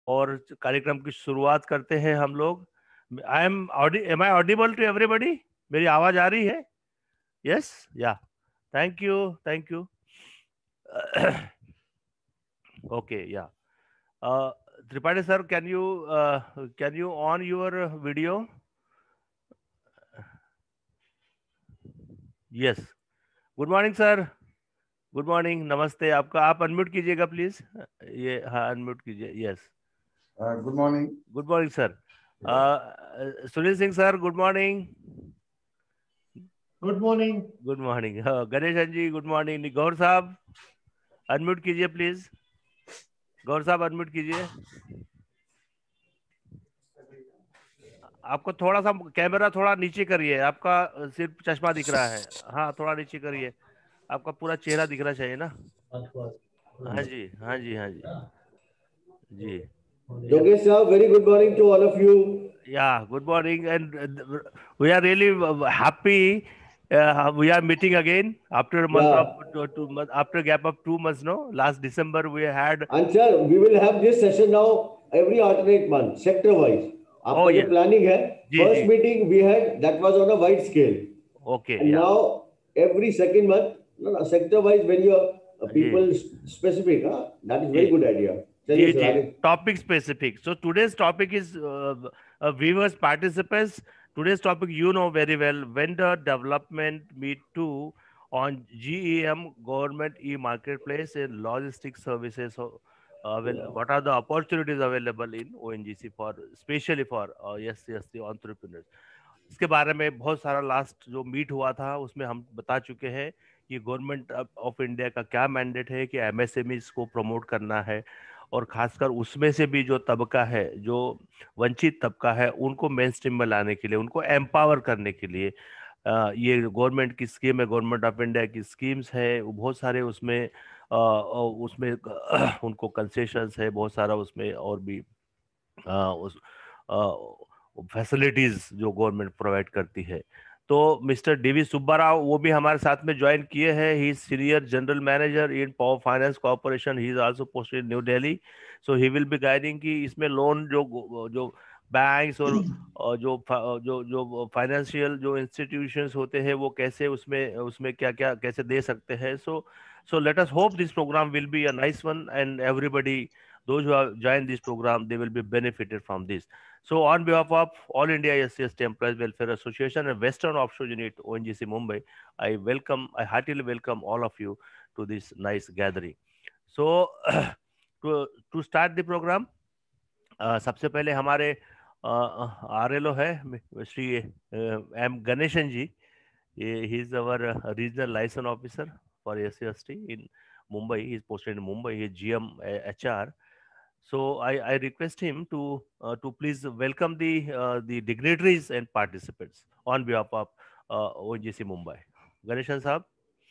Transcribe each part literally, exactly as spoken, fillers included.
और कार्यक्रम की शुरुआत करते हैं हम लोग। I am am I audible to everybody? मेरी आवाज आ रही है? Yes, ya, thank you, thank you. Okay, ya, Tripathi sir, can you can you on your video? Yes, good morning sir, good morning, नमस्ते। आपका आप अनम्यूट कीजिएगा प्लीज। ये, हाँ, अनम्यूट कीजिए। Yes, good morning. Good morning sir. Sunil Singh sir, good morning. Good morning. Good morning. Ganesh ji, good morning. Gaur साहब unmute कीजिए please. गौर साहब अनम्यूट कीजिए। आपको थोड़ा सा कैमरा थोड़ा नीचे करिए, आपका सिर्फ चश्मा दिख रहा है। हाँ, थोड़ा नीचे करिए, आपका पूरा चेहरा दिखना चाहिए ना। हाँ जी, हाँ जी, हाँ जी, जी। Yogesh sir, very good morning to all of you. Yeah, good morning, and uh, we are really uh, happy. Uh, we are meeting again after a month Yeah. of two, two months, after a gap of two months. No, last December we had. And sir, we will have this session now every alternate month, sector wise. Oh आपका जो yes, planning है, जी first ji, meeting we had that was on a wide scale, okay, and yeah, now every second month, no, no, sector wise when you are uh, ji people s- specific, huh? That is ji very good idea. जी चलिए sir, जी, आगे. topic specific. So today's topic is uh, uh, viewers participants. Today's topic you know very well, vendor development meet two on G E M government e-marketplace and logistics services. So, uh, well, what are the opportunities available in O N G C for, especially for uh, yes yes the entrepreneurs? इसके बारे में बहुत सारा last जो meet हुआ था उसमें हम बता चुके हैं कि गवर्नमेंट ऑफ इंडिया का क्या मैंडेट है कि एमएसएमईज को प्रमोट करना है, और खासकर उसमें से भी जो तबका है, जो वंचित तबका है, उनको मेन स्ट्रीम में लाने के लिए, उनको एम्पावर करने के लिए अ, ये गवर्नमेंट की स्कीम है, गवर्नमेंट ऑफ इंडिया की स्कीम्स है, वो बहुत सारे उसमें अ, उसमें उनको कंसेशंस है बहुत सारा उसमें, और भी अ, उस फैसिलिटीज जो गवर्नमेंट प्रोवाइड करती है। तो मिस्टर डीवी सुब्बा राव वो भी हमारे साथ में ज्वाइन किए हैं। He is senior general manager in power finance corporation. He is also posted in New Delhi. So he will be guiding कि इसमें लोन जो जो बैंक्स और और जो जो जो फाइनेंशियल जो इंस्टीट्यूशंस होते हैं वो कैसे उसमें उसमें क्या क्या कैसे दे सकते हैं। So so let us hope this program will be a nice one, and एवरीबody those who have joined this program, they will be benefited from this. So on behalf of All India S C S T Employees Welfare Association and Western Offshore Unit O N G C Mumbai, I welcome, I heartily welcome all of you to this nice gathering. So to to start the program, uh, सबसे पहले हमारे are L O है Shri M Ganeshan ji. He is our regional licence officer for S C S T in Mumbai. He is posted in Mumbai. He is G M H R. So I, I request him to uh, to please welcome the uh, the dignitaries and participants on behalf of uh, O N G C Mumbai. Ganeshan Sahab.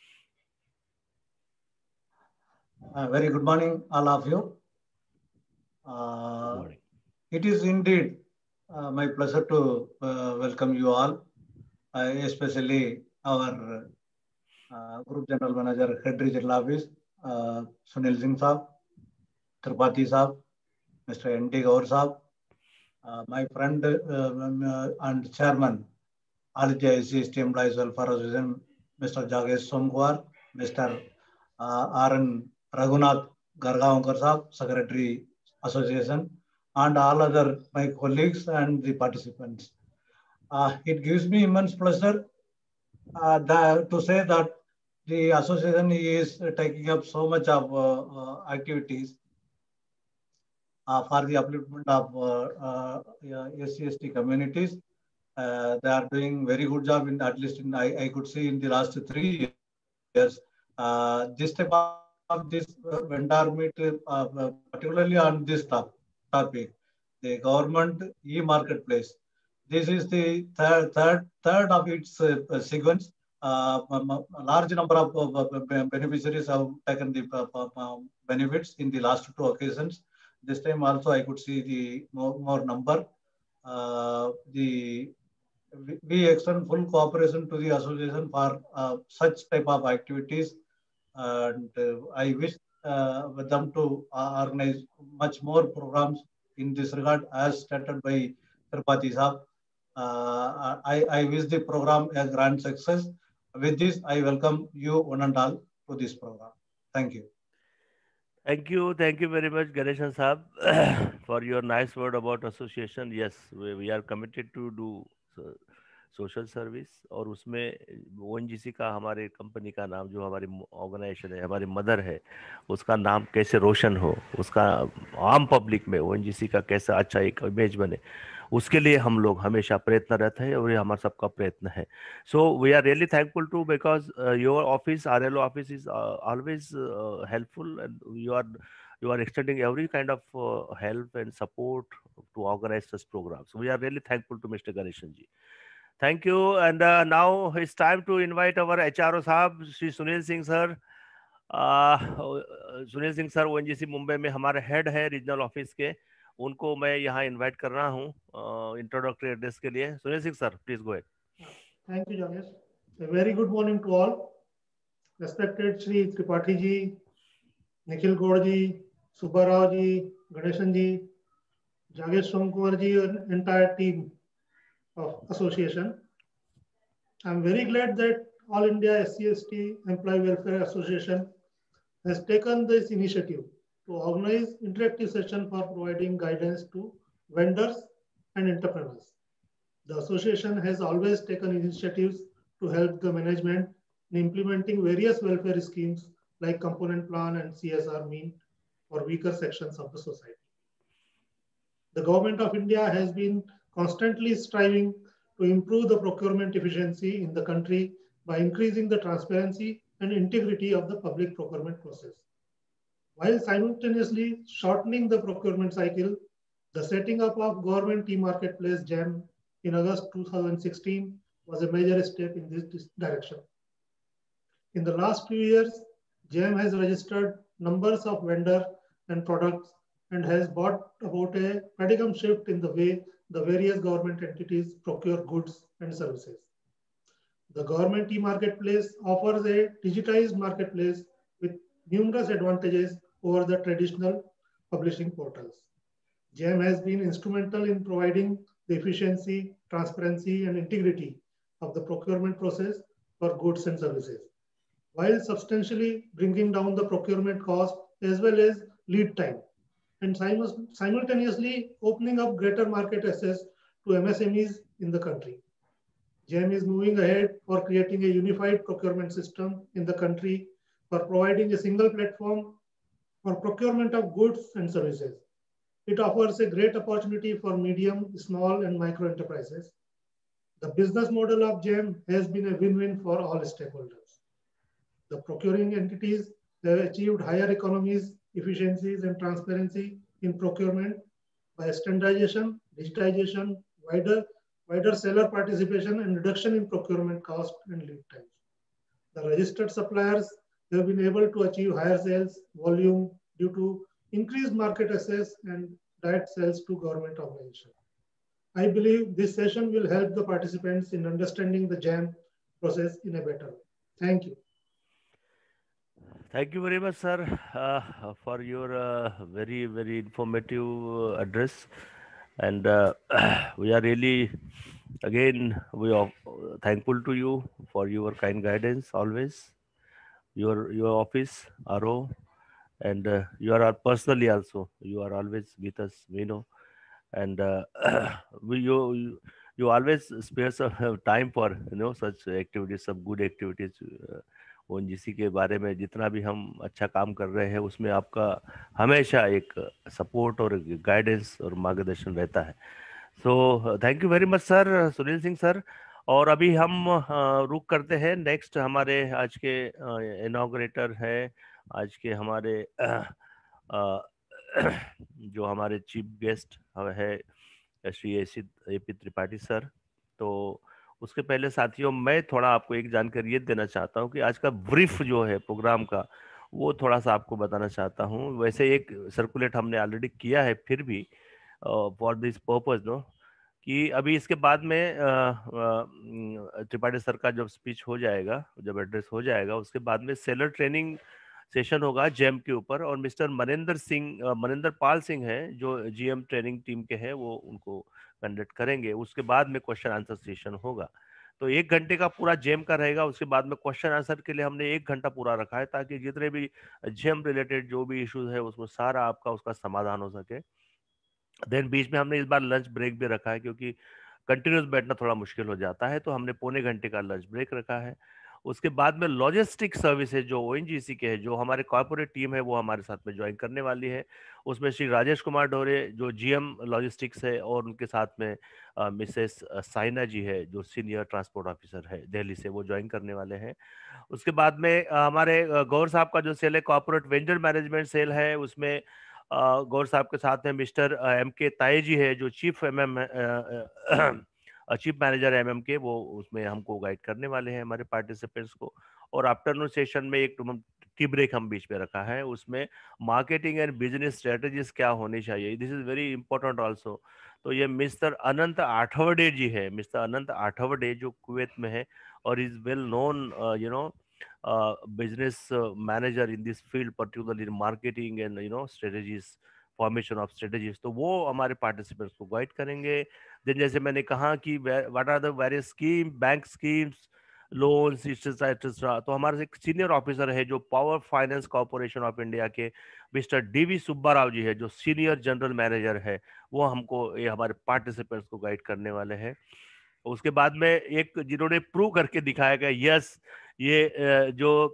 Uh, very good morning, all of you. Uh, Good morning. It is indeed uh, my pleasure to uh, welcome you all, uh, especially our uh, Group General Manager, Head Regional Office, uh, Sunil Singh Saab, Tripathi Saab, Mister N T Gaur Saab, uh, my friend uh, and Chairman, All India S C S T Employees Welfare Association, Mister Jagesh Somkwar, Mister Uh, R N Raghunath Gargaonkar Saab, Secretary Association, and all other my colleagues and the participants. Uh, it gives me immense pleasure uh, that, to say that the association is taking up so much of uh, uh, activities uh, for the upliftment of uh, uh, S C S T communities. Uh, they are doing very good job in, at least in, I, I could see in the last three years. Uh, this type of this uh, vendor meet, uh, particularly on this top, topic, the government e-marketplace. This is the third, third, third of its uh, sequence. Uh, a large number of uh, beneficiaries have taken the uh, benefits in the last two occasions. This time also I could see the more, more number. Uh, the we extend full cooperation to the association for uh, such type of activities, and uh, I wish uh, them to uh, organize much more programs in this regard, as stated by Tripathi Saab. Uh, I, I wish the program a grand success. With this, I welcome you one and all to this program. Thank you. Thank you. Thank you very much, Ganeshan Saab, for your nice word about association. Yes, we, we are committed to do social service, और उसमें ONGC का, हमारे company का नाम, जो हमारी organisation है, हमारी मदर है, उसका नाम कैसे रोशन हो, उसका आम पब्लिक में ओएनजीसी का कैसा अच्छा एक इमेज बने, उसके लिए हम लोग हमेशा प्रयत्नरत है, और ये हमारा सबका प्रयत्न है. So we are really thankful to, because your office, RLO office, is always helpful, and you are you are extending every kind of uh, help and support to organize this program. So we are really thankful to Mister Ganeshan ji. Thank you. And uh, now it's time to invite our H R O साहब, Shri Sunil Singh sir. Sunil Singh sir ONGC Mumbai में हमारे head है regional office के, उनको मैं यहाँ invite कर रहा हूँ इंट्रोडक्टरी एड्रेस के लिए. Sunil Singh sir, please go ahead. Thank you Jnanesh. A very good morning to all. Respected Shri Tripathi ji, Nikhil Gaur ji, Subba Rao ji, Ganeshan ji, Jagesh Somkumar ji, and entire team of association. I'm very glad that All India S C S T Employee Welfare Association has taken this initiative to organize interactive session for providing guidance to vendors and entrepreneurs. The association has always taken initiatives to help the management in implementing various welfare schemes like component plan and C S R mean for weaker sections of the society. The Government of India has been constantly striving to improve the procurement efficiency in the country by increasing the transparency and integrity of the public procurement process, while simultaneously shortening the procurement cycle. The setting up of Government e-Marketplace GeM in August two thousand sixteen was a major step in this direction. In the last few years, GeM has registered numbers of vendors and products and has brought about a paradigm shift in the way the various government entities procure goods and services. The Government e-Marketplace offers a digitized marketplace with numerous advantages over the traditional publishing portals. GeM has been instrumental in providing the efficiency, transparency, and integrity of the procurement process for goods and services, while substantially bringing down the procurement cost as well as lead time, and simultaneously opening up greater market access to M S M Es in the country. GeM is moving ahead for creating a unified procurement system in the country for providing a single platform for procurement of goods and services. It offers a great opportunity for medium, small, and micro enterprises. The business model of GeM has been a win-win for all stakeholders. The procuring entities have achieved higher economies, efficiencies, and transparency in procurement by standardization, digitization, wider, wider seller participation, and reduction in procurement cost and lead times. The registered suppliers have been able to achieve higher sales volume due to increased market access and direct sales to government organizations. I believe this session will help the participants in understanding the GeM process in a better way. Thank you. Thank you very much, sir, uh, for your uh, very, very informative uh, address. And uh, we are really, again, we are thankful to you for your kind guidance always. Your your office, R O, and uh, you are personally also, you are always with us, we know. And uh, we you, you you always spare some time for you know such activities, some good activities. ONGC के बारे में जितना भी हम अच्छा काम कर रहे हैं, उसमें आपका हमेशा एक सपोर्ट और गाइडेंस और मार्गदर्शन रहता है. So thank you very much sir, Sunil Singh sir. और अभी हम रुक करते हैं. नेक्स्ट हमारे आज के इनॉग्रेटर है, आज के हमारे जो हमारे चीफ गेस्ट है श्री एपी त्रिपाठी सर. तो उसके पहले साथियों, मैं थोड़ा आपको एक जानकारी ये देना चाहता हूँ कि आज का ब्रीफ जो है प्रोग्राम का, वो थोड़ा सा आपको बताना चाहता हूँ. वैसे एक सर्कुलेट हमने ऑलरेडी किया है, फिर भी फॉर दिस पर्पज नो, कि अभी इसके बाद में त्रिपाठी सर का जब स्पीच हो जाएगा, जब एड्रेस हो जाएगा, उसके बाद में सेलर ट्रेनिंग सेशन होगा जेम के ऊपर, और मिस्टर मनिंदर सिंह मनिंदर पाल सिंह है जो जीएम ट्रेनिंग टीम के हैं, वो उनको कंडक्ट करेंगे। उसके बाद में क्वेश्चन आंसर सेशन होगा। तो एक घंटे का पूरा जेम का रहेगा। उसके बाद में क्वेश्चन आंसर के लिए हमने एक घंटा पूरा रखा है, ताकि जितने भी जेम रिलेटेड जो भी इश्यूज है उसमें सारा आपका उसका समाधान हो सके। देन बीच में हमने इस बार लंच ब्रेक भी रखा है, क्योंकि कंटिन्यूस बैठना थोड़ा मुश्किल हो जाता है, तो हमने पौने घंटे का लंच ब्रेक रखा है। उसके बाद में लॉजिस्टिक सर्विसेज जो ओएनजीसी के हैं, जो हमारे कॉर्पोरेट टीम है, वो हमारे साथ में ज्वाइन करने वाली है। उसमें श्री राजेश कुमार डोरे जो जीएम लॉजिस्टिक्स है, और उनके साथ में मिसेस साइना जी है जो सीनियर ट्रांसपोर्ट ऑफिसर है दिल्ली से, वो ज्वाइन करने वाले हैं। उसके बाद में अ, हमारे अ, गौर साहब का जो सेल है, कॉर्पोरेट वेंडर मैनेजमेंट सेल है, उसमें अ, गौर साहब के साथ में मिस्टर एम के ताए जी है जो chief M M chief manager M M के, वो उसमें हमको गाइड करने वाले हैं हमारे पार्टिसिपेंट्स को। और आफ्टरनून सेशन में एक टी ब्रेक हम बीच में रखा है, उसमें मार्केटिंग एंड बिजनेस स्ट्रेटजीज क्या होनी चाहिए, this is very important also. तो ये मिस्टर अनंत आठवड़े जी है, मिस्टर अनंत आठवड़े जो कुवैत में है, और is well known you know business manager in this field, particularly in marketing and you know strategies, formation of strategies. तो वो हमारे पार्टिसिपेंट्स को गाइड करेंगे। देन जैसे मैंने कहा कि what are the various scheme, bank schemes, loans etcetera etcetera, तो हमारे एक सीनियर ऑफिसर है जो power finance corporation of India के मिस्टर डीवी सुब्बा राव जी है जो सीनियर जनरल मैनेजर है, वो हमको ये हमारे पार्टिसिपेंट्स को गाइड करने वाले हैं। उसके बाद में एक जिन्होंने प्रूव करके दिखाया गया, यस ये अ, जो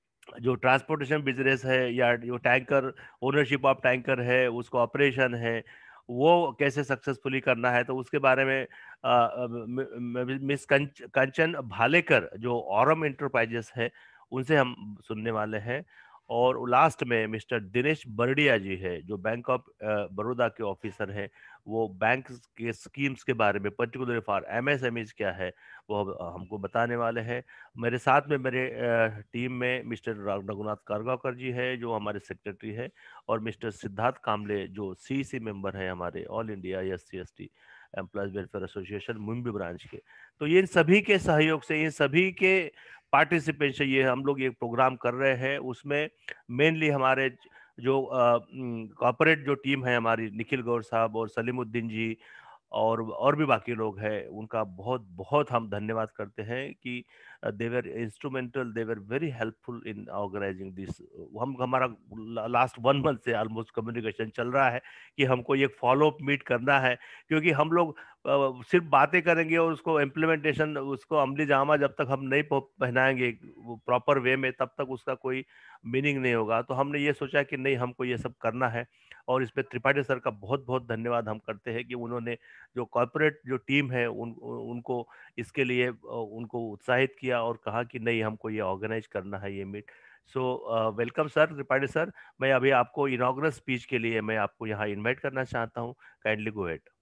जो ट्रांसपोर्टेशन बिजनेस है, या जो टैंकर ओनरशिप ऑफ टैंकर है, उसको ऑपरेशन है, वो कैसे सक्सेसफुली करना है, तो उसके बारे में अ, अ, मि- मि- मिस कंच, कंचन भालेकर जो औरम इंटरप्राइजेस है, उनसे हम सुनने वाले हैं। और लास्ट में मिस्टर दिनेश बरडिया जी है जो बैंक ऑफ बड़ौदा के ऑफिसर है, वो बैंक के स्कीम्स के बारे में, पर्टिकुलर फॉर एमएसएमईज क्या है, वो हम- हमको बताने वाले हैं। मेरे साथ में मेरे टीम में मिस्टर रघुनाथ कारगावकर जी है जो हमारे सेक्रेटरी है, और मिस्टर सिद्धार्थ कामले जो सीसी मेंबर है हमारे all India S C S T employees welfare association Mumbai branch के। तो ये सभी के सहयोग से, ये सभी के पार्टिसिपेशन से ये हम लोग ये प्रोग्राम कर रहे हैं। उसमें मेनली हमारे जो कॉर्पोरेट जो टीम है हमारी, निखिल गौर साहब और सलीमुद्दीन जी और और भी बाकी लोग हैं, उनका बहुत बहुत हम धन्यवाद करते हैं कि they were instrumental, they were very helpful in organizing this. हम हमारा लास्ट वन मंथ से ऑलमोस्ट कम्युनिकेशन चल रहा है कि हमको ये फॉलो अप मीट करना है, क्योंकि हम लोग अ, सिर्फ बातें करेंगे और उसको इम्प्लीमेंटेशन, उसको अमली जामा जब तक हम नहीं प- पहनाएंगे प्रॉपर वे में, तब तक उसका कोई मीनिंग नहीं होगा। तो हमने ये सोचा कि नहीं, हमको ये सब करना है। और इसमें त्रिपाठी सर का बहुत बहुत धन्यवाद हम करते हैं कि उन्होंने जो कॉर्पोरेट जो टीम है उन उनको इसके लिए अ, उनको उत्साहित किया और कहा कि नहीं, हमको ये ऑर्गेनाइज करना है ये meet. So welcome sir, Tripathi sir. मैं अभी आपको इनॉग्रल स्पीच के लिए मैं आपको यहाँ इनवाइट करना चाहता हूँ, kindly go head.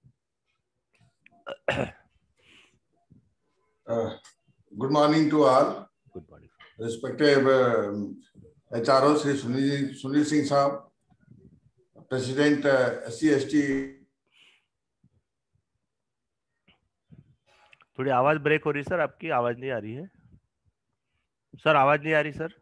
Uh, good morning to all. Good morning. Respected uh, H R O Sri Sunil, Sunil Singh Saab, President uh, S C S T. थोड़ी आवाज ब्रेक हो रही है सर, आपकी आवाज नहीं आ रही है सर, आवाज नहीं आ रही सर।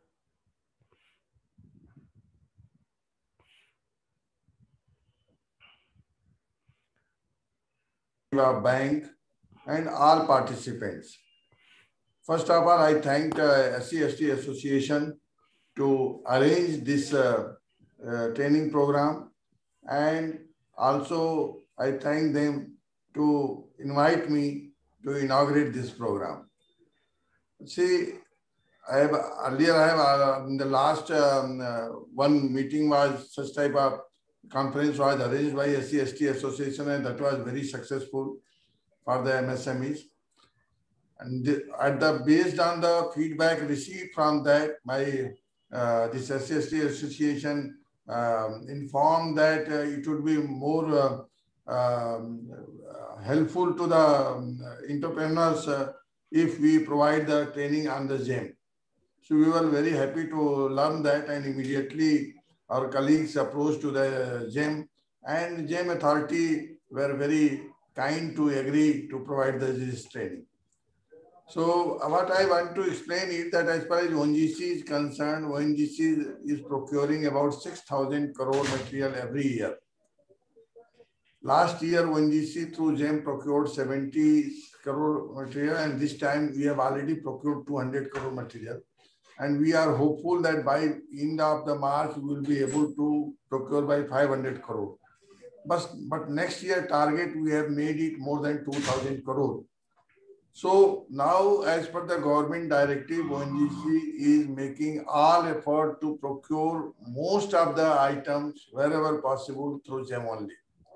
Bank and all participants. First of all, I thank uh, S C S T Association to arrange this uh, uh, training program, and also I thank them to invite me to inaugurate this program. See, I have earlier, I have uh, in the last um, uh, one meeting was such type of conference was arranged by S C S T Association, and that was very successful for the M S M Es. And the, at the based on the feedback received from that, my uh, this S C S T Association um, informed that uh, it would be more uh, um, uh, helpful to the um, entrepreneurs uh, if we provide the training on the GEM. So we were very happy to learn that, and immediately our colleagues approached to the GEM, and GEM authority were very kind to agree to provide the, this training. So what I want to explain is that as far as O N G C is concerned, O N G C is procuring about six thousand crore material every year. Last year, O N G C through GEM procured seventy crore material, and this time we have already procured two hundred crore material. And we are hopeful that by end of the March, we will be able to procure by five hundred crore. But, but next year target, we have made it more than two thousand crore. So now, as per the government directive, O N G C is making all effort to procure most of the items wherever possible through GEM only.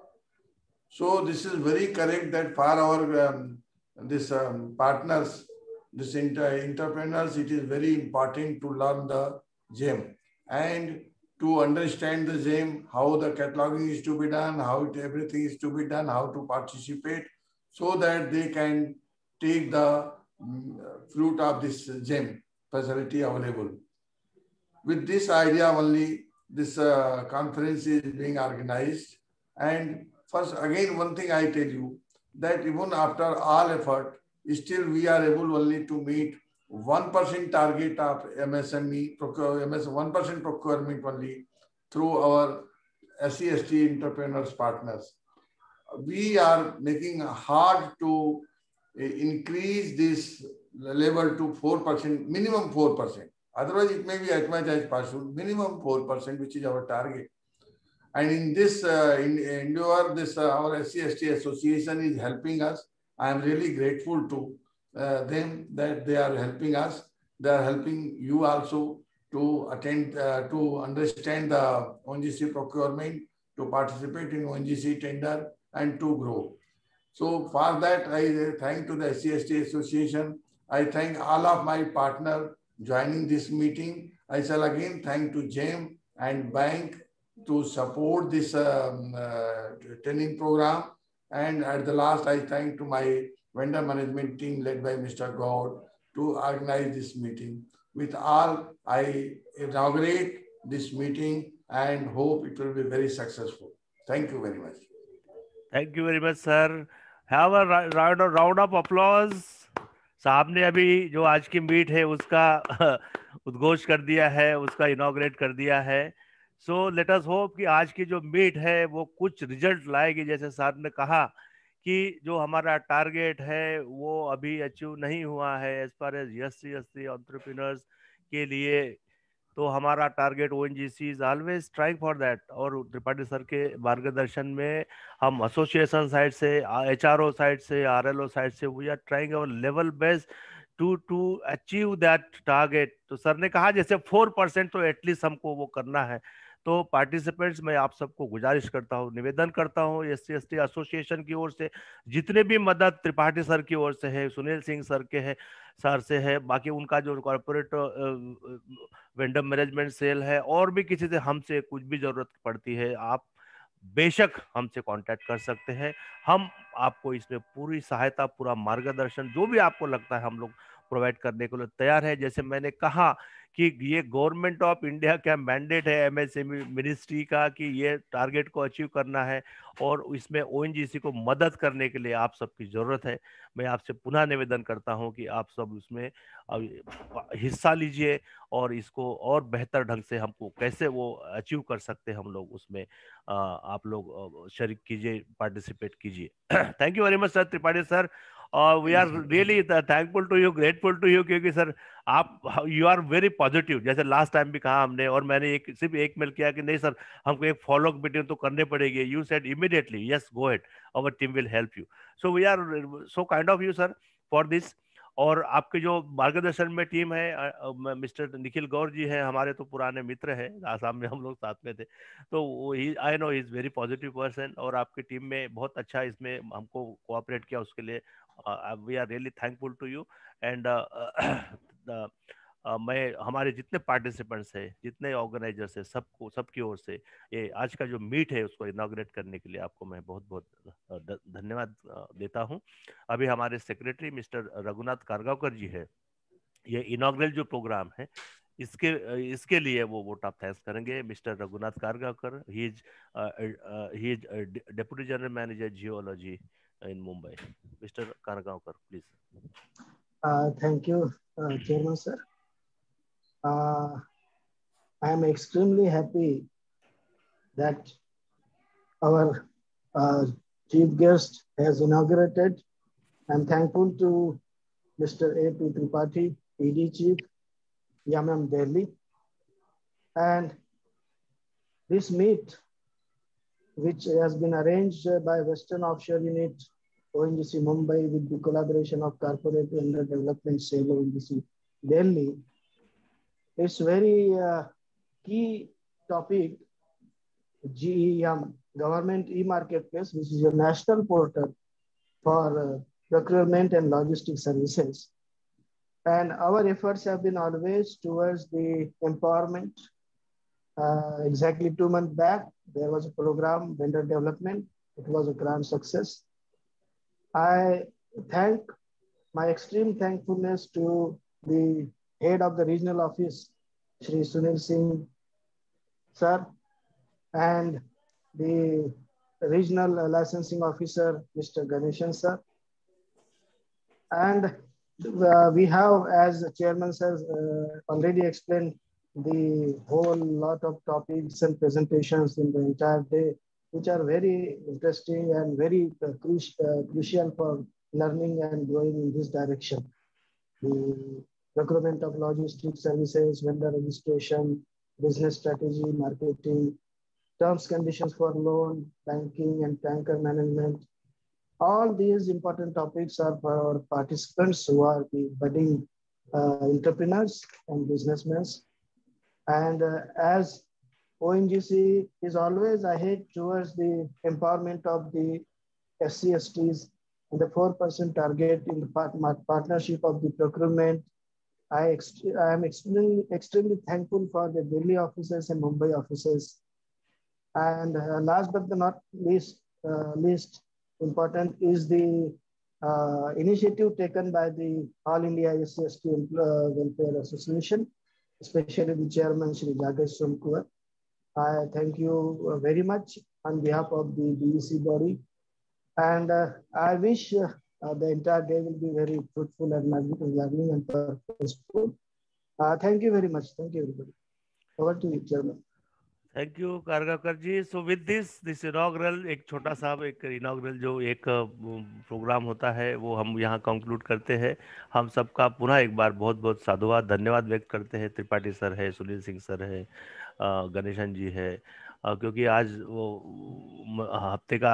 So this is very correct that for our um, this um, partners, this inter entrepreneurs, it is very important to learn the GEM and to understand the GEM, how the cataloging is to be done, how it, everything is to be done, how to participate, so that they can take the um, fruit of this GEM facility available. With this idea only, this uh, conference is being organized. And first, again, one thing I tell you, that even after all effort, still we are able only to meet one percent target of M S M E, one percent procurement only through our S C S T entrepreneurs partners. We are making hard to increase this level to four percent, minimum four percent. Otherwise, it may be as much as possible, minimum four percent, which is our target. And in this uh, in endeavor, this uh, our S C S T association is helping us. I am really grateful to uh, them that they are helping us. They are helping you also to attend, uh, to understand the O N G C procurement, to participate in O N G C tender, and to grow. So for that, I thank to the S C S T association. I thank all of my partners joining this meeting. I shall again thank to GEM and bank to support this um, uh, training program. And at the last, I thank to my vendor management team led by Mister Gaur to organize this meeting. With all, I inaugurate this meeting and hope it will be very successful. Thank you very much. Thank you very much, sir. Have a round of round of applause. साहब ने अभी जो आज की meet है उसका उद्घोष कर दिया है, उसका इनॉग्रेट कर दिया है. सो लेट अस होप कि आज की जो मीट है वो कुछ रिजल्ट लाएगी. जैसे साहब ने कहा कि जो हमारा टारगेट है वो अभी अचीव नहीं हुआ है as far as S C S T entrepreneurs के लिए, तो हमारा target O N G C is always trying for that. और त्रिपाठी सर के मार्गदर्शन में हम एसोसिएशन साइड से, एच आर ओ साइड से, आर एल ओ साइड से we are trying our level best to to achieve that target. तो sir ने कहा जैसे फोर परसेंट तो एटलीस्ट हमको वो करना है. तो पार्टिसिपेंट्स, मैं आप सबको गुजारिश करता हूँ, निवेदन करता हूँ S C S T association की ओर से जितने भी मदद त्रिपाठी सर की ओर से है, सुनील सिंह सर के है, सर से है, बाकी उनका जो कॉर्पोरेट वेंडर मैनेजमेंट सेल है, और भी किसी से हमसे कुछ भी जरूरत पड़ती है, आप बेशक हमसे कांटेक्ट कर सकते हैं. हम आपको इसमें पूरी सहायता, पूरा मार्गदर्शन जो भी आपको लगता है हम लोग प्रोवाइड करने के लिए तैयार है. जैसे मैंने कहा कि ये गवर्नमेंट ऑफ इंडिया का मैंडेट है एमएसएमई मिनिस्ट्री का कि ये टारगेट को अचीव करना है, और इसमें ओएनजीसी को मदद करने के लिए आप सबकी जरूरत है. मैं आपसे पुनः निवेदन करता हूं कि आप सब उसमें हिस्सा लीजिए और इसको और बेहतर ढंग से हमको कैसे वो अचीव कर सकते हैं हम लोग, उसमें आप लोग शरीक कीजिए, पार्टिसिपेट कीजिए. Thank you very much sir Tripathi sir. We are really thankful to you, grateful to you, क्योंकि सर आप यू आर वेरी पॉजिटिव. जैसे लास्ट टाइम भी कहा हमने, और मैंने एक सिर्फ एक मेल किया कि नहीं सर हमको एक फॉलो अप मीटिंग तो करनी पड़ेगी. You said immediately yes go ahead, our team will help you. So we are so kind of you sir for this. और आपके जो मार्गदर्शन में टीम है, मिस्टर निखिल गौर जी हैं, हमारे तो पुराने मित्र हैं, आसाम में हम लोग साथ में थे, तो I know is very positive person, और आपकी टीम में बहुत अच्छा इसमें हमको कोऑपरेट किया, उसके लिए we are really thankful to you. And Uh, मैं हमारे जितने पार्टिसिपेंट्स हैं, जितने ऑर्गेनाइजर्स हैं, सबको, सबकी ओर से ये आज का जो मीट है उसको इनॉग्रेट करने के लिए आपको मैं बहुत बहुत धन्यवाद देता हूं. अभी हमारे सेक्रेटरी मिस्टर रघुनाथ कारगावकर जी है, ये इनॉग्रेल जो प्रोग्राम है इसके इसके लिए वो वोट ऑफ थैंक्स करेंगे. Mister Raghunath Kargaonkar, he is he is deputy general manager geology in Mumbai. Mister Kargaonkar please. Uh, thank you, uh, Chairman sir. Uh, I am extremely happy that our uh, chief guest has inaugurated. I'm thankful to Mister A P Tripathi, P D Chief, Yamam Delhi, and this meet, which has been arranged by Western Offshore Unit, O N G C Mumbai, with the collaboration of Corporate Under Development Cell, O N G C Delhi. It's very uh, key topic, G E M, Government E-Marketplace, which is a national portal for uh, procurement and logistics services. And our efforts have been always towards the empowerment. Uh, exactly two months back, there was a program, vendor development. It was a grand success. I thank my extreme thankfulness to the head of the regional office, Shri Sunil Singh sir, and the regional licensing officer, Mister Ganeshan sir. And uh, we have, as the chairman has uh, already explained, the whole lot of topics and presentations in the entire day, which are very interesting and very uh, cru uh, crucial for learning and growing in this direction. The procurement of logistics services, vendor registration, business strategy, marketing, terms, conditions for loan, banking and tanker management. All these important topics are for our participants who are the budding uh, entrepreneurs and businessmen. And uh, as O N G C is always ahead towards the empowerment of the S C S Ts and the four percent target in the part partnership of the procurement, I, I am extremely, extremely thankful for the Delhi offices and Mumbai offices. And uh, last but not least, uh, least important is the uh, initiative taken by the All India S C S T uh, Welfare Association, especially the chairman, Shri Jagesh Somkuar. I thank you very much on behalf of the D E C body. And uh, I wish uh, uh, the entire day will be very fruitful and learning and purposeful. Uh, thank you very much. Thank you, everybody. Over to you, chairman. Thank you Kargaonkar ji. So with this this inaugural एक छोटा सा एक inaugural जो एक programme होता है वो हम यहाँ कंक्लूड करते हैं. हम सबका पुनः एक बार बहुत बहुत साधुवाद धन्यवाद व्यक्त करते हैं. त्रिपाठी सर है, सुनील सिंह सर है, गणेशन जी है, क्योंकि आज वो हफ्ते का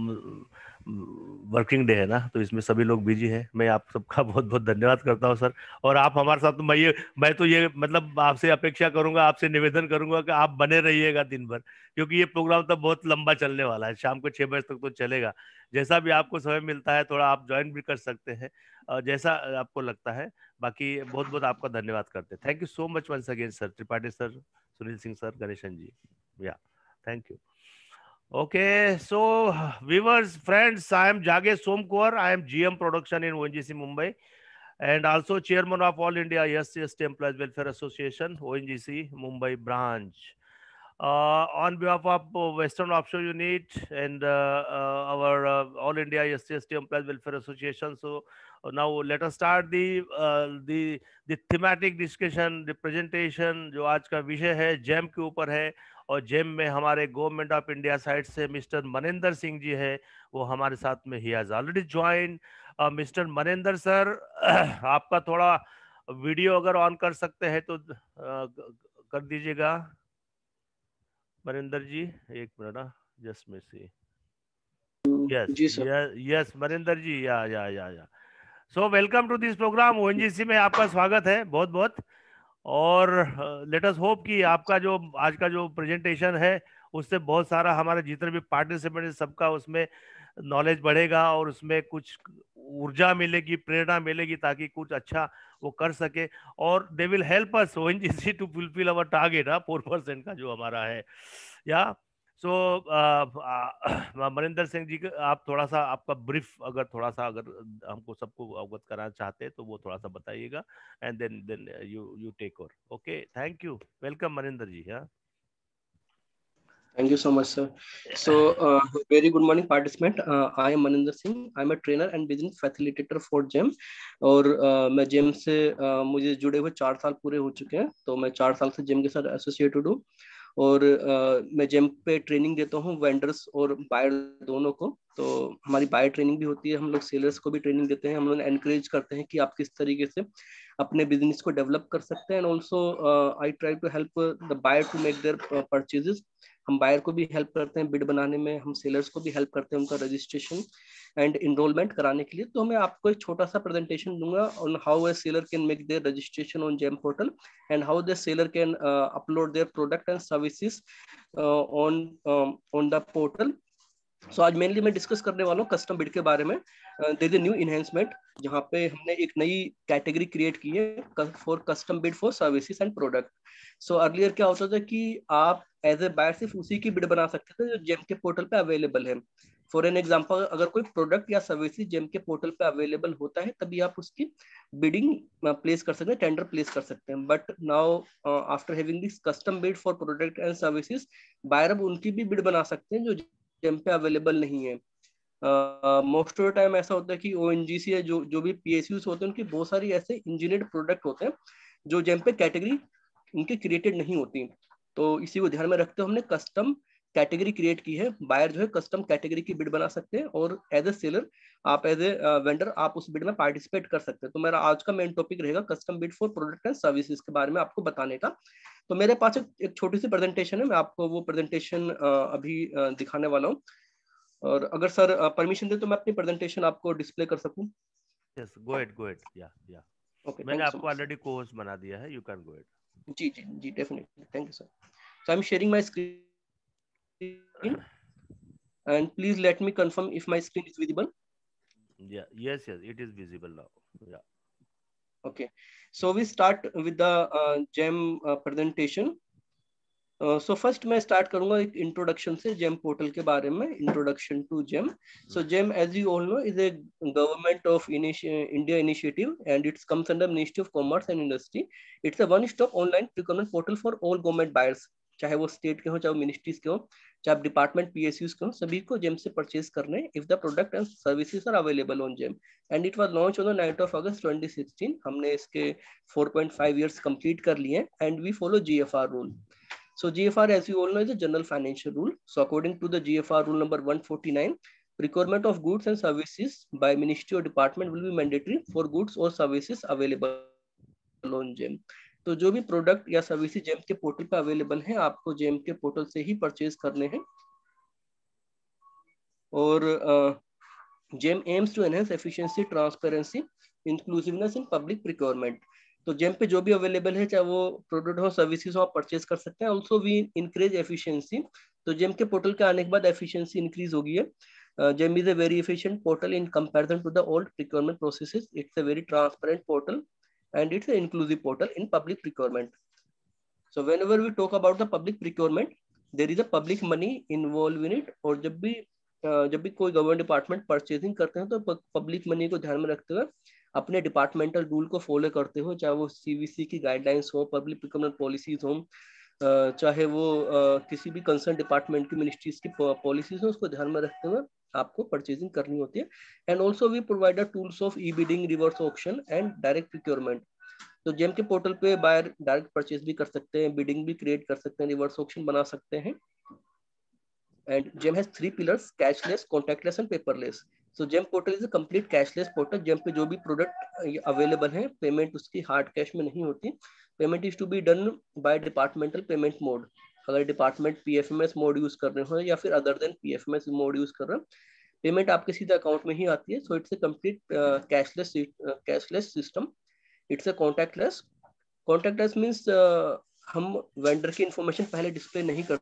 वर्किंग डे है ना, तो इसमें सभी लोग बिजी हैं. मैं आप सबका बहुत बहुत धन्यवाद करता हूं सर. और आप हमारे साथ, मैं ये मैं तो ये मतलब आपसे अपेक्षा करूंगा, आपसे निवेदन करूंगा कि आप बने रहिएगा दिन भर, क्योंकि ये प्रोग्राम तो बहुत लंबा चलने वाला है. शाम को छह बजे तक तो चलेगा. जैसा भी आपको समय मिलता है थोड़ा आप ज्वाइन भी कर सकते हैं, जैसा आपको लगता है. बाकी बहुत बहुत आपका धन्यवाद करते हैं. Thank you so much once again sir. Tripathi sir, Sunil Singh sir, Ganesan ji. Yeah thank you. Okay, so viewers, friends, I am Jagesh Somkuar. I am G M Production in O N G C Mumbai and also Chairman of All India S C S T Employees Welfare Association, O N G C Mumbai branch. Uh, on behalf of uh, Western Offshore Unit and uh, uh, our uh, All India S C S T Employees Welfare Association. So uh, now let us start the uh, the the thematic discussion, the presentation. जो आज का विषय है GeM के ऊपर है, और GeM में हमारे गवर्नमेंट ऑफ इंडिया साइड से मिस्टर मनिंदर सिंह जी है, वो हमारे साथ में ही has already join. Mister Maninder sir, आपका थोड़ा वीडियो अगर ऑन कर सकते हैं तो uh, कर दीजिएगा. मनिंदर जी एक मिनट, जस्ट में सी. यस जी sir. Yes Maninder ji, yeah yeah yeah yeah so welcome to this program. ONGC में आपका स्वागत है बहुत बहुत. और लेट अस होप कि आपका जो आज का जो प्रेजेंटेशन है उससे बहुत सारा हमारे जितने भी पार्टिसिपेंट सबका उसमें नॉलेज बढ़ेगा और उसमें कुछ ऊर्जा मिलेगी, प्रेरणा मिलेगी, ताकि कुछ अच्छा वो कर सके. और they will help us ONGC to fulfil our target four percent का जो हमारा है. या सो मनिंदर सिंह जी, आप थोड़ा सा आपका ब्रीफ अगर थोड़ा सा अगर हमको सबको अवगत कराना चाहते हैं तो वो थोड़ा सा बताइएगा, and then then you you take over. Okay, thank you. Welcome Maninder ji. हाँ Thank you so much, sir. So, uh, very good morning, participant. Uh, I am Maninder Singh. I am a trainer and business facilitator for GeM. और uh, मैं GeM से uh, मुझे जुड़े हुए चार साल पूरे हो चुके हैं. तो मैं चार साल से जेम के साथ एसोसिएटेड हूँ. और uh, मैं जेम पे ट्रेनिंग देता हूँ वेंडर्स और बायर दोनों को. तो हमारी बायर ट्रेनिंग भी होती है, हम लोग सेलर्स को भी ट्रेनिंग देते हैं. हम लोग एनकरेज करते हैं कि आप किस तरीके से अपने बिजनेस को डेवलप कर सकते हैं. And also I try to help the buyer to make their purchases. हम बायर को भी हेल्प करते हैं बिड बनाने में, हम सेलर्स को भी हेल्प करते हैं उनका रजिस्ट्रेशन एंड इनरोलमेंट कराने के लिए. तो मैं आपको एक छोटा सा प्रेजेंटेशन दूंगा on how a seller can make their registration on GeM portal and how the seller can upload their product and services on on the portal. So आज मेनली मैं डिस्कस करने वाला हूँ कस्टम बिड के बारे में. There is a new enhancement जहाँ पे हमने एक नई कैटेगरी क्रिएट की है for custom bid for services and product. So earlier क्या होता था कि आप एज ए बायर सिर्फ उसी की बिड बना सकते थे जो जेम के पोर्टल पे अवेलेबल है. फॉर एन एग्जांपल, अगर कोई प्रोडक्ट या सर्विसेज जेम के पोर्टल पे अवेलेबल होता है तभी आप उसकी बिडिंग प्लेस कर सकते हैं, टेंडर प्लेस कर सकते हैं. But now after having this custom bid for product and services, buyer अब उनकी भी बिड बना सकते हैं जो जेम पे अवेलेबल नहीं है. मोस्ट ऑफ द टाइम ऐसा होता है कि ओएनजीसी है, जो जो भी पीएसयूज होते हैं, उनके बहुत सारी ऐसे इंजीनियर्ड प्रोडक्ट होते हैं जो जेम पे कैटेगरी उनकी क्रिएटेड नहीं होती. तो इसी को ध्यान में रखते हुए हमने कस्टम कैटेगरी क्रिएट की है. बायर जो है कस्टम कैटेगरी की बिड बना सकते हैं और एज ए सेलर आप एज ए वेंडर आप उस बिड में पार्टिसिपेट कर सकते हैं. तो मेरा आज का मेन टॉपिक रहेगा custom bid for product and services के बारे में आपको बताने का. तो मेरे पास एक, एक छोटी सी प्रेजेंटेशन है, मैं आपको वो प्रेजेंटेशन अभी दिखाने वाला हूँ. और अगर सर परमिशन दे तो मैं अपनी प्रेजेंटेशन आपको डिस्प्ले कर सकूं. Yes, go ahead, go ahead. Yeah yeah okay, मैंने आपको ऑलरेडी कोर्स बना दिया है, यू कैन गो अहेड. जी जी जी, definitely. Thank you sir. So I am sharing my screen and please let me confirm if my screen is visible. Yeah, yes, yes, it is visible now. Yeah. Okay, so we start with the uh, GeM uh, presentation. Uh, so first मैं start करूँगा एक introduction से GeM portal के बारे में. Introduction to GeM. So GeM, as you all know, is a government of India initiative and it comes under Ministry of Commerce and Industry. It's a one-stop online procurement portal for all government buyers. चाहे वो state के हो, चाहे वो ministries के हो, चाहे department PSUs के हो, सभी को जेम से परचेज करने if the product and services are available on GeM. And it was launch on the ninth of August twenty sixteen. हमने इसके four point five years complete कर लिए हैं and we follow GFR rule. So G F R, as you all know, is a general financial rule. So according to the G F R rule number one forty-nine, procurement of goods and services by ministry or department will be mandatory for goods or services available on GeM. तो जो भी product या services GeM के portal पे available हैं, आपको GeM के portal से ही परचेज करने हैं. और GeM aims to enhance efficiency, transparency, inclusiveness in public procurement. तो जेम पे जो भी अवेलेबल है, चाहे वो प्रोडक्ट हो, सर्विसेज हो, आप परचेज कर सकते हैं. Also we increase efficiency. तो जेम के पोर्टल के आने के बाद एफिशिएंसी इंक्रीज हो गई है. GeM is a very efficient portal in comparison to the old procurement processes. It's a very transparent portal and it's an inclusive portal in public procurement. So whenever we talk about the public procurement, there is a public money involved in it. और जब भी जब भी कोई government department purchasing करते हैं तो public money को ध्यान में रखते हुए अपने डिपार्टमेंटल रूल को फॉलो करते हो, चाहे वो सीवीसी की गाइडलाइंस हो, पब्लिक प्रोक्योरमेंट पॉलिसीज हो, चाहे वो किसी भी कंसर्न डिपार्टमेंट की मिनिस्ट्रीज की पॉलिसीज हो, उसको ध्यान में रखते हुए आपको परचेजिंग करनी होती है. And also we provide tools of e bidding, reverse auction and direct procurement. तो जेम के पोर्टल पे बायर डायरेक्ट परचेज भी कर सकते हैं, बिडिंग भी क्रिएट कर सकते हैं, रिवर्स ऑक्शन बना सकते हैं. And GeM has three pillars: cashless, contactless and paperless. So GeM portal is a complete cashless portal. GeM पे जो भी प्रोडक्ट अवेलेबल है, पेमेंट उसकी हार्ड कैश में नहीं होती. Payment is to be done by departmental payment mode. अगर department PFMS mode use कर रहे हो या फिर other than PFMS mode use कर रहे हो, पेमेंट आपके सीधे अकाउंट में ही आती है. So it's a complete cashless cashless system. It's a contactless. Contactless means हम वेंडर की इंफॉर्मेशन पहले डिस्प्ले नहीं करते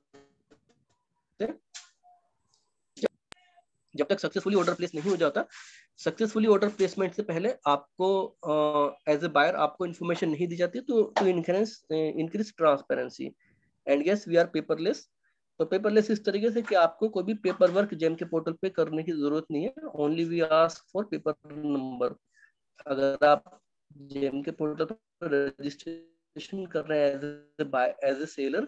जब तक सक्सेसफुली ऑर्डर प्लेस नहीं हो जाता. सक्सेसफुली ऑर्डर प्लेसमेंट से पहले आपको एज ए बायर आपको इंफॉर्मेशन नहीं दी जाती. तो to increase increase transparency. And yes, we are paperless. तो पेपरलेस इस तरीके से कि आपको कोई भी पेपर वर्क जेम के पोर्टल पे करने की जरूरत नहीं है. Only we ask for paper number. अगर आप जेम के पोर्टल पर रजिस्ट्रेशन कर रहे हैं एज ए सेलर,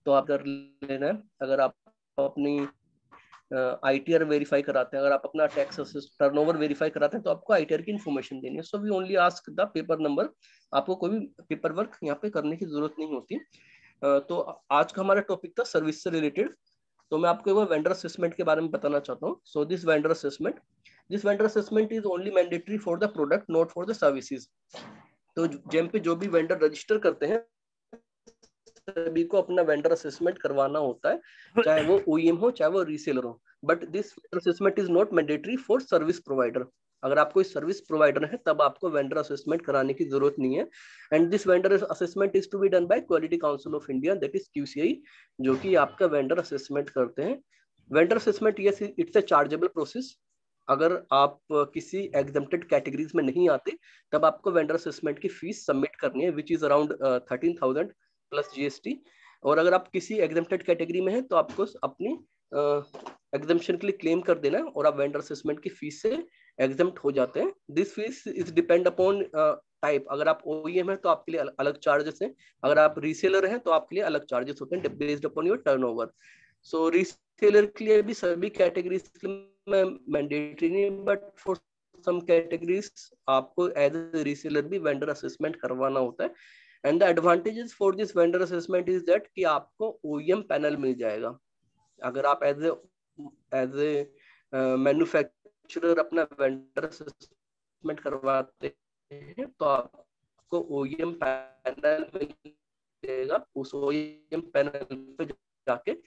तो आप कर लेना है। अगर आप अपनी आईटीआर वेरीफाई कराते हैं, अगर आप अपना टैक्स टर्नओवर वेरीफाई कराते हैं, तो आपको आईटीआर की इन्फॉर्मेशन देनी है। So we only ask the paper number, आपको कोई भी पेपर वर्क यहाँ पे करने की जरूरत नहीं होती। तो आज का हमारा टॉपिक था सर्विस से रिलेटेड। तो मैं आपको एक बार वेंडर असेसमेंट के बारे में बताना चाहता हूँ। So this vendor assessment this vendor assessment is only mandatory for the product, not for the services. तो जेम पे जो भी वेंडर रजिस्टर करते हैं सभी को अपना वेंडर असेसमेंट करवाना होता है, चाहे वो ओईएम हो चाहे वो रीसेलर हो। But this assessment is not mandatory for service provider. अगर आप कोई सर्विस प्रोवाइडर है तब आपको वेंडर असेसमेंट कराने की जरूरत नहीं है। And this vendor assessment is to be done by Quality Council of India, that is QCI, जो कि आपका वेंडर असेसमेंट करते हैं। Vendor assessment yes it's a chargeable process. अगर आप किसी एग्जेम्प्टेड कैटेगरीज में नहीं आते तब आपको वेंडर असेसमेंट की फीस सबमिट करनी है, which is around thirteen thousand plus GST. और अगर आप किसी एग्जेम्प्टेड कैटेगरी में हैं तो आपको अपनी एग्जेम्पशन के लिए क्लेम कर देना है और आप वेंडर असेसमेंट की फीस से एग्जेम्प्ट हो जाते हैं। This fees is depend upon type. अगर आप ओईएम है तो आपके लिए अलग चार्जेस हैं, अगर आप रीसेलर हैं तो आपके लिए अलग चार्जेस होते हैं based upon your turnover. So reseller के लिए भी सभी कैटेगरीज में मैंडेटरी नहीं, बट फॉर सम कैटेगरीज आपको एज ए रीसेलर भी वेंडर असेसमेंट करवाना होता है। And the advantages for this vendor assessment is that कि आपको ओईएम पैनल मिल जाएगा। अगर आप as a as a manufacturer अपना वेंडर असेसमेंट करवाते हैं तो आपको ओईएम पैनल मिल जाएगा। उस ओईएम पैनल पे जाके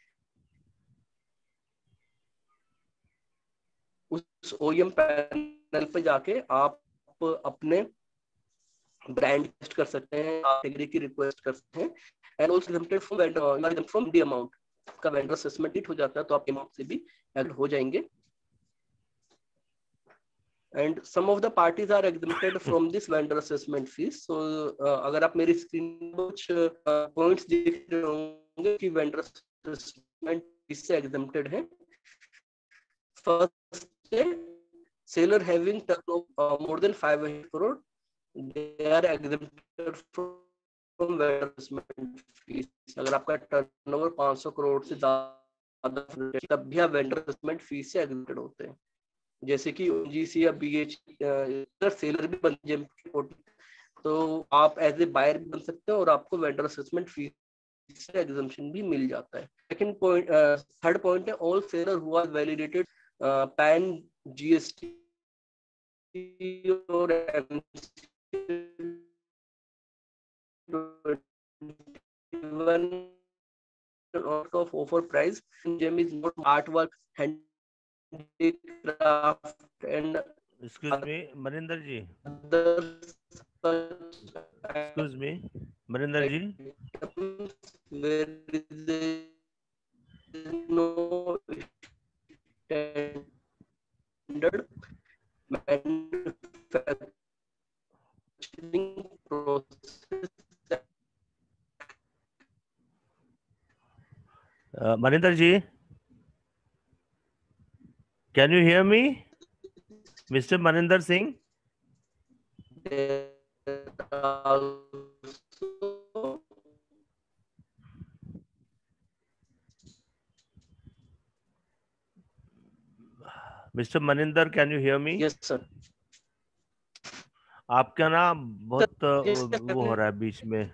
उस ओईएम पैनल पे जाके आप अपने ब्रांड टेस्ट कर सकते हैं, कैटेगरी की रिक्वेस्ट कर सकते हैं। And also exempted from vendor from the amount का वेंडर असेसमेंट हिट हो जाता है तो आप अमाउंट से भी एड हो जाएंगे। And some of the parties are exempted from this vendor assessment fees. So अगर आप मेरी स्क्रीन पर कुछ पॉइंट्स देख रहे होंगे कि वेंडर असेसमेंट फीस से एग्जेम्प्टेड है। फर्स्ट है seller having turnover more than five hundred crore, they are exempted from vendor assessment fees। अगर आपका टर्नओवर पाँच सौ करोड़ से ज्यादा तब भी आप वेंडर असेसमेंट फीस से एग्जेम्प्टेड होते हैं। जैसे कि ओजीसी या बीएच सेलर भी बन जेम तो आप एज ए बायर भी बन सकते हैं और आपको वेंडर असेसमेंट फीस से एग्जम्पशन भी मिल जाता है। सेकंड पॉइंट थर्ड पॉइंट है all seller who are validated PAN GST और of offer price. Gem is not artwork, handicraft and excuse me Maninder ji excuse me Maninder ji where is no standard manufacturing process. Uh, Maninder ji, can you hear me, Mister Maninder Singh? Mister Maninder, can you hear me? Yes sir. आपका ना बहुत वो हो रहा है बीच में,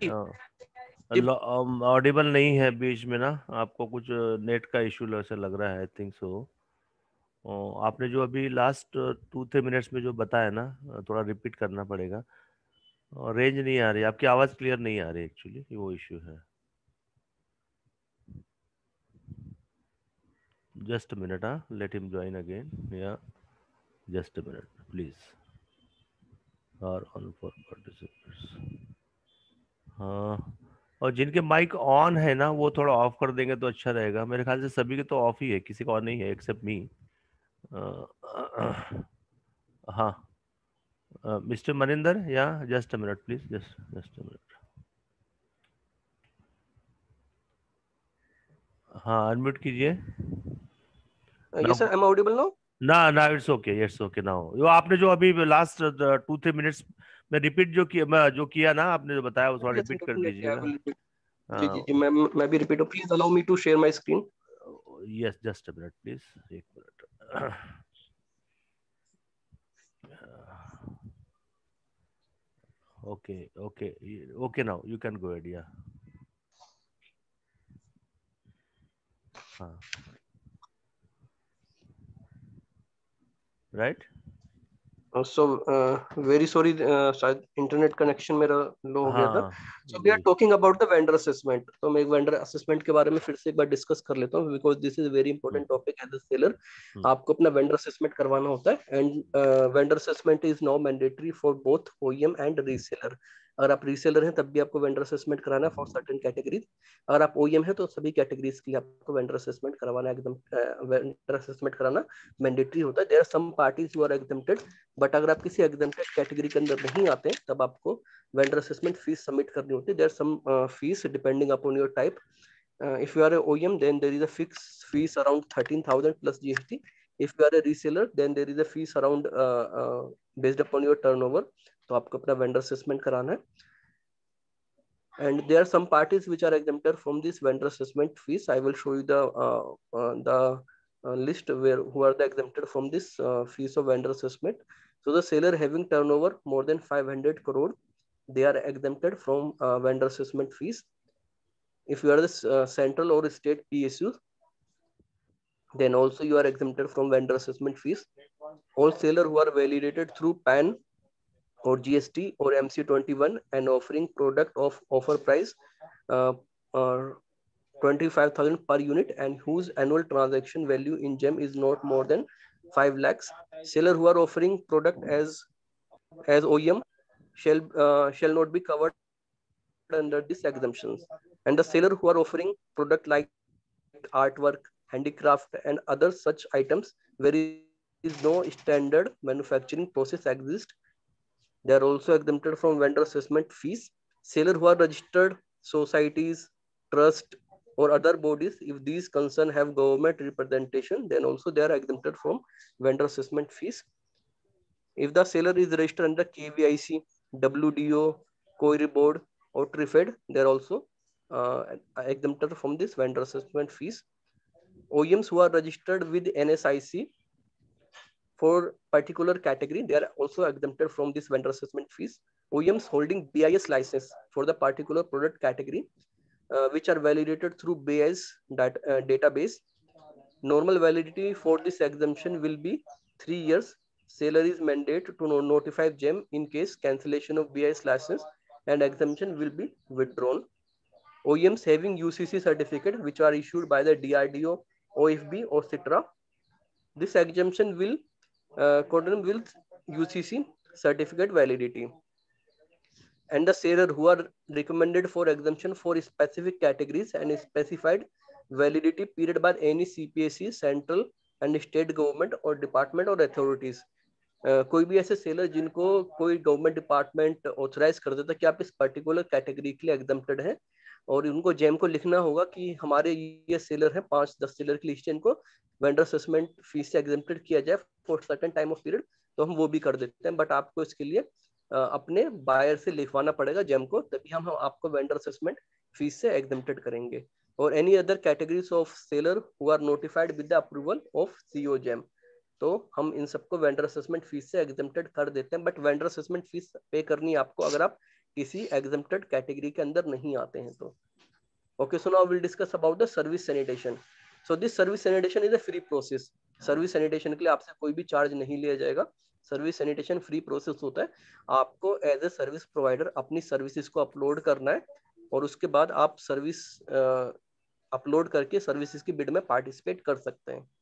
Audible नहीं है बीच में ना, आपको कुछ नेट का इशू ऐसा लग रहा है। I think so. आपने जो अभी लास्ट टू थ्री मिनट्स में जो बताया ना, थोड़ा रिपीट करना पड़ेगा। रेंज नहीं आ रही, आपकी आवाज़ क्लियर नहीं आ रही, एक्चुअली वो इशू है। जस्ट अ मिनट, हाँ, let him join again, yeah just a minute please. और ऑन फॉर पार्टिसिपेंट्स, हाँ, और जिनके माइक ऑन है ना वो थोड़ा ऑफ कर देंगे तो अच्छा रहेगा। मेरे ख्याल से सभी के तो ऑफ ही है, किसी का ऑन नहीं है एक्सेप्ट मी। हाँ, mister Maninder, yeah just a minute please, just just a minute. हाँ, अनम्यूट कीजिए। Yes sir, I am audible now? ना ना, it's okay, it's okay now. वो आपने जो अभी लास्ट टू थ्री मिनट्स में रिपीट जो किया, जो किया ना आपने जो बताया वो थोड़ा रिपीट कर दीजिएगा। जी जी जी मैं मैं भी रिपीट हूँ. Please allow me to share my screen. Yes, just a minute please, एक मिनट. Okay okay okay, now you can go ahead. Yeah हाँ, राइट. सो वेरी सॉरी, शायद इंटरनेट कनेक्शन मेरा लो हो गया था. हाँ सो वी आर जी. Talking about the vendor assessment. तो मैं एक वेंडर असेसमेंट के बारे में फिर से एक बार डिस्कस कर लेता हूँ, because this is very important topic as a seller. आपको अपना वेंडर असेसमेंट करवाना होता है, and vendor assessment is now mandatory for both OEM and reseller. अगर आप रीसेलर हैं तब भी आपको वेंडर असेसमेंट कराना है फॉर सर्टेन कैटेगरीज. अगर आप ओईएम है तो सभी कैटेगरीज के लिए आपको वेंडर असेसमेंट करवाना है, एकदम वेंडर असेसमेंट कराना मैंडेटरी होता है. There are some parties who are exempted, but अगर आप किसी एग्जेम्प्टेड कैटेगरी के अंदर नहीं आते हैं तब आपको वेंडर असेसमेंट फीस सबमिट करनी होती है. There some fees depending upon your type. If you are a O E M, then there is a fixed fees around thirteen thousand plus G S T. If you are a reseller, then there is a fees around uh, uh, based upon your turnover. तो आपको अपना vendor assessment कराना है. And there are some parties which are exempted from this vendor assessment fees. I will show you the uh, uh, the uh, list where who are the exempted from this uh, fees of vendor assessment. So the seller having turnover more than five hundred crore, they are exempted from uh, vendor assessment fees. If you are the uh, central or state P S Us, then also you are exempted from vendor assessment fees. All seller who are validated through P A N or G S T or M C twenty-one and offering product of offer price uh, uh, twenty-five thousand per unit and whose annual transaction value in GEM is not more than five lakhs. Seller who are offering product as as O E M shall uh, shall not be covered under these exemptions. And the seller who are offering product like artwork, handicraft, and other such items where is no standard manufacturing process exists, they are also exempted from vendor assessment fees. Seller who are registered societies, trust, or other bodies, if these concern have government representation, then also they are exempted from vendor assessment fees. If the seller is registered under K V I C, W D O, Koiri board, or TRIFED, they are also uh, exempted from this vendor assessment fees. O E Ms who are registered with N S I C for particular category, they are also exempted from this vendor assessment fees. O E Ms holding B I S license for the particular product category, uh, which are validated through B I S dat, uh, database. Normal validity for this exemption will be three years. Seller is mandated to notify GEM in case cancellation of B I S license, and exemption will be withdrawn. O E Ms having U C C certificate, which are issued by the D R D O, O F B, or CITRA, this exemption will uh, coordinate with U C C certificate validity. And the seller who are recommended for exemption for specific categories and specified validity period by any C P S E, central and state government or department or authorities. Uh, कोई भी ऐसे seller जिनको कोई government department authorise कर देता है कि आप इस पर्टिकुलर कैटेगरी के लिए एग्जम्प्टेड हैं, और उनको जेम को लिखना होगा कि हमारे ये सेलर हैं, पांच दस सेलर की लिस्ट है, इनको वेंडर असेसमेंट फीस से एग्जम्प्टेड किया जाए for certain time of period, तो हम वो भी कर देते हैं. बट आपको इसके लिए अपने बायर से लिखवाना पड़ेगा जेम को, तभी हम आपको वेंडर असेसमेंट फीस से एग्जम्प्टेड करेंगे. और any other categories of seller who are notified with the approval of CEO GeM, तो हम इन सबको वेंडर असेसमेंट फीस से एग्जम्प्टेड कर देते हैं. बट वेंडर असेसमेंट फीस पे करनी है आपको अगर आप किसी एग्जम्प्टेड कैटेगरी के अंदर नहीं आते हैं तो. Okay, so now will discuss about the service sanitation. So this service sanitation is a free process. Service sanitation के लिए आपसे कोई भी चार्ज नहीं लिया जाएगा. सर्विस सैनिटेशन फ्री प्रोसेस होता है. आपको एज ए सर्विस प्रोवाइडर अपनी सर्विसेज को अपलोड करना है, और उसके बाद आप सर्विस अपलोड करके सर्विसेज की बिड में पार्टिसिपेट कर सकते हैं.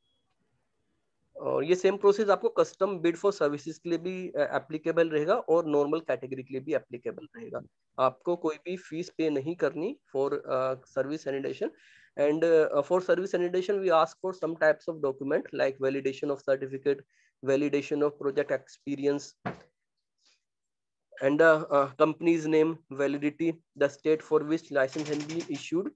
और ये सेम प्रोसेस आपको कस्टम बिड फॉर सर्विसेज के लिए भी एप्लीकेबल रहेगा और नॉर्मल कैटेगरी के लिए भी एप्लीकेबल रहेगा. आपको कोई भी फीस पे नहीं करनी for service sanitation. And for service sanitation we ask for some types of document like validation of certificate, validation of project experience, and the uh, company's name, validity, the state for which license has been issued,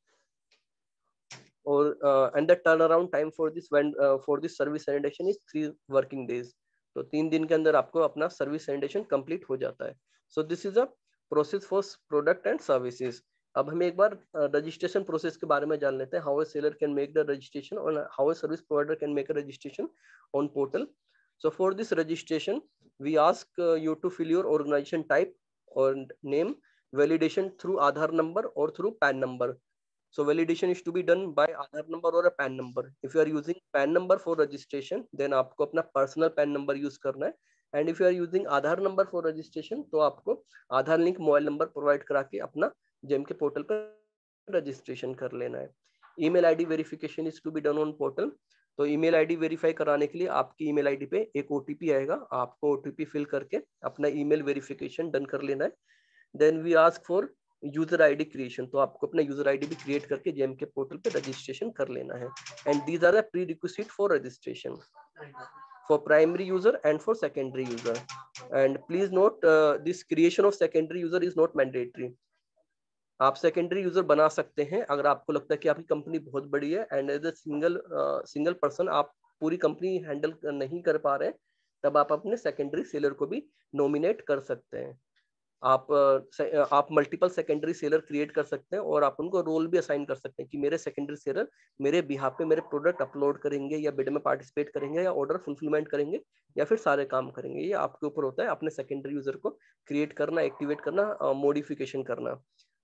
or uh, and the turnaround time for this when uh, for this service sanitation is three working days. तो तीन दिन के अंदर आपको अपना service sanitation complete हो जाता है. So this is a process for product and services. अब हमें एक बार रजिस्ट्रेशन प्रोसेस के बारे में जान लेते हैं, how a seller can make the registration और how a service provider can make a registration on portal. So for this registration, we ask uh, you to fill your organization type or name, validation through Aadhaar number or through P A N number. So validation is to be done by Aadhaar number or a P A N number. If you are using P A N number for registration, then आपको अपना personal P A N number use करना है. And if you are using Aadhaar number for registration, तो आपको Aadhaar link mobile number provide करा के अपना GeM के पोर्टल पर रजिस्ट्रेशन कर लेना है. Email ID verification is to be done on portal. तो ईमेल आईडी वेरीफाई कराने के लिए आपकी ईमेल आईडी पे एक ओटीपी आएगा, आपको ओटीपी फिल करके अपना ईमेल वेरिफिकेशन डन कर लेना है. Then we ask for user ID creation, तो आपको अपना यूजर आईडी भी क्रिएट करके जेम के पोर्टल पे रजिस्ट्रेशन कर लेना है. And these are the prerequisite for registration for primary user and for secondary user. And please note uh, this creation of secondary user is not mandatory. आप secondary user बना सकते हैं अगर आपको लगता है कि आपकी कंपनी बहुत बड़ी है and as a single single person आप पूरी कंपनी हैंडल नहीं कर पा रहे हैं, तब आप अपने सेकेंडरी सेलर को भी नॉमिनेट कर सकते हैं. आप uh, आप मल्टीपल सेकेंडरी सेलर क्रिएट कर सकते हैं और आप उनको रोल भी असाइन कर सकते हैं कि मेरे सेकेंडरी सेलर मेरे बिहाफ पे मेरे प्रोडक्ट अपलोड करेंगे या बिड में पार्टिसिपेट करेंगे या ऑर्डर फुलफिलमेंट करेंगे या फिर सारे काम करेंगे. ये आपके ऊपर होता है अपने सेकेंडरी यूजर को क्रिएट करना, एक्टिवेट करना, मॉडिफिकेशन करना.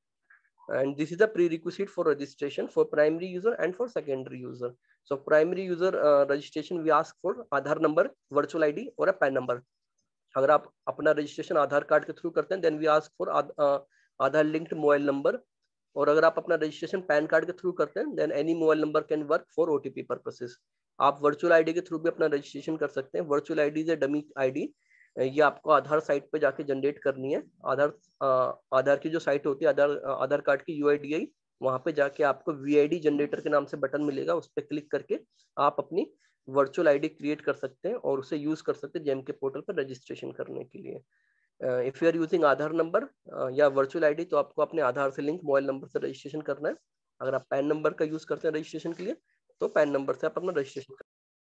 And this is the prerequisite for registration for primary user and for secondary user. So primary user uh, registration we ask for Aadhaar number, virtual I D और a P A N number. अगर आप अपना registration Aadhaar card के through करते हैं then we ask for Aadhaar linked mobile number. और अगर आप अपना रजिस्ट्रेशन पैन कार्ड के थ्रू करते हैं then any mobile number can work for O T P purposes. आप वर्चुअल आईडी के थ्रू भी अपना रजिस्ट्रेशन कर सकते हैं. Virtual ID is dummy ID, ये आपको आधार साइट पे जाके जनरेट करनी है. आधार आधार की जो साइट होती है आधार आधार कार्ड की यूआईडीआई, वहां पे जाके आपको वीआईडी जनरेटर के नाम से बटन मिलेगा, उस पर क्लिक करके आप अपनी वर्चुअल आईडी क्रिएट कर सकते हैं और उसे यूज कर सकते हैं जेम के पोर्टल पर रजिस्ट्रेशन करने के लिए. If you are using Aadhaar number या वर्चुअल आईडी तो आपको अपने आधार से लिंक मोबाइल नंबर से रजिस्ट्रेशन करना है. अगर आप पैन नंबर का यूज करते हैं रजिस्ट्रेशन के लिए तो पैन नंबर से आप अपना रजिस्ट्रेशन कर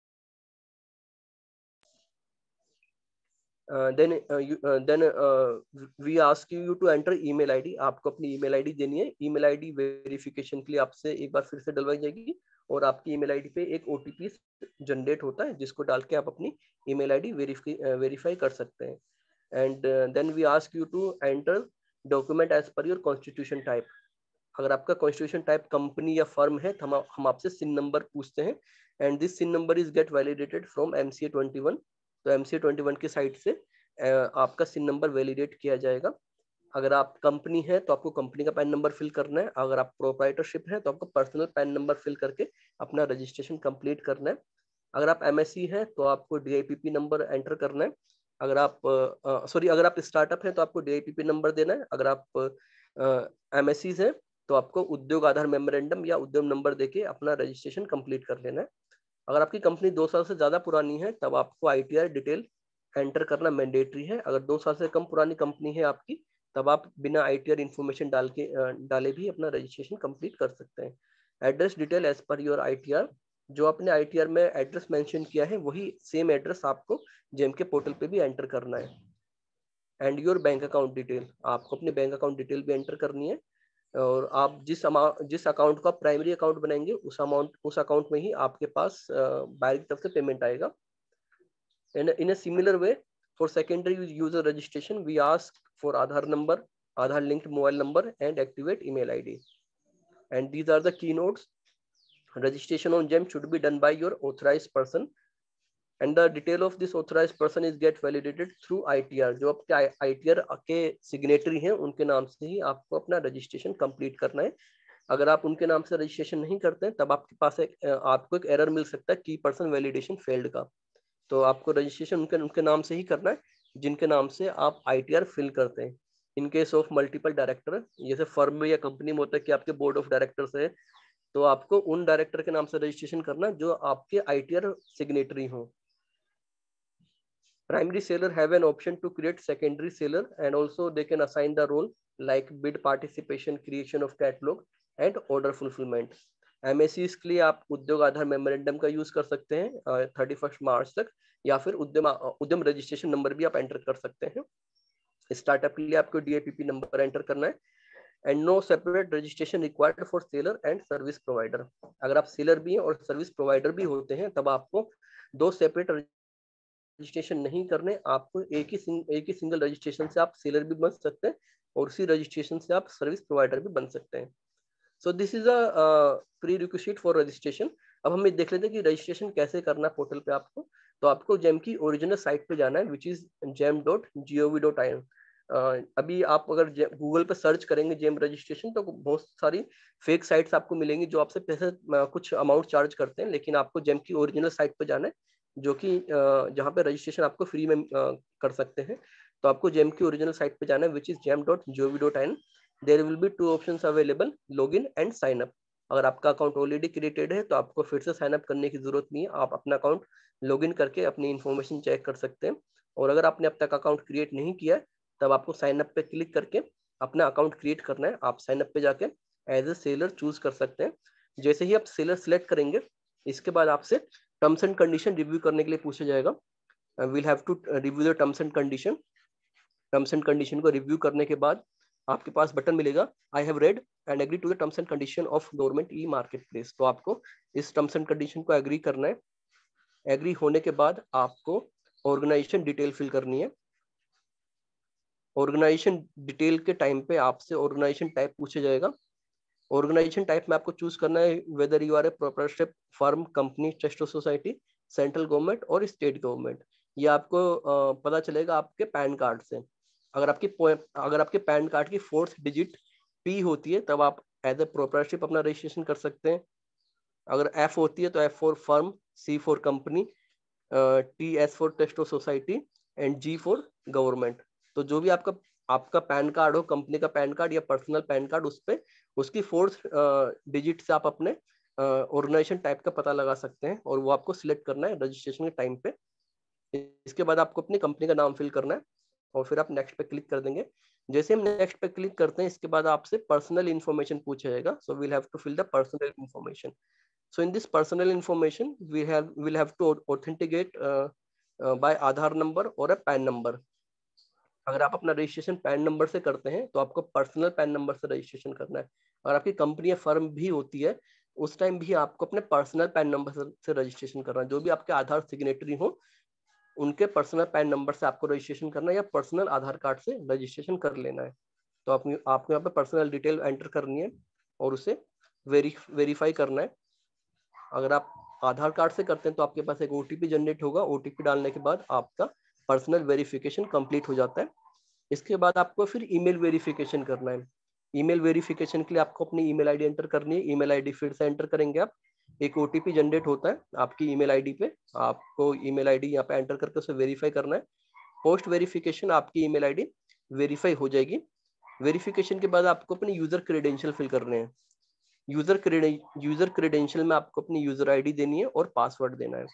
Uh, then uh, you, uh, then uh, we ask you to enter email I D. आपको अपनी email I D देनी है. email I D वेरिफिकेशन के लिए आपसे एक बार फिर से डलवाई जाएगी और आपकी email I D पे एक O T P जनरेट होता है जिसको डाल के आप अपनी email I D वेरीफाई कर सकते हैं. and uh, then we ask you to enter document as per your constitution type. अगर आपका constitution type कंपनी या फर्म है तो हम हम आपसे सिन नंबर पूछते हैं and this CIN number is get validated from M C A twenty-one. तो M C A twenty-one की साइट से आपका सिन नंबर वैलिडेट किया जाएगा. अगर आप कंपनी है तो आपको कंपनी का पैन नंबर फिल करना है. अगर आप प्रोप्राइटरशिप है तो आपको पर्सनल पैन नंबर फिल करके अपना रजिस्ट्रेशन कंप्लीट करना है. अगर आप एमएससी है तो आपको डीआईपीपी नंबर एंटर करना है. अगर आप सॉरी अगर आप स्टार्टअप है तो आपको डीआईपीपी नंबर देना है. अगर आप एमएससी है तो आपको उद्योग आधार मेमोरेंडम या उद्यम नंबर देके अपना रजिस्ट्रेशन कंप्लीट कर लेना है. अगर आपकी कंपनी दो साल से ज्यादा पुरानी है तब आपको आईटीआर डिटेल एंटर करना मैंडेटरी है. अगर दो साल से कम पुरानी कंपनी है आपकी तब आप बिना आईटीआर इंफॉर्मेशन डाल के डाले भी अपना रजिस्ट्रेशन कंप्लीट कर सकते हैं. Address detail as per your ITR, जो आपने आईटीआर में एड्रेस मेंशन किया है वही सेम एड्रेस आपको जेम के पोर्टल पे भी एंटर करना है. And your bank account detail, आपको अपने बैंक अकाउंट डिटेल भी एंटर करनी है और आप जिस अमाउंट जिस अकाउंट का प्राइमरी अकाउंट बनाएंगे उस अमाउंट उस अकाउंट में ही आपके पास बैंक की तरफ से पेमेंट आएगा. And in a similar way for secondary user registration we ask for Aadhaar number, Aadhaar linked mobile number and activate email ID. And these are the key notes. Registration on GeM should be done by your authorised person and the detail of this authorized person is get validated through I T R. जो आपके I T R के signatory हैं उनके नाम से ही आपको अपना registration complete करना है. अगर आप उनके नाम से रजिस्ट्रेशन नहीं करते हैं तब आपके पास एक आपको एक एरर मिल सकता है की पर्सन वैलिडेशन फेल्ड का. तो आपको रजिस्ट्रेशन उनके उनके नाम से ही करना है जिनके नाम से आप I T R फिल करते हैं. In case of multiple director, जैसे फर्म में या कंपनी में होता है कि आपके बोर्ड ऑफ डायरेक्टर्स है तो आपको उन डायरेक्टर के नाम से रजिस्ट्रेशन करना जो आपके I T R सिग्नेटरी हो. Primary seller have an option to create secondary seller and also they can assign the role like bid participation, creation of catalog and order fulfillment. M S Cs के लिए आप उद्योग आधार memorandum का use कर सकते हैं thirty first March तक, या फिर उद्यम उद्यम रजिस्ट्रेशन नंबर भी आप एंटर कर सकते हैं. स्टार्टअप के लिए आपको डीआईपीपी नंबर एंटर करना है. And no separate registration required for seller and service provider. अगर आप सेलर भी हैं और सर्विस प्रोवाइडर भी होते हैं तब आपको दो सेपरेट रजिस्ट्रेशन नहीं करने, आपको एक ही सिंग, एक ही सिंगल रजिस्ट्रेशन से आप सेलर भी बन सकते हैं और उसी रजिस्ट्रेशन से आप सर्विस प्रोवाइडर भी बन सकते हैं। So this is a prerequisite for registration. अब हम देख लेते हैं कि रजिस्ट्रेशन कैसे करना है पोर्टल पे आपको। तो आपको जेम की ओरिजिनल साइट पे जाना है which is GeM dot G O V dot I N. अभी आप अगर गूगल पे सर्च करेंगे जेम रजिस्ट्रेशन तो बहुत सारी फेक साइट्स आपको मिलेंगी जो आपसे पैसे कुछ अमाउंट चार्ज करते हैं, लेकिन आपको जेम की ओरिजिनल साइट पे जाना है जो कि जहाँ पे रजिस्ट्रेशन आपको फ्री में कर सकते हैं। तो आपको जेम की ओरिजिनल साइट पे जाना है which is GeM dot G O V dot I N. There will be two options available, login and sign up. अगर आपका अकाउंट ऑलरेडी क्रिएटेड है तो आपको फिर से साइन अप करने की जरूरत नहीं है, आप अपना अकाउंट लॉगिन करके अपनी इन्फॉर्मेशन चेक कर सकते हैं। और अगर आपने अब तक अकाउंट क्रिएट नहीं किया है तब आपको साइन अप पे क्लिक करके अपना अकाउंट क्रिएट करना है। आप साइन अप पे जाके एज ए सेलर चूज कर सकते हैं। जैसे ही आप सेलर सिलेक्ट करेंगे इसके बाद आपसे टर्म्स एंड कंडीशन रिव्यू करने के लिए पूछा जाएगा। Will have to review the terms and condition. Terms and condition को रिव्यू करने के बाद आपके पास बटन मिलेगा I have read and agree to the terms and condition of government e marketplace. तो आपको इस टर्म्स एंड कंडीशन को एग्री करना है। एग्री होने के बाद आपको ऑर्गेनाइजेशन डिटेल फिल करनी है। ऑर्गेनाइजेशन डिटेल के टाइम पे आपसे ऑर्गेनाइजेशन टाइप पूछा जाएगा। ऑर्गेनाइजेशन टाइप में आपको चूज करना है whether you are a proprietorship firm, company, trust society, central government और स्टेट गवर्नमेंट। ये आपको uh, पता चलेगा आपके पैन कार्ड से। अगर आपकी अगर आपके पैन कार्ड की फोर्थ डिजिट पी होती है तब आप एज ए प्रोप्राइटरशिप अपना रजिस्ट्रेशन कर सकते हैं। अगर एफ होती है तो F for firm, C for company, T S for trust society and G for government. तो जो भी आपका आपका पैन कार्ड हो, कंपनी का पैन कार्ड या पर्सनल पैन कार्ड, उस पे उसकी फोर्थ डिजिट से आप अपने ऑर्गेनाइजेशन uh, टाइप का पता लगा सकते हैं और वो आपको सिलेक्ट करना है रजिस्ट्रेशन के टाइम पे। इसके बाद आपको अपनी कंपनी का नाम फिल करना है और फिर आप नेक्स्ट पे क्लिक कर देंगे। जैसे हम नेक्स्ट पे क्लिक करते हैं इसके बाद आपसे पर्सनल इन्फॉर्मेशन पूछा जाएगा। So we'll have to fill the personal information. So in this personal information, we have will have to authenticate uh, uh, by Aadhaar number और पैन नंबर। अगर आप अपना रजिस्ट्रेशन पैन नंबर से करते हैं तो आपको पर्सनल पैन नंबर से रजिस्ट्रेशन करना है। अगर आपकी कंपनी या फर्म भी होती है उस टाइम भी आपको अपने पर्सनल पैन नंबर से रजिस्ट्रेशन करना है। जो भी आपके आधार सिग्नेटरी हो उनके पर्सनल पैन नंबर से आपको रजिस्ट्रेशन करना है या पर्सनल आधार कार्ड से रजिस्ट्रेशन कर लेना है। तो आप आपको यहाँ पे पर्सनल डिटेल एंटर करनी है और उसे वेरी वेरीफाई करना है। अगर आप आधार कार्ड से करते हैं तो आपके पास एक ओटीपी जनरेट होगा। ओटीपी डालने के बाद आपका पर्सनल वेरिफिकेशन कंप्लीट हो जाता है। इसके बाद आपको फिर ईमेल वेरिफिकेशन करना है। ईमेल वेरिफिकेशन के लिए आपको अपनी ईमेल आईडी एंटर करनी है। ईमेल आईडी फिर से एंटर करेंगे आप, एक ओटीपी जनरेट होता है आपकी ईमेल आईडी पे। आपको ईमेल आईडी यहाँ पे एंटर करके उसे वेरीफाई करना है। पोस्ट वेरिफिकेशन आपकी ईमेल आईडी वेरीफाई हो जाएगी। वेरिफिकेशन के बाद आपको अपने यूजर क्रेडेंशियल फिल करने हैं। यूजर क्रेडे यूजर क्रेडेंशियल में आपको अपनी यूजर आईडी देनी है और पासवर्ड देना है।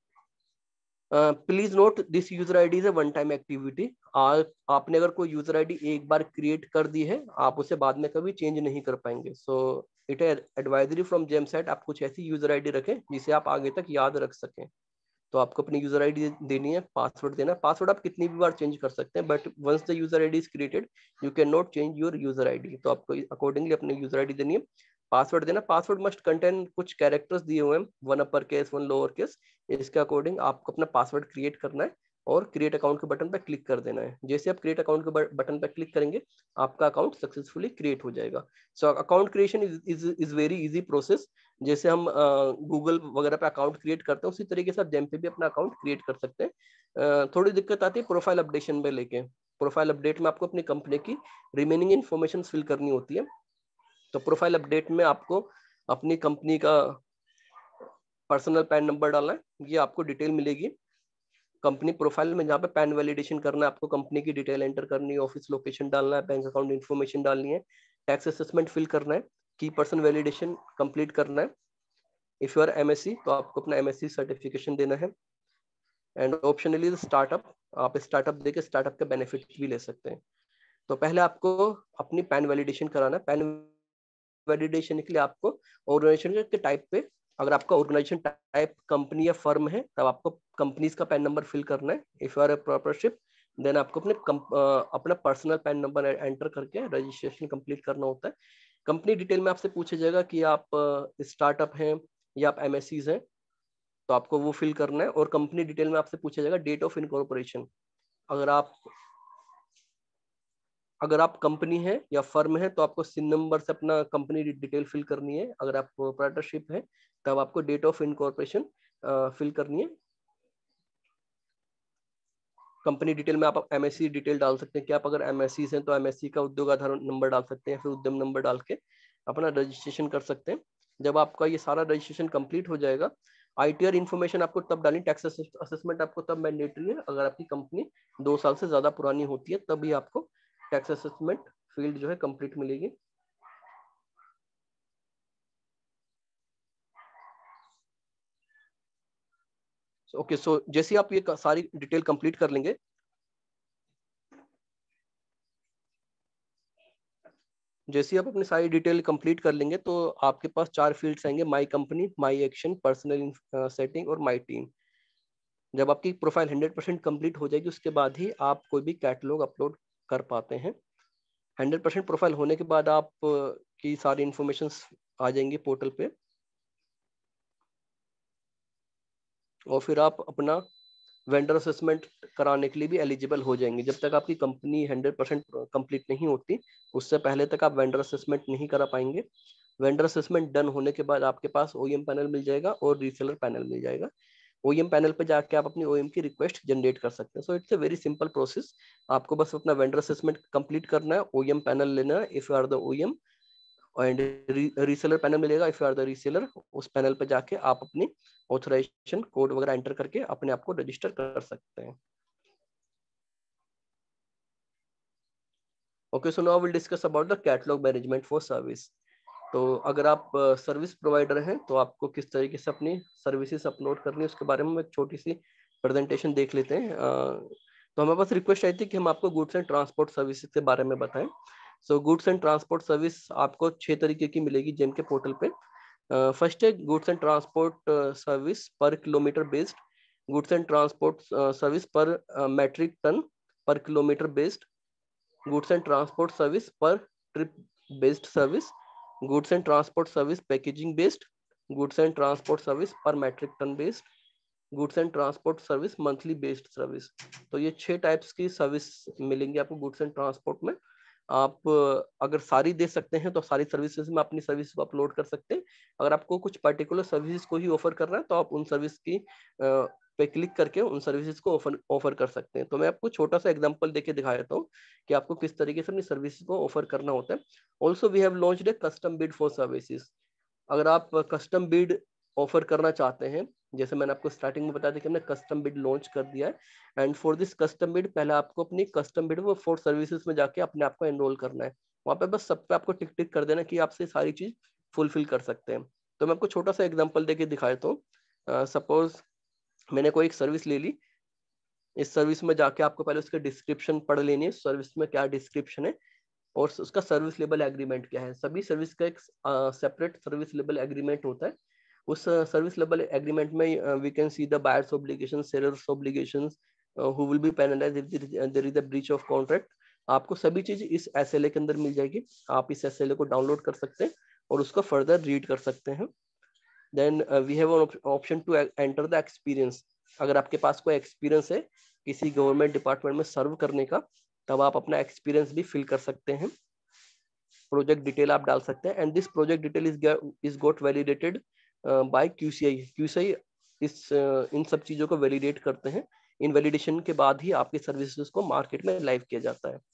Please note this user ID is a one time activity. आपने अगर कोई यूजर आईडी एक बार क्रिएट कर दी है आप उसे बाद में कभी चेंज नहीं कर पाएंगे। सो इट है एडवाइजरी फ्रॉम जेम साइट, आप कुछ ऐसी यूजर आईडी रखें जिसे आप आगे तक याद रख सकें। तो आपको अपनी यूजर आईडी देनी है, पासवर्ड देना है। पासवर्ड आप कितनी भी बार चेंज कर सकते हैं but once the user ID is created you can not change your user ID. तो आपको अकॉर्डिंगली अपनी यूजर आईडी देनी है, पासवर्ड देना। पासवर्ड मस्ट कंटेन कुछ कैरेक्टर्स दिए हुए हैं, one upper case one lower case. इसके अकॉर्डिंग आपको अपना पासवर्ड क्रिएट करना है और क्रिएट अकाउंट के बटन पर क्लिक कर देना है। जैसे आप क्रिएट अकाउंट के बटन पर क्लिक करेंगे आपका अकाउंट सक्सेसफुली क्रिएट हो जाएगा। So account creation is is very easy process. जैसे हम गूगल uh, वगैरह पे अकाउंट क्रिएट करते हैं उसी तरीके से आप जेम पे भी अपना अकाउंट क्रिएट कर सकते हैं। uh, थोड़ी दिक्कत आती है प्रोफाइल अपडेशन में लेके। प्रोफाइल अपडेट में आपको अपनी कंपनी की रिमेनिंग इन्फॉर्मेशन फिल करनी होती है। तो प्रोफाइल अपडेट में आपको अपनी कंपनी का पर्सनल पैन नंबर डालना है, ये आपको डिटेल मिलेगी कंपनी प्रोफाइल में। जहाँ पे पैन वैलिडेशन करना है आपको कंपनी की डिटेल एंटर करनी है, ऑफिस लोकेशन डालना है, बैंक अकाउंट इन्फॉर्मेशन डालनी है, टैक्स असेसमेंट फिल करना है, की पर्सन वैलिडेशन कंप्लीट करना है। इफ यू आर एमएससी तो आपको अपना एमएससी सर्टिफिकेशन देना है। एंड ऑप्शनली स्टार्टअप, आप स्टार्टअप देके स्टार्टअप के बेनिफिट भी ले सकते हैं। तो पहले आपको अपनी पैन वैलिडेशन कराना है। पैन वैलिडेशन के लिए आपको ऑर्गेनाइजेशन के टाइप पे, अगर आपका ऑर्गेनाइजेशन टाइप कंपनी या फर्म है तब आपको कंपनीज का पैन नंबर फिल करना है। If you are a proprietorship then आपको अपने अपना पर्सनल पैन नंबर एंटर करके रजिस्ट्रेशन कंप्लीट करना होता है। कंपनी डिटेल में आपसे पूछा जाएगा कि आप स्टार्टअप हैं या आप एमएससीज हैं, तो आपको वो फिल करना है। और कंपनी डिटेल में आपसे पूछा जाएगा डेट ऑफ इनकॉर्पोरेशन। अगर आप अगर आप कंपनी है या फर्म है तो आपको सिन नंबर से अपना कंपनी डिटेल फिल करनी है। अगर आप प्रोप्राइटरशिप है तब आपको डेट ऑफ इनकॉर्पोरेशन फिल करनी है। कंपनी डिटेल में आप एमएससी डिटेल डाल सकते हैं कि आप अगर एमएससी हैं तो एमएससी का उद्योग आधार नंबर डाल सकते हैं, फिर उद्यम नंबर डाल के अपना रजिस्ट्रेशन कर सकते हैं। जब आपका ये सारा रजिस्ट्रेशन कंप्लीट हो जाएगा, आईटीआर इन्फॉर्मेशन आपको तब डालनी, टैक्स असेसमेंट आपको तब मैंडेटरी है अगर आपकी कंपनी दो साल से ज्यादा पुरानी होती है, तभी आपको टैक्स असेसमेंट फील्ड जो है कंप्लीट मिलेगी। ओके, सो जैसे आप ये सारी डिटेल कंप्लीट कर लेंगे, जैसे आप अपनी सारी डिटेल कंप्लीट कर लेंगे तो आपके पास चार फील्ड्स आएंगे, my company, my action, personal setting और माई टीम। जब आपकी प्रोफाइल हंड्रेड परसेंट कंप्लीट हो जाएगी उसके बाद ही आप कोई भी कैटलॉग अपलोड कर पाते हैं। हंड्रेड परसेंट प्रोफाइल होने के बाद आप की सारी इंफॉर्मेशन आ जाएंगी पोर्टल पे, और फिर आप अपना वेंडर असेसमेंट कराने के लिए भी एलिजिबल हो जाएंगे। जब तक आपकी कंपनी हंड्रेड परसेंट कंप्लीट नहीं होती उससे पहले तक आप वेंडर असेसमेंट नहीं करा पाएंगे। वेंडर असेसमेंट डन होने के बाद आपके पास ओईएम पैनल मिल जाएगा और रीसेलर पैनल मिल जाएगा। ओईएम पैनल पे जाके आप अपनी ओईएम की रिक्वेस्ट जनरेट कर सकते हैं। So it's a very simple process. आपको बस अपना वेंडर असेसमेंट कंप्लीट करना है, ओईएम पैनल लेना है if you are the OEM, and reseller panel मिलेगा if you are the reseller. उस पैनल पे जाके आप अपनी ऑथराइजेशन कोड वगैरह एंटर करके अपने आप को रजिस्टर कर सकते हैं। Okay, so now will discuss about the catalogue management for service. तो अगर आप सर्विस uh, प्रोवाइडर हैं तो आपको किस तरीके से अपनी सर्विसेज अपलोड करनी है उसके बारे में एक छोटी सी प्रेजेंटेशन देख लेते हैं। uh, तो हमारे पास रिक्वेस्ट आई थी कि हम आपको गुड्स एंड ट्रांसपोर्ट सर्विसेज के बारे में बताएं। So goods and transport service आपको छह तरीके की मिलेगी जेम के पोर्टल पे। फर्स्ट है goods and transport service per kilometre based, goods and transport service per metric tonne per kilometre based, goods and transport service per trip based service, goods and transport service packaging based, goods and transport service per metric tonne based, goods and transport service monthly based service. तो ये छह types की service मिलेंगी आपको goods and transport में। आप अगर सारी दे सकते हैं तो सारी सर्विसेज में अपनी सर्विस को अपलोड कर सकते हैं। अगर आपको कुछ पर्टिकुलर सर्विसेज को ही ऑफर करना है तो आप उन सर्विस की पे क्लिक करके उन सर्विसेज को ऑफर ऑफर कर सकते हैं। तो मैं आपको छोटा सा एग्जांपल देके दिखा देता हूँ कि आपको किस तरीके से अपनी सर्विसेज को ऑफर करना होता है। Also we have launched a custom bid for services. अगर आप कस्टम बिड ऑफर करना चाहते हैं, जैसे मैंने आपको स्टार्टिंग में बताया था कि हमने कस्टम बिड लॉन्च कर दिया है, and for this custom bid पहले आपको अपनी कस्टम बिड वो फॉर सर्विसेज में जाके अपने आप को एनरोल करना है। वहाँ पे बस सब पे आपको टिक टिक कर देना कि आपसे सारी चीज फुलफिल कर सकते हैं। तो मैं आपको छोटा सा एग्जांपल देके दिखाया तो सपोज मैंने कोई एक सर्विस ले ली। इस सर्विस में जाके आपको पहले उसका डिस्क्रिप्शन पढ़ लेनी है, सर्विस में क्या डिस्क्रिप्शन है और उसका सर्विस लेवल एग्रीमेंट क्या है। सभी सर्विस का एक सेपरेट सर्विस लेवल एग्रीमेंट होता है। उस सर्विस लेवल एग्रीमेंट में we can see the buyers obligation, sellers obligations, who will be penalised if there is a breach of contract. आपको सभी चीज इस एसएलए के अंदर मिल जाएगी। आप इस एसएलए को डाउनलोड कर सकते हैं और उसको फर्दर रीड कर सकते हैं। Then we have an option to enter the experience. अगर आपके पास कोई एक्सपीरियंस है किसी गवर्नमेंट डिपार्टमेंट में सर्व करने का, तब आप अपना एक्सपीरियंस भी फिल कर सकते हैं। प्रोजेक्ट डिटेल आप डाल सकते हैं, and this project detail is is got validated by QCI. QCI इस uh, इन सब चीजों को वैलिडेट करते हैं। इन वैलिडेशन के बाद ही आपकी सर्विसेज को मार्केट में लाइव किया जाता है।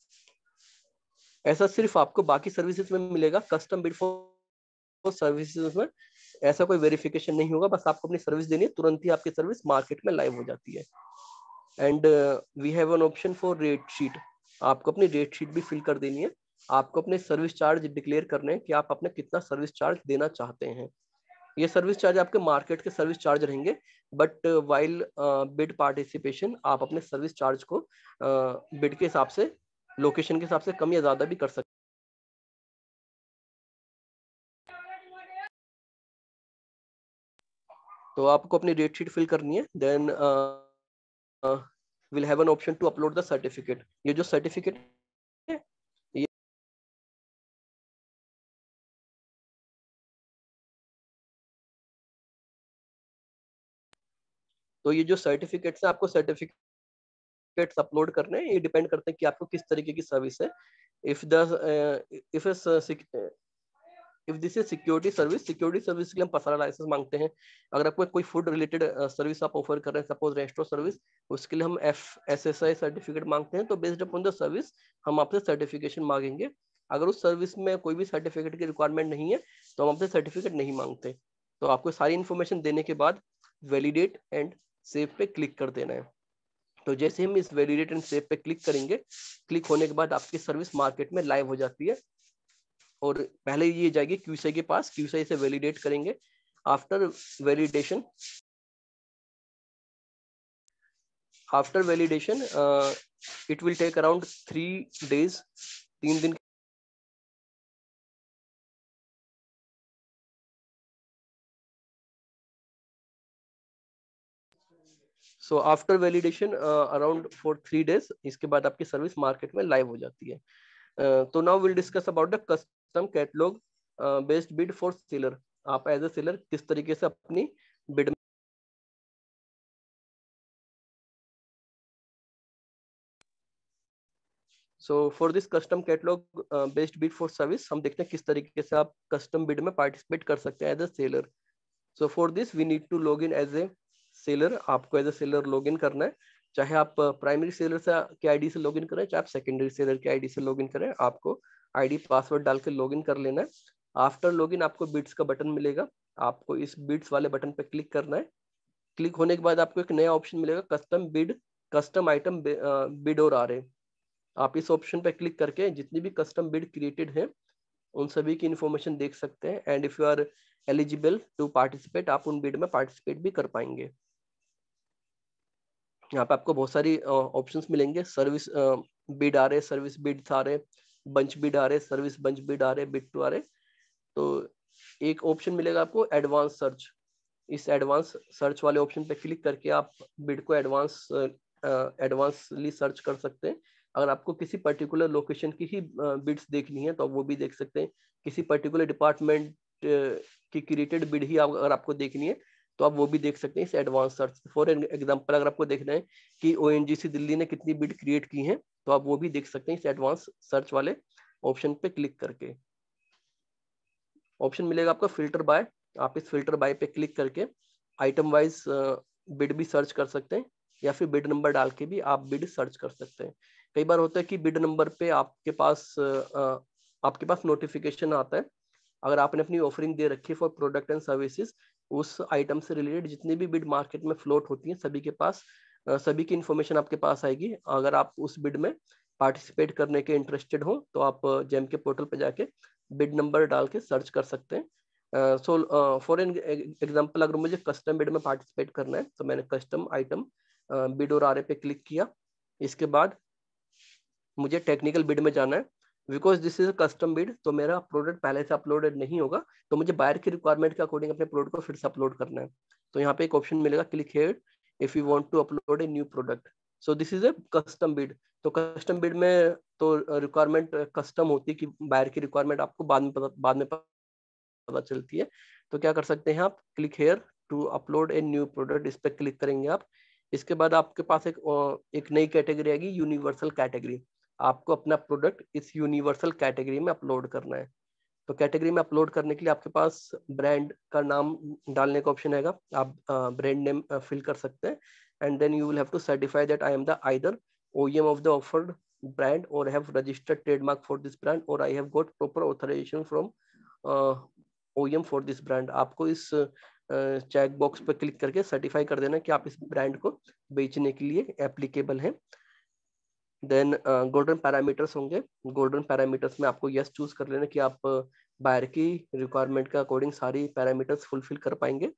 ऐसा सिर्फ आपको बाकी सर्विसेज में मिलेगा, कस्टम बिड फॉर सर्विसेज में ऐसा कोई वेरिफिकेशन नहीं होगा। बस आपको अपनी सर्विस देनी है, तुरंत ही आपकी सर्विस मार्केट में लाइव हो जाती है। And we have an option for rate sheet. आपको अपनी रेट शीट भी फिल कर देनी है। आपको अपने सर्विस चार्ज डिक्लेयर करने हैं कि आप अपने कितना सर्विस चार्ज देना चाहते हैं। ये सर्विस चार्ज आपके मार्केट के सर्विस चार्ज रहेंगे, बट वाइल बिड पार्टिसिपेशन आप अपने सर्विस चार्ज को बिड uh, के हिसाब से, लोकेशन के हिसाब से कम या ज्यादा भी कर सकते हैं। तो आपको अपनी रेट शीट फिल करनी है। Then will have an option to upload the certificate. ये जो सर्टिफिकेट है ये तो ये जो सर्टिफिकेट्स है आपको सर्टिफिकेट्स अपलोड करने हैं, ये डिपेंड करते हैं कि आपको किस तरीके की सर्विस है। If the if if this is security service, security service के लिए हम पसारा लाइसेंस मांगते हैं। अगर आपको कोई फूड रिलेटेड सर्विस आप ऑफर कर रहे हैं, सपोज रेस्टोरेंट सर्विस, उसके लिए हम F S S I certificate मांगते हैं। तो बेस्ड अपॉन द सर्विस हम आपसे सर्टिफिकेशन मांगेंगे। अगर उस सर्विस में कोई भी सर्टिफिकेट की रिक्वायरमेंट नहीं है तो हम आपसे सर्टिफिकेट नहीं मांगते। तो आपको सारी इन्फॉर्मेशन देने के बाद वैलिडेट एंड सेव पे क्लिक कर देना है। तो जैसे हम इस वैलिडेट एंड सेव पे क्लिक करेंगे, क्लिक होने के बाद आपकी सर्विस मार्केट में लाइव हो जाती है। और पहले ये जाएगी क्यूसीआई के पास, क्यूसीआई से वैलिडेट करेंगे। After validation after validation it will take around three days, तीन दिन so after validation around for three days, इसके बाद आपकी सर्विस मार्केट में लाइव हो जाती है। uh, तो now will discuss about the custom catalogue based bid for seller. आप एज ए सेलर किस तरीके से अपनी bid so for this custom catalogue based bid for service, हम देखते हैं किस तरीके से आप कस्टम बिड में पार्टिसिपेट कर सकते हैं as a seller. So for this we need to log in as a seller. आपको as a seller log in करना है, चाहे आप प्राइमरी सेलर से के आईडी से लॉगिन करें, चाहे आप सेकेंडरी सेलर के आईडी से लॉगिन करें, आपको आईडी पासवर्ड डाल के लॉगिन कर लेना है। आफ्टर लॉगिन आपको बिड्स का बटन मिलेगा, आपको इस बिड्स वाले बटन पे क्लिक करना है। क्लिक होने के बाद आपको एक नया ऑप्शन मिलेगा, custom bid, custom item bid और आर ए। आप इस ऑप्शन पे क्लिक करके जितनी भी कस्टम बिड क्रिएटेड है उन सभी की इंफॉर्मेशन देख सकते हैं। And if you are eligible to participate, आप उन बिड में पार्टिसिपेट भी कर पाएंगे। यहाँ पे आपको बहुत सारी ऑप्शंस uh, मिलेंगे। सर्विस बिड आ रहे, सर्विस बिड आ रहे, बंच बिड आ रहे, सर्विस बंच बिड आ रहे, बिड टू आ रहे। तो एक ऑप्शन मिलेगा आपको एडवांस सर्च। इस एडवांस सर्च वाले ऑप्शन पे क्लिक करके आप बिड को एडवांस एडवांसली सर्च कर सकते हैं। अगर आपको किसी पर्टिकुलर लोकेशन की ही बिड्स uh, देखनी है तो आप वो भी देख सकते हैं। किसी पर्टिकुलर डिपार्टमेंट uh, की क्रिएटेड बिड ही आप, अगर आपको देखनी है तो आप वो भी देख सकते हैं इस एडवांस सर्च। फॉर एग्जांपल अगर आपको देखना है कि ओएनजीसी दिल्ली ने कितनी बिड क्रिएट की हैं तो आप वो भी देख सकते हैं इस एडवांस सर्च वाले ऑप्शन पे क्लिक करके। ऑप्शन मिलेगा आपका फिल्टर बाय, आप इस फिल्टर बाय पे क्लिक करके आइटम वाइज बिड भी सर्च कर सकते हैं, या फिर बिड नंबर डाल के भी आप बिड सर्च कर सकते हैं। कई बार होता है कि बिड नंबर पे आपके पास आपके पास नोटिफिकेशन आता है। अगर आपने अपनी ऑफरिंग दे रखी है फॉर प्रोडक्ट एंड सर्विसेज, उस आइटम से रिलेटेड जितनी भी बिड मार्केट में फ्लोट होती है सभी के पास सभी की इंफॉर्मेशन आपके पास आएगी। अगर आप उस बिड में पार्टिसिपेट करने के इंटरेस्टेड हो तो आप जेम के पोर्टल पे जाके बिड नंबर डाल के सर्च कर सकते हैं। सो फॉर एन एग्जांपल अगर मुझे कस्टम बिड में पार्टिसिपेट करना है तो मैंने कस्टम आइटम बिड और आरए पे क्लिक किया। इसके बाद मुझे टेक्निकल बिड में जाना है। Because this is custom bid तो मेरा प्रोडक्ट पहले से अपलोडेड नहीं होगा, तो मुझे बायर की रिक्वायरमेंट के अकॉर्डिंग अपने प्रोडक्ट को फिर से अपलोड करना है। तो यहाँ पे एक ऑप्शन मिलेगा click here if you want to upload a new product. So this is a custom bid. तो कस्टम बिड में तो रिक्वायरमेंट कस्टम होती है कि बायर की रिक्वायरमेंट आपको बाद में पता बाद में पता चलती है। तो क्या कर सकते हैं आप, click here to upload a new product, इस पर क्लिक करेंगे आप। इसके बाद आपके पास एक एक नई कैटेगरी आएगी, यूनिवर्सल कैटेगरी। आपको अपना प्रोडक्ट इस यूनिवर्सल कैटेगरी में अपलोड करना है। तो कैटेगरी में अपलोड करने के लिए आपके पास ब्रांड का नाम डालने का ऑप्शन आएगा, आप ब्रांड नेम फिल कर सकते हैं। And then you will have to certify that I am the either OEM of the offered brand or have registered trademark for this brand or I have got proper authorization from uh, O E M for this brand। आपको इस check box पर click करके certify कर देना कि आप इस brand को बेचने के लिए एप्लीकेबल हैं। देन गोल्डन पैरामीटर्स होंगे, गोल्डन पैरामीटर्स में आपको यस चूज कर लेना कि आप बायर की रिक्वायरमेंट के अकॉर्डिंग सारी पैरामीटर्स फुलफिल कर पाएंगे।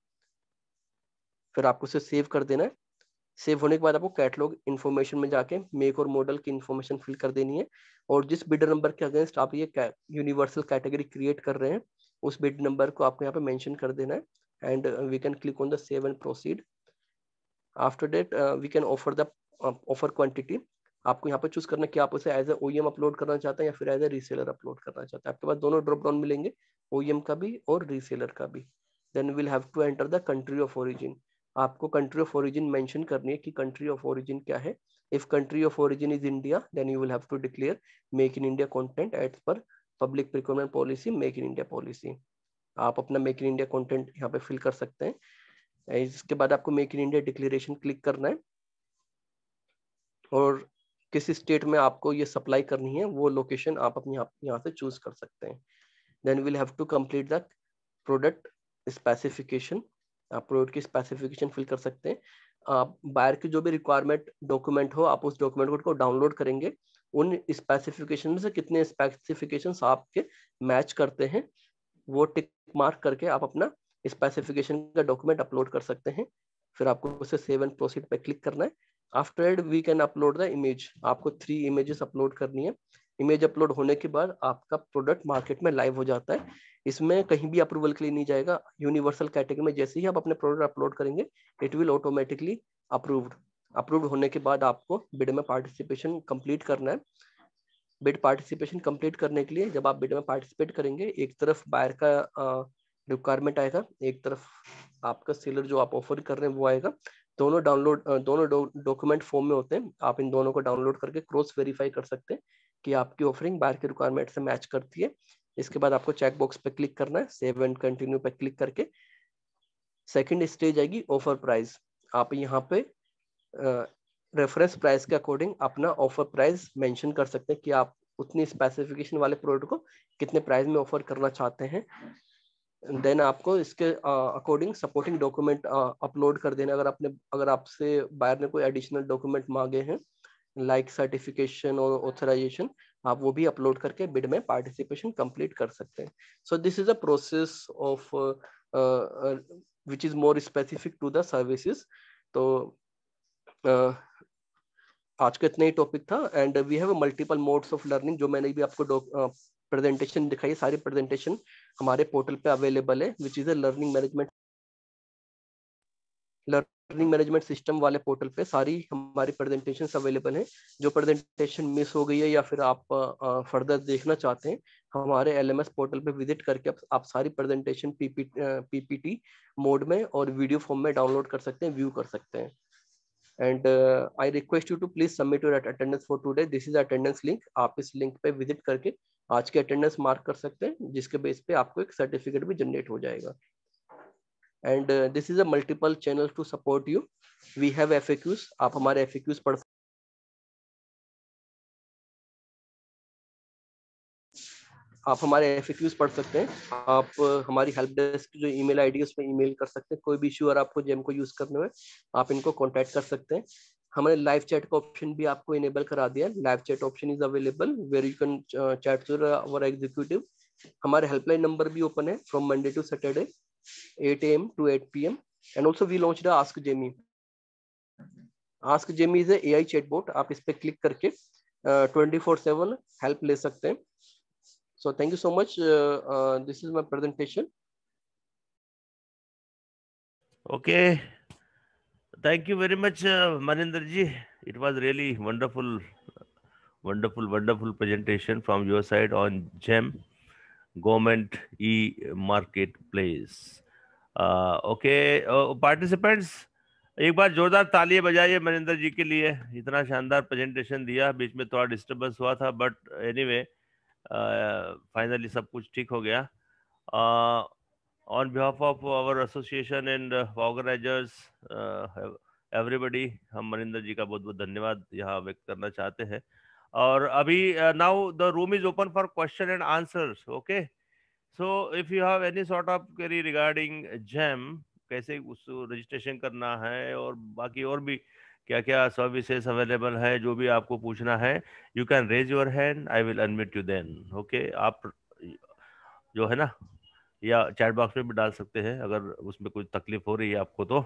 फिर आपको उसे सेव कर देना है। सेव होने के बाद आपको कैटलॉग इन्फॉर्मेशन में जाके मेक और मॉडल की इन्फॉर्मेशन फिल कर देनी है। और जिस बिडर नंबर के अगेंस्ट आप ये यूनिवर्सल कैटेगरी क्रिएट कर रहे हैं उस बिड नंबर को आपको यहाँ पे मेंशन कर देना है। And we can click on the save and proceed. After that we can offer the offer quantity, आपको यहाँ पे चूज करना कि आप उसे एज ए ओईएम अपलोड करना चाहते हैं या फिर एज ए रीसेलर अपलोड करना चाहते हैं। आपके पास दोनों ड्रॉप डाउन मिलेंगे, ओईएम का भी और रीसेलर का भी। Then will have to enter the country of origin. आपको कंट्री ऑफ ओरिजिन मेंशन करनी है कि कंट्री ऑफ ओरिजिन क्या है। If country of origin is India, then you will have to declare make in India content as per public procurement policy, make in India policy. आप अपना make in India content यहाँ पे fill कर सकते हैं। इसके बाद आपको make in India declaration click करना है और किस स्टेट में आपको ये सप्लाई करनी है वो लोकेशन आप अपने यहाँ से चूज कर सकते हैं। Then will have to complete the product specification. आप प्रोडक्ट की स्पेसिफिकेशन फिल कर सकते हैं। आप बायर की जो भी रिक्वायरमेंट डॉक्यूमेंट हो, आप उस डॉक्यूमेंट को डाउनलोड करेंगे। उन स्पेसिफिकेशन में से कितने स्पेसिफिकेशंस आपके मैच करते हैं वो टिक मार्क करके आप अपना स्पेसिफिकेशन का डॉक्यूमेंट अपलोड कर सकते हैं। फिर आपको उसे सेव एंड प्रोसीड पे क्लिक करना है। After it we can upload the image. आपको थ्री इमेजेस अपलोड करनी है। इमेज अपलोड होने के बाद आपका प्रोडक्ट मार्केट में लाइव हो जाता है। इसमें कहीं भी अप्रूवल के लिए नहीं जाएगा। यूनिवर्सल कैटेगरी में जैसे ही आप अपने प्रोडक्ट अपलोड करेंगे it will automatically approved. Approved होने के बाद आपको बिड में पार्टिसिपेशन कंप्लीट करना है। बिड पार्टिसिपेशन कंप्लीट करने के लिए जब आप बिड में पार्टिसिपेट करेंगे, एक तरफ बायर का रिक्वायरमेंट आएगा, एक तरफ आपका सेलर जो आप ऑफर कर रहे हैं वो आएगा। दोनों डाउनलोड दोनों डॉक्यूमेंट फॉर्म में होते हैं। आप इन दोनों को डाउनलोड करके क्रॉस वेरीफाई कर सकते हैं कि आपकी ऑफरिंग बायर के रिक्वायरमेंट से मैच करती है। इसके बाद आपको चेक बॉक्स पे क्लिक करना है। सेव एंड कंटिन्यू पे क्लिक करके सेकंड स्टेज आएगी ऑफर प्राइस। आप यहाँ पे रेफरेंस प्राइस के अकॉर्डिंग अपना ऑफर प्राइस मेंशन कर सकते हैं कि आप उतनी स्पेसिफिकेशन वाले प्रोडक्ट को कितने प्राइस में ऑफर करना चाहते हैं। देन आपको इसके अकॉर्डिंग सपोर्टिंग डॉक्यूमेंट अपलोड कर देना। अगर आपने अगर आपसे बायर ने कोई एडिशनल डॉक्यूमेंट मांगे हैं लाइक सर्टिफिकेशन और ऑथराइजेशन, आप वो भी अपलोड करके बिड में पार्टिसिपेशन कंप्लीट कर सकते हैं। So this is a process of which is more specific to the services. तो uh, आज का इतना ही टॉपिक था and we have multiple modes of learning. जो मैंने भी आपको प्रेजेंटेशन uh, दिखाई, सारी प्रेजेंटेशन हमारे पोर्टल पे अवेलेबल है, which is a learning management learning management system वाले पोर्टल पे सारी हमारी प्रेजेंटेशन अवेलेबल हैं। जो प्रेजेंटेशन मिस हो गई है या फिर आप फर्दर uh, देखना चाहते हैं, हमारे एलएमएस पोर्टल पे विजिट करके आप, आप सारी प्रेजेंटेशन पीपीटी मोड में और वीडियो फॉर्म में डाउनलोड कर सकते हैं, व्यू कर सकते हैं। And I request you to please submit your attendance for today. This is attendance link. आप इस लिंक पे विजिट करके आज के अटेंडेंस मार्क कर सकते हैं, जिसके बेस पे आपको एक सर्टिफिकेट भी जनरेट हो जाएगा। And this is a multiple channel to support you. We have FAQs. आप हमारे एफएक्यूज पढ़ आप हमारे एफएक्यूज पढ़ सकते हैं। आप हमारी हेल्प डेस्क जो ईमेल आईडी है उसमें ईमेल कर सकते हैं। कोई भी इश्यू अगर आपको जेम को यूज करने में, आप इनको कांटेक्ट कर सकते हैं। हमने लाइव चैट का ऑप्शन भी आपको इनेबल करा दिया है। Live chat option is available where you can chat to our executive. हमारे हेल्पलाइन नंबर भी ओपन है from Monday to Saturday eight a m to eight p m and also we launched the Ask Jamie. Ask Jamie is a A I chatbot. आप इस पे click करके twenty-four seven help ले सकते हैं। So thank you so much. Uh, uh, this is my presentation. Okay. Thank you very much, uh, Maninder ji. It was really wonderful, wonderful, wonderful presentation from your side on GEM, Government E-Marketplace. Uh, okay, uh, participants, एक बार जोरदार तालियां बजाइए मनिंदर जी के लिए। इतना शानदार presentation दिया, बीच में थोड़ा डिस्टर्बेंस हुआ था, बट एनीवे फाइनली सब कुछ ठीक हो गया। On behalf of our association and organisers everybody, हम मनिंदर जी का बहुत बहुत धन्यवाद यहाँ व्यक्त करना चाहते हैं। और अभी now the room is open for question and answers. Okay, so if you have any sort of query regarding GEM, कैसे उस रजिस्ट्रेशन करना है और बाकी और भी क्या क्या सर्विसेज अवेलेबल है, जो भी आपको पूछना है, you can raise your hand, I will unmute you then. Okay, आप जो है ना या चैट बॉक्स में भी डाल सकते हैं अगर उसमें कुछ तकलीफ हो रही है आपको तो।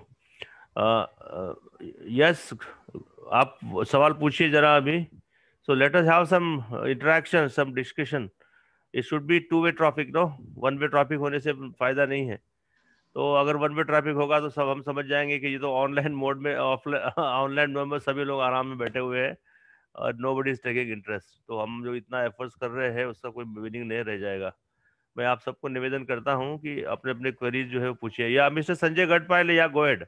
यस, आप सवाल पूछिए जरा अभी। So let us have some interaction, some discussion. It should be two way traffic, no one way traffic होने से फायदा नहीं है। तो अगर वन वे ट्रैफिक होगा तो सब हम समझ जाएंगे कि ये तो ऑनलाइन मोड में, ऑफलाइन ऑनलाइन मोड में सभी लोग आराम में बैठे हुए हैं और nobody is taking interest. तो हम जो इतना एफर्ट्स कर रहे हैं उसका कोई मीनिंग नहीं रह जाएगा। मैं आप सबको निवेदन करता हूं कि अपने अपने क्वेरीज जो है वो पूछिए। या mister Sanjay Garhpal, yeah go ahead.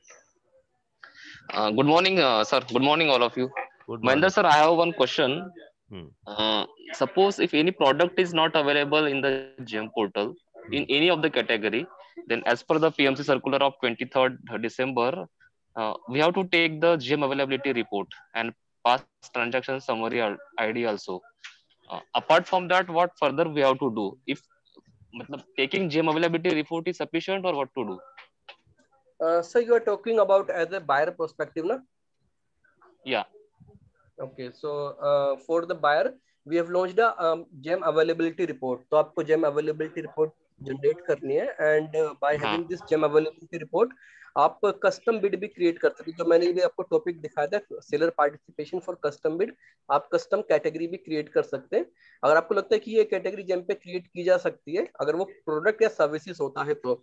Uh, good morning, uh, sir. Good morning, all of you. Good Mahendra, morning. sir, I have one question. Uh, suppose if any product is not available in the GeM portal in any of the category, then as per the P M C circular of twenty-third December, uh, we have to take the GeM availability report and pass transaction summary I D also. Uh, apart from that, what further we have to do? If matlab, taking GeM availability report is sufficient, or what to do? Uh, so you are talking about as a buyer perspective, na? Yeah. Okay, so uh, for the buyer, we have launched a um, GeM availability report. तो आपको GeM availability report generate करनी है, and uh, by having this GeM availability report, आप custom bid भी create कर सकते हैं। जो मैंने भी आपको टॉपिक दिखाया था, seller participation for custom bid, आप कस्टम कैटेगरी भी क्रिएट कर सकते हैं। अगर आपको लगता है कि ये कैटेगरी GeM पे क्रिएट की जा सकती है, अगर वो प्रोडक्ट या सर्विसेज होता है तो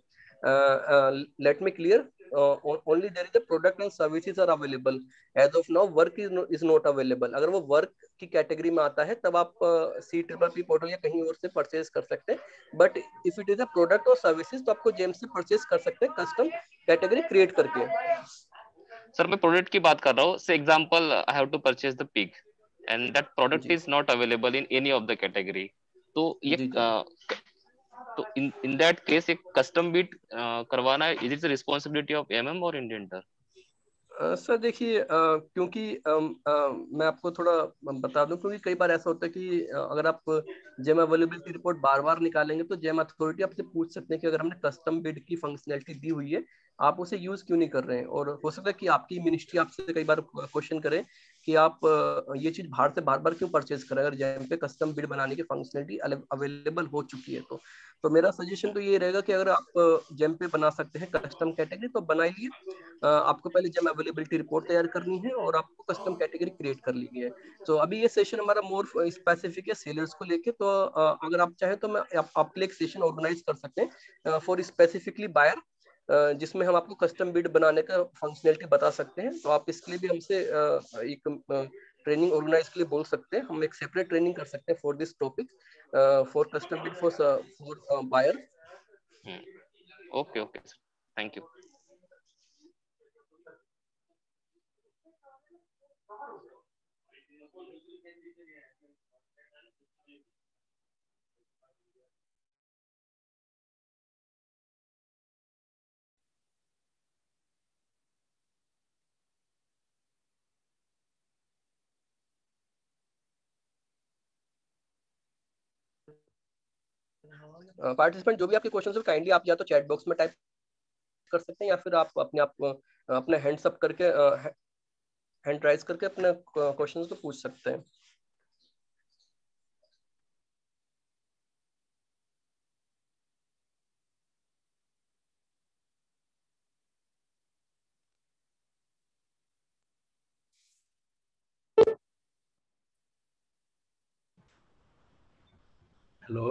let me clear, only there is a product and services are available. As of now, work is no, is not available. अगर वो वर्क की कैटेगरी में आता है तब आप सी ट्रिपल पी पोर्टल या कहीं और से परचेज कर सकते हैं, but if it is a product और सर्विसेज तो आपको जेम से परचेज कर सकते हैं कस्टम कैटेगरी क्रिएट करके। सर मैं प्रोडक्ट की बात कर रहा हूँ। Say example I have to purchase the pig and that product is not available in any of the category, तो ये तो इन इन दैट केस एक कस्टम बिड करवाना is it the responsibility of MM और indenter? Sir देखिए, क्योंकि uh, uh, मैं आपको थोड़ा बता दूं, क्योंकि कई बार ऐसा होता है कि uh, अगर आप जेम अवेलेबिलिटी रिपोर्ट बार बार निकालेंगे तो जेम अथॉरिटी आपसे पूछ सकते हैं कि अगर हमने कस्टम बिड की फंक्शनैलिटी दी हुई है आप उसे यूज क्यों नहीं कर रहे हैं। और हो सकता है कि आपकी मिनिस्ट्री आपसे कई बार क्वेश्चन करे कि आप ये चीज बाहर से बार बार क्यों परचेज करें अगर जेम पे कस्टम बिड बनाने की फंक्शनैलिटी अवेलेबल हो चुकी है। तो तो मेरा सजेशन तो ये रहेगा कि अगर आप जेम पे बना सकते हैं कस्टम कैटेगरी तो बनाइए। आपको पहले जेम अवेलेबिलिटी रिपोर्ट तैयार करनी है और आपको कस्टम कैटेगरी क्रिएट कर ली है। तो अभी ये सेशन हमारा मोर स्पेसिफिक है सेलर्स को लेके, तो अगर आप चाहें तो मैं आप, आपके लिए एक सेशन ऑर्गेनाइज कर सकते हैं फॉर स्पेसिफिकली बायर, जिसमें हम आपको कस्टम बिड बनाने का फंक्शनैलिटी बता सकते हैं। तो आप इसके लिए भी हमसे एक ट्रेनिंग ऑर्गेनाइज के लिए बोल सकते हैं, हम एक सेपरेट ट्रेनिंग कर सकते हैं for this topic for custom bid for for buyer. Okay okay thank you. Participant जो भी आपके क्वेश्चन है काइंडली आप या तो चैट बॉक्स में टाइप कर सकते हैं या फिर आप अपने आप अपने हैंड्स अप करके हैंड राइज करके अपने क्वेश्चंस को पूछ सकते हैं। Hello.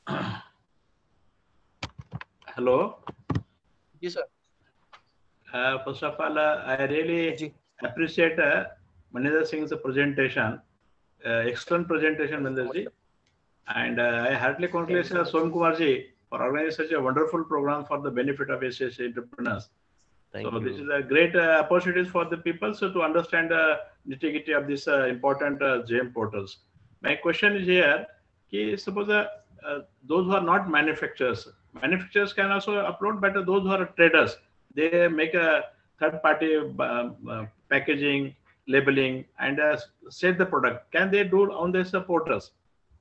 Hello. Yes, sir. Uh, first of all, uh, I really Ji. appreciate uh, Maninder Singh's presentation. Uh, excellent presentation, Maninder ji. And uh, I heartily congratulate uh, Som Kumar ji for organizing such a wonderful program for the benefit of S S entrepreneurs. Thank so you. This is a great uh, opportunity for the people so to understand the uh, nitty-gritty of this uh, important uh, GeM portals. My question is here. Ki suppose uh, uh, those who are not manufacturers, manufacturers can also upload, but those who are traders, they make a third-party uh, uh, packaging, labeling, and uh, sell the product. Can they do on these uh, portals?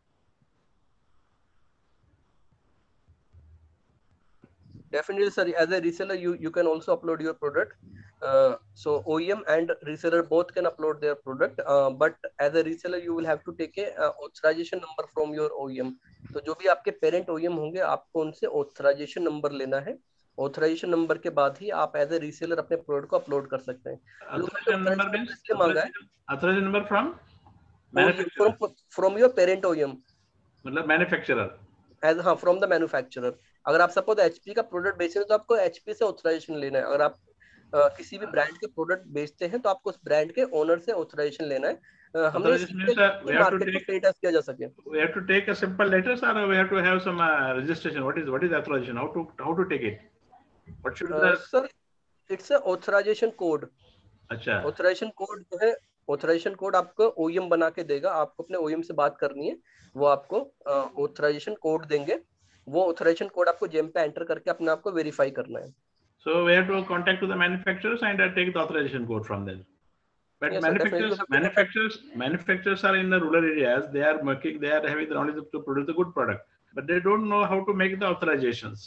Definitely, sir. As a reseller, you you can also upload your product. Uh, so O E M and reseller both can upload their product, uh, but as a reseller, you will have to take a uh, authorization number from your O E M. तो जो भी आपके parent O E M होंगे, आपको उनसे authorisation number लेना है। Authorisation number के बाद ही आप एज ए रीसेलर अपने प्रोडक्ट को अपलोड कर सकते हैं। Authorization number from from from your parent O E M, मतलब मैन्युफैक्चरर। एज हाँ फ्रॉम द मैन्युफैक्चरर। अगर आप सपोज एचपी का प्रोडक्ट बेच रहे हैं तो आपको एचपी से ऑथराइजेशन लेना है। अगर आप uh, किसी भी ब्रांड के प्रोडक्ट बेचते हैं तो आपको उस ब्रांड के ओनर से ऑथराइजेशन लेना है। uh, हमने मार्केट में फ्री टेस्ट किया जा सके। We have to take a simple letters or we have to have some uh, registration. What is what is authorization? How to how to take it? What should uh, the sir, it's a authorization code. अच्छा, authorization code जो है, authorisation code आपको OEM बना के देगा। आपको अपने OEM से बात करनी है, वो आपको ऑथराइजेशन कोड देंगे। वो ऑथराइजेशन कोड आपको जेम पे एंटर करके अपने आप को वेरीफाई करना है। So we have to contact to the manufacturers and uh, take the authorization code from them. But Yes, sir, manufacturers, definitely. manufacturers, manufacturers are in the rural areas. They are making, they are having the knowledge to produce a good product, but they don't know how to make the authorizations.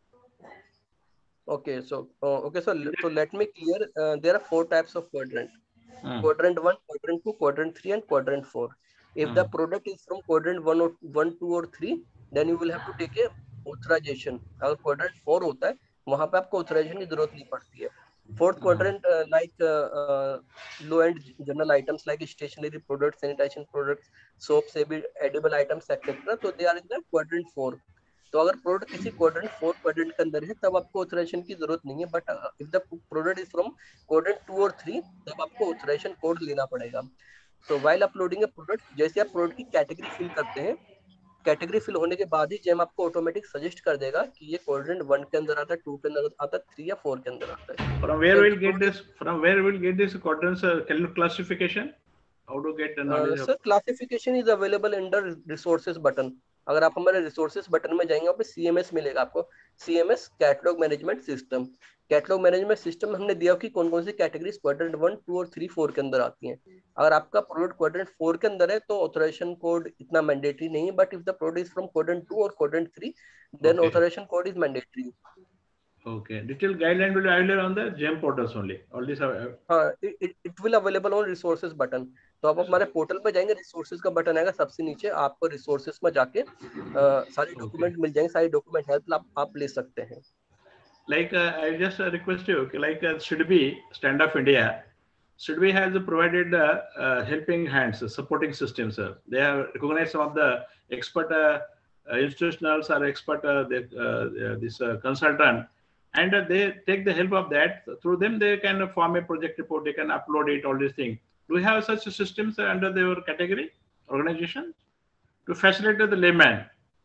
Okay, so uh, okay, so so let me clear. Uh, there are four types of quadrant. Hmm. Quadrant one, quadrant two, quadrant three, and quadrant four. If Hmm. the product is from quadrant one or one, two or three, then you will have to take a authorization. अगर quadrant four होता है, वहाँ पे आपको authorization की जरूरत नहीं पड़ती है। Fourth quadrant, uh, like uh, uh, low-end general items like stationery products, sanitation products, soap, edible items, et cetera. So they are in the quadrant four. तो अगर प्रोडक्ट किसी क्वाड्रेंट फोर क्वाड्रेंट के अंदर है तब आपको ऑथराइजेशन की जरूरत नहीं है। But if the product is from quadrant two और थ्री तब आपको ऑथराइजेशन कोड लेना पड़ेगा। So while uploading a product, जैसे आप प्रोडक्ट की कैटेगरी फिल करते हैं, कैटेगरी फिल होने के बाद ही जेम आपको ऑटोमेटिक सजेस्ट कर देगा कि ये क्वाड्रेंट वन के अंदर आता है, टू के अंदर आता है, थ्री या फोर के अंदर आता है। From where we'll get this? From where we'll get this quadrants uh, classification? How to get the knowledge uh, of? Sir, classification is available under resources button. अगर आप हमारे रिसोर्सेज बटन में जाएंगे, वहाँ पे सीएमएस मिलेगा आपको, CMS catalogue management system. Catalogue management system हमने दिया कि कौन कौन सी कैटेगरीज क्वाड्रेंट वन, टू और थ्री, फोर के अंदर आती हैं। अगर आपका प्रोडक्ट क्वाड्रेंट फोर के अंदर है तो ऑथराइजेशन कोड इतना मैंडेटरी नहीं है, but if the product is from quadrant two और quadrant three then authorization code is mandatory. Okay, detailed guideline will be available on the GeM portals only. All these are. हाँ, it it will available on resources button. तो आप हमारे portal पे जाएंगे, resources का button आएगा सबसे नीचे, आपको रिसोर्सेज में जाके आ, सारे डॉक्यूमेंट मिल जाएंगे, सारे डॉक्यूमेंट हेल्प आप, आप ले सकते हैं। Like uh, I just uh, request you, like uh, should be Stand Up India, should be has provided uh, uh, helping hands, uh, supporting systems. Uh, they have recognized some of the expert uh, uh, institutionals or expert uh, they, uh, this uh, consultant, and uh, they take the help of that. Through them, they can form a project report. They can upload it. All these things. Do we have such systems under their category organization to facilitate the layman?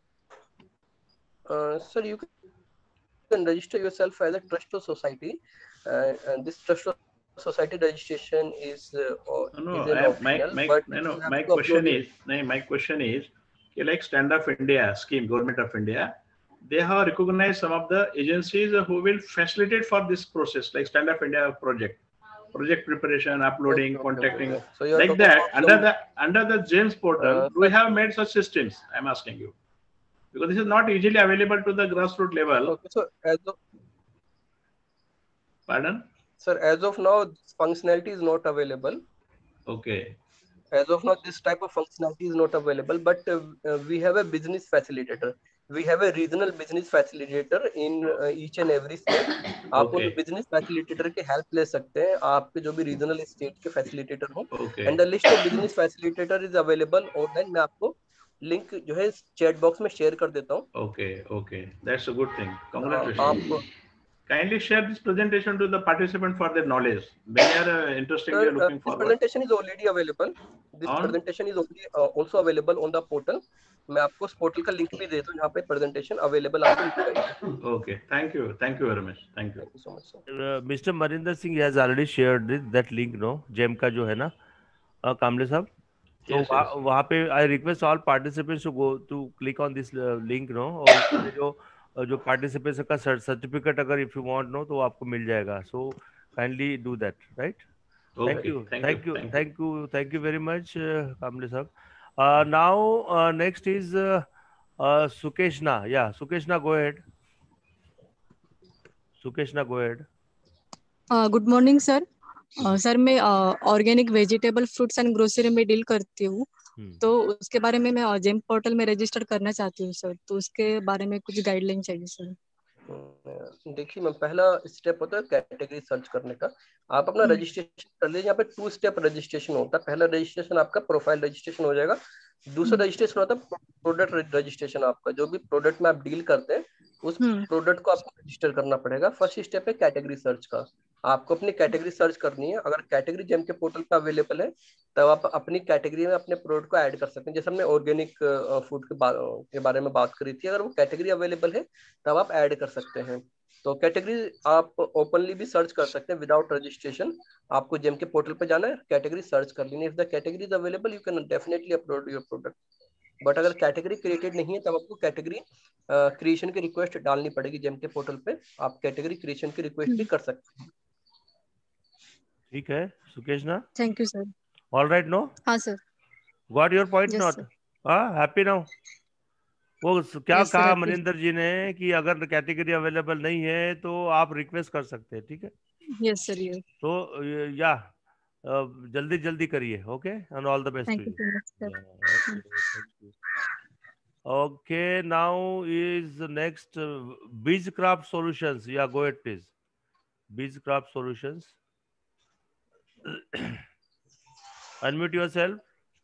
Uh, sir, you can register yourself as a trust or society, uh, and this trust or society registration is uh, no, is an I, optional. my, my, but no, my question is, no, my question is, like Stand Up India scheme, Government of India, they have recognized some of the agencies who will facilitate for this process, like Stand Up India project. Project preparation, uploading, okay, contacting, okay, okay. So like that under the under the GeM portal, uh, do we have made such systems? I'm asking you, because this is not easily available to the grassroots level. Okay, so as of, pardon, sir, as of now, this functionality is not available. Okay. As of now, this type of functionality is not available, but uh, uh, we have a business facilitator. We have a regional business facilitator in uh, each and every state. आप उन business facilitator के help ले सकते हैं, आपके जो भी regional state के facilitator हो. And the list of business facilitator is available online. मैं आपको link जो है chat box में share कर देता हूँ. Okay, okay, that's a good thing. Congratulations. आप kindly share this presentation to the participant for their knowledge. Many are uh, interestingly Sir, looking uh, forward. This presentation is already available. This on? presentation is already uh, also available on the portal. मैं आपको उस portal का link भी दे दूं, यहाँ पे presentation available आपको. Okay, thank you, thank you very much, thank you. Thank you so much, sir. Uh, Mister Marinder Singh has already shared this, that link, no, GeM का जो है ना, uh, कामले साहब. तो Yes, वहाँ yes. वहाँ पे I request all participants to go to click on this uh, link, no, और जो जो participants का certificate अगर if you want, no, तो आपको मिल जाएगा. So kindly do that, right? Okay, Thank you, thank thank you, you, thank thank you, thank you very much, uh, Kamle sahab. Uh, now uh, next is uh, uh, Sukeshna. Yeah, Sukeshna, go ahead. Sukeshna, go ahead. Uh, good morning, sir. Uh, sir मैं organic vegetable fruits and grocery में deal करती हूँ, तो उसके बारे में मैं GeM portal में रजिस्टर करना चाहती हूँ सर, तो उसके बारे में कुछ गाइडलाइन चाहिए सर. देखिए मैम, पहला स्टेप होता है कैटेगरी सर्च करने का. आप अपना रजिस्ट्रेशन कर लीजिए. यहाँ पे टू स्टेप रजिस्ट्रेशन होता है. पहला रजिस्ट्रेशन आपका प्रोफाइल रजिस्ट्रेशन हो जाएगा. दूसरा रजिस्ट्रेशन होता है प्रोडक्ट रजिस्ट्रेशन. आपका जो भी प्रोडक्ट में आप डील करते हैं उस प्रोडक्ट को आपको रजिस्टर करना पड़ेगा। फर्स्ट स्टेप है कैटेगरी सर्च का। आपको अपनी कैटेगरी सर्च करनी है। अगर कैटेगरी जेम के पोर्टल पे अवेलेबल है तब आप अपनी कैटेगरी में अपने प्रोडक्ट को ऐड कर सकते हैं। जैसे हमने ऑर्गेनिक फूड के, बा, के बारे में बात करी थी, अगर वो कैटेगरी अवेलेबल है तब आप ऐड कर सकते हैं। तो कैटेगरी आप ओपनली भी सर्च कर सकते हैं विदाउट रजिस्ट्रेशन। आपको जेम के पोर्टल पे जाना है, कैटेगरी सर्च कर लेनी है। If the category is available you can definitely upload your product. But अगर कैटेगरी क्रिएटेड नहीं है तब आपको कैटेगरी क्रिएशन की रिक्वेस्ट डालनी पड़ेगी जेम के पोर्टल पे। आप कैटेगरी क्रिएशन की रिक्वेस्ट भी कर सकते हैं। ठीक है सुकेश ना? Thank you sir. All right no? हाँ sir. Got your point not? हाँ, हैप्पी नाउ? वो क्या yes, कहा sir, मनिंदर जी ने कि अगर कैटेगरी अवेलेबल नहीं है तो आप रिक्वेस्ट कर सकते हैं। ठीक है? Yes sir. यस। तो या जल्दी जल्दी करिए। Okay, and all the best to thank you so much sir. Okay, now is the next uh, Beechcraft Solutions. Yeah, go ahead, please. Beechcraft Solutions. Unmute yourself.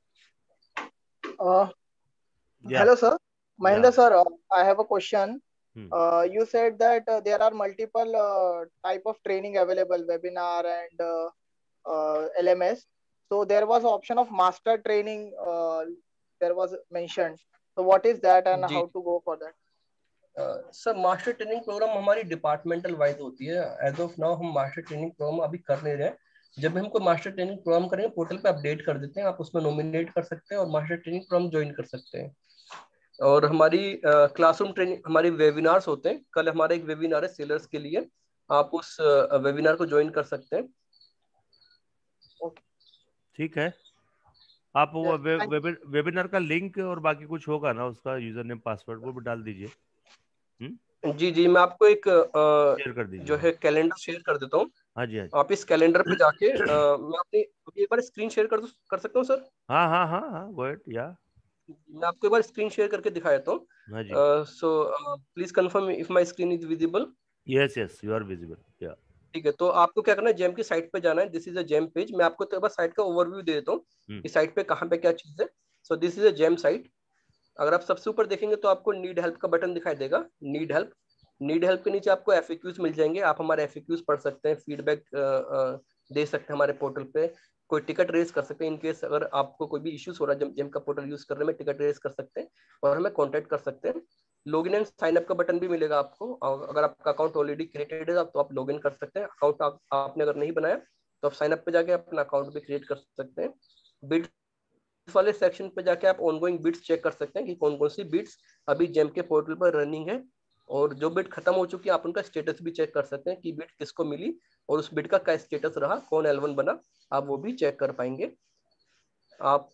Uh, yeah. Hello, sir. Mahendra, yeah. sir, uh, I have a question. Hmm. Uh, you said that uh, there are multiple uh, type of training available, webinar and uh, uh, L M S. So there was option of master training. Uh, there was mentioned. So what is that and how to go for that? Sir master training programme हमारी departmental wise होती है। As of now हम master training programme अभी कर नहीं रहे हैं। जब हम कोई मास्टर ट्रेनिंग प्रोग्राम करेंगे पोर्टल पे अपडेट कर देते हैं, आप उसमें नॉमिनेट कर सकते हैं और मास्टर ट्रेनिंग प्रोग्राम ज्वाइन कर सकते हैं। और हमारी क्लासरूम ट्रेनिंग, हमारे वेबिनार्स होते हैं। कल हमारा एक वेबिनार है सेलर्स के लिए, आप उस वेबिनार को ज्वाइन कर सकते हैं। ठीक है, आप वो वे, वे, वेबिनार का लिंक और बाकी कुछ होगा ना, उसका यूजर नेम पासवर्ड वो भी डाल दीजिए। जी जी, मैं आपको एक शेयर कर दीजिए, जो है कैलेंडर शेयर कर देता हूँ। हाँ जी हाँ जी। आप इस कैलेंडर पे जाके आ, मैं अपनी एक बार स्क्रीन शेयर कर कर सकता हूँ सर? हाँ हाँ हाँ हाँ, गो अहेड। या मैं आपको एक बार स्क्रीन शेयर करके दिखा देता हूँ। हाँ जी। So please confirm if my screen is visible. Yes yes, you are visible. या ठीक है, तो आपको क्या करना है, जेम की साइट पे जाना है। This is a GeM page. मैं आपको तो एक बार साइट का ओवरव्यू दे देता हूँ कि साइट पे कहाँ पे क्या चीज है। So this is a GeM site. अगर आप सबसे ऊपर देखेंगे तो आपको नीड हेल्प का बटन दिखाई देगा। नीड हेल्प, नीड हेल्प के नीचे आपको एफएक्यूज मिल जाएंगे। आप हमारे एफएक्यूज पढ़ सकते हैं, फीडबैक दे सकते हैं हमारे पोर्टल पे, कोई टिकट रेस कर सकते हैं। इनकेस अगर आपको कोई भी इश्यूज हो रहा है जेम का पोर्टल यूज करने में, टिकट रेस कर सकते हैं और हमें कॉन्टेक्ट कर सकते हैं। लॉगिन एंड साइन अप का बटन भी मिलेगा आपको। अगर आपका अकाउंट ऑलरेडी क्रिएटेड है तो आप लॉगिन कर सकते हैं। अकाउंट आप, आपने अगर नहीं बनाया तो आप साइन अप पे जाके अपना अकाउंट भी क्रिएट कर सकते हैं। बिड वाले सेक्शन पे जाके आप ऑनगोइंग बिड्स चेक कर सकते हैं कि कौन कौन सी बिड्स अभी जेम के पोर्टल पर रनिंग है, और जो बिड खत्म हो चुकी है आप उनका स्टेटस भी चेक कर सकते हैं कि बिड किसको मिली और उस बिड का क्या स्टेटस रहा, कौन एल वन बना, आप वो भी चेक कर पाएंगे। आप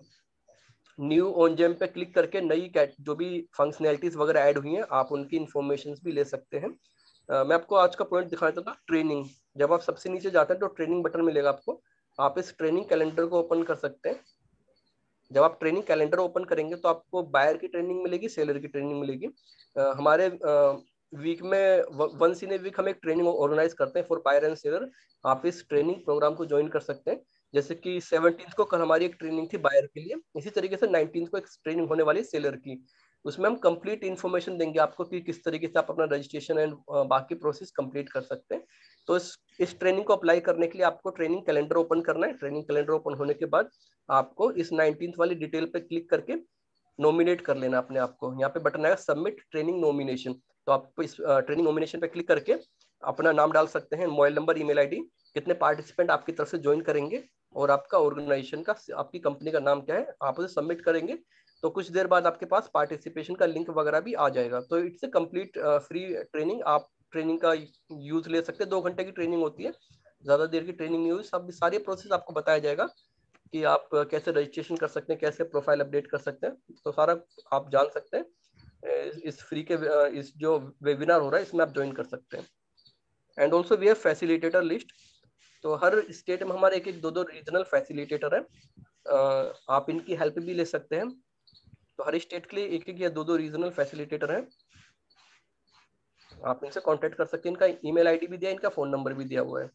न्यू ऑन जेम पे क्लिक करके नई जो भी फंक्शनैलिटीज वगैरह ऐड हुई हैं आप उनकी इंफॉर्मेशन भी ले सकते हैं। uh, मैं आपको आज का पॉइंट दिखा देता हूँ, ट्रेनिंग। जब आप सबसे नीचे जाते हैं तो ट्रेनिंग बटन मिलेगा आपको। आप इस ट्रेनिंग कैलेंडर को ओपन कर सकते हैं। जब आप ट्रेनिंग कैलेंडर ओपन करेंगे तो आपको बायर की ट्रेनिंग मिलेगी, सेलर की ट्रेनिंग मिलेगी। uh, हमारे वीक uh, में वंस इन ए वीक हम एक ट्रेनिंग ऑर्गेनाइज करते हैं फॉर बायर एंड सेलर। आप इस ट्रेनिंग प्रोग्राम को ज्वाइन कर सकते हैं। जैसे कि सेवनटीन को कल हमारी एक ट्रेनिंग थी बायर के लिए, इसी तरीके से नाइनटीन को एक ट्रेनिंग होने वाली सेलर की। उसमें हम कंप्लीट इन्फॉर्मेशन देंगे आपको कि किस तरीके से आप अपना रजिस्ट्रेशन एंड बाकी प्रोसेस कंप्लीट कर सकते हैं। तो इस इस ट्रेनिंग को अप्लाई करने के लिए आपको ट्रेनिंग कैलेंडर ओपन करना है। ट्रेनिंग कैलेंडर ओपन होने के बाद आपको इस नाइनटीन वाली डिटेल पे क्लिक करके नॉमिनेट कर लेना अपने आप को। यहाँ पे बटन आएगा सबमिट ट्रेनिंग नॉमिनेशन, तो आप इस ट्रेनिंग नॉमिनेशन पे क्लिक करके अपना नाम डाल सकते हैं, मोबाइल नंबर, ईमेल आईडी, कितने पार्टिसिपेंट आपकी तरफ से ज्वाइन करेंगे और आपका ऑर्गेनाइजेशन का, आपकी कंपनी का नाम क्या है, आप उसे सबमिट करेंगे तो कुछ देर बाद आपके पास पार्टिसिपेशन का लिंक वगैरह भी आ जाएगा। तो it's a complete free training. आप ट्रेनिंग का यूज ले सकते हैं। दो घंटे की ट्रेनिंग होती है, ज्यादा देर की ट्रेनिंग नहीं होगी। सब सारे प्रोसेस आपको बताया जाएगा कि आप कैसे रजिस्ट्रेशन कर सकते हैं, कैसे प्रोफाइल अपडेट कर सकते हैं, तो सारा आप जान सकते हैं। इस फ्री के इस जो वेबिनार हो रहा है इसमें आप ज्वाइन कर सकते हैं। And also we have facilitator list. तो हर स्टेट में हमारे एक एक दो दो रीजनल फैसिलिटेटर है, आप इनकी हेल्प भी ले सकते हैं। तो हर स्टेट के लिए एक एक या दो दो रीजनल फैसिलिटेटर हैं, आप इनसे कांटेक्ट कर सकते हैं। इनका ईमेल आईडी भी दिया, इनका फोन नंबर भी दिया हुआ है।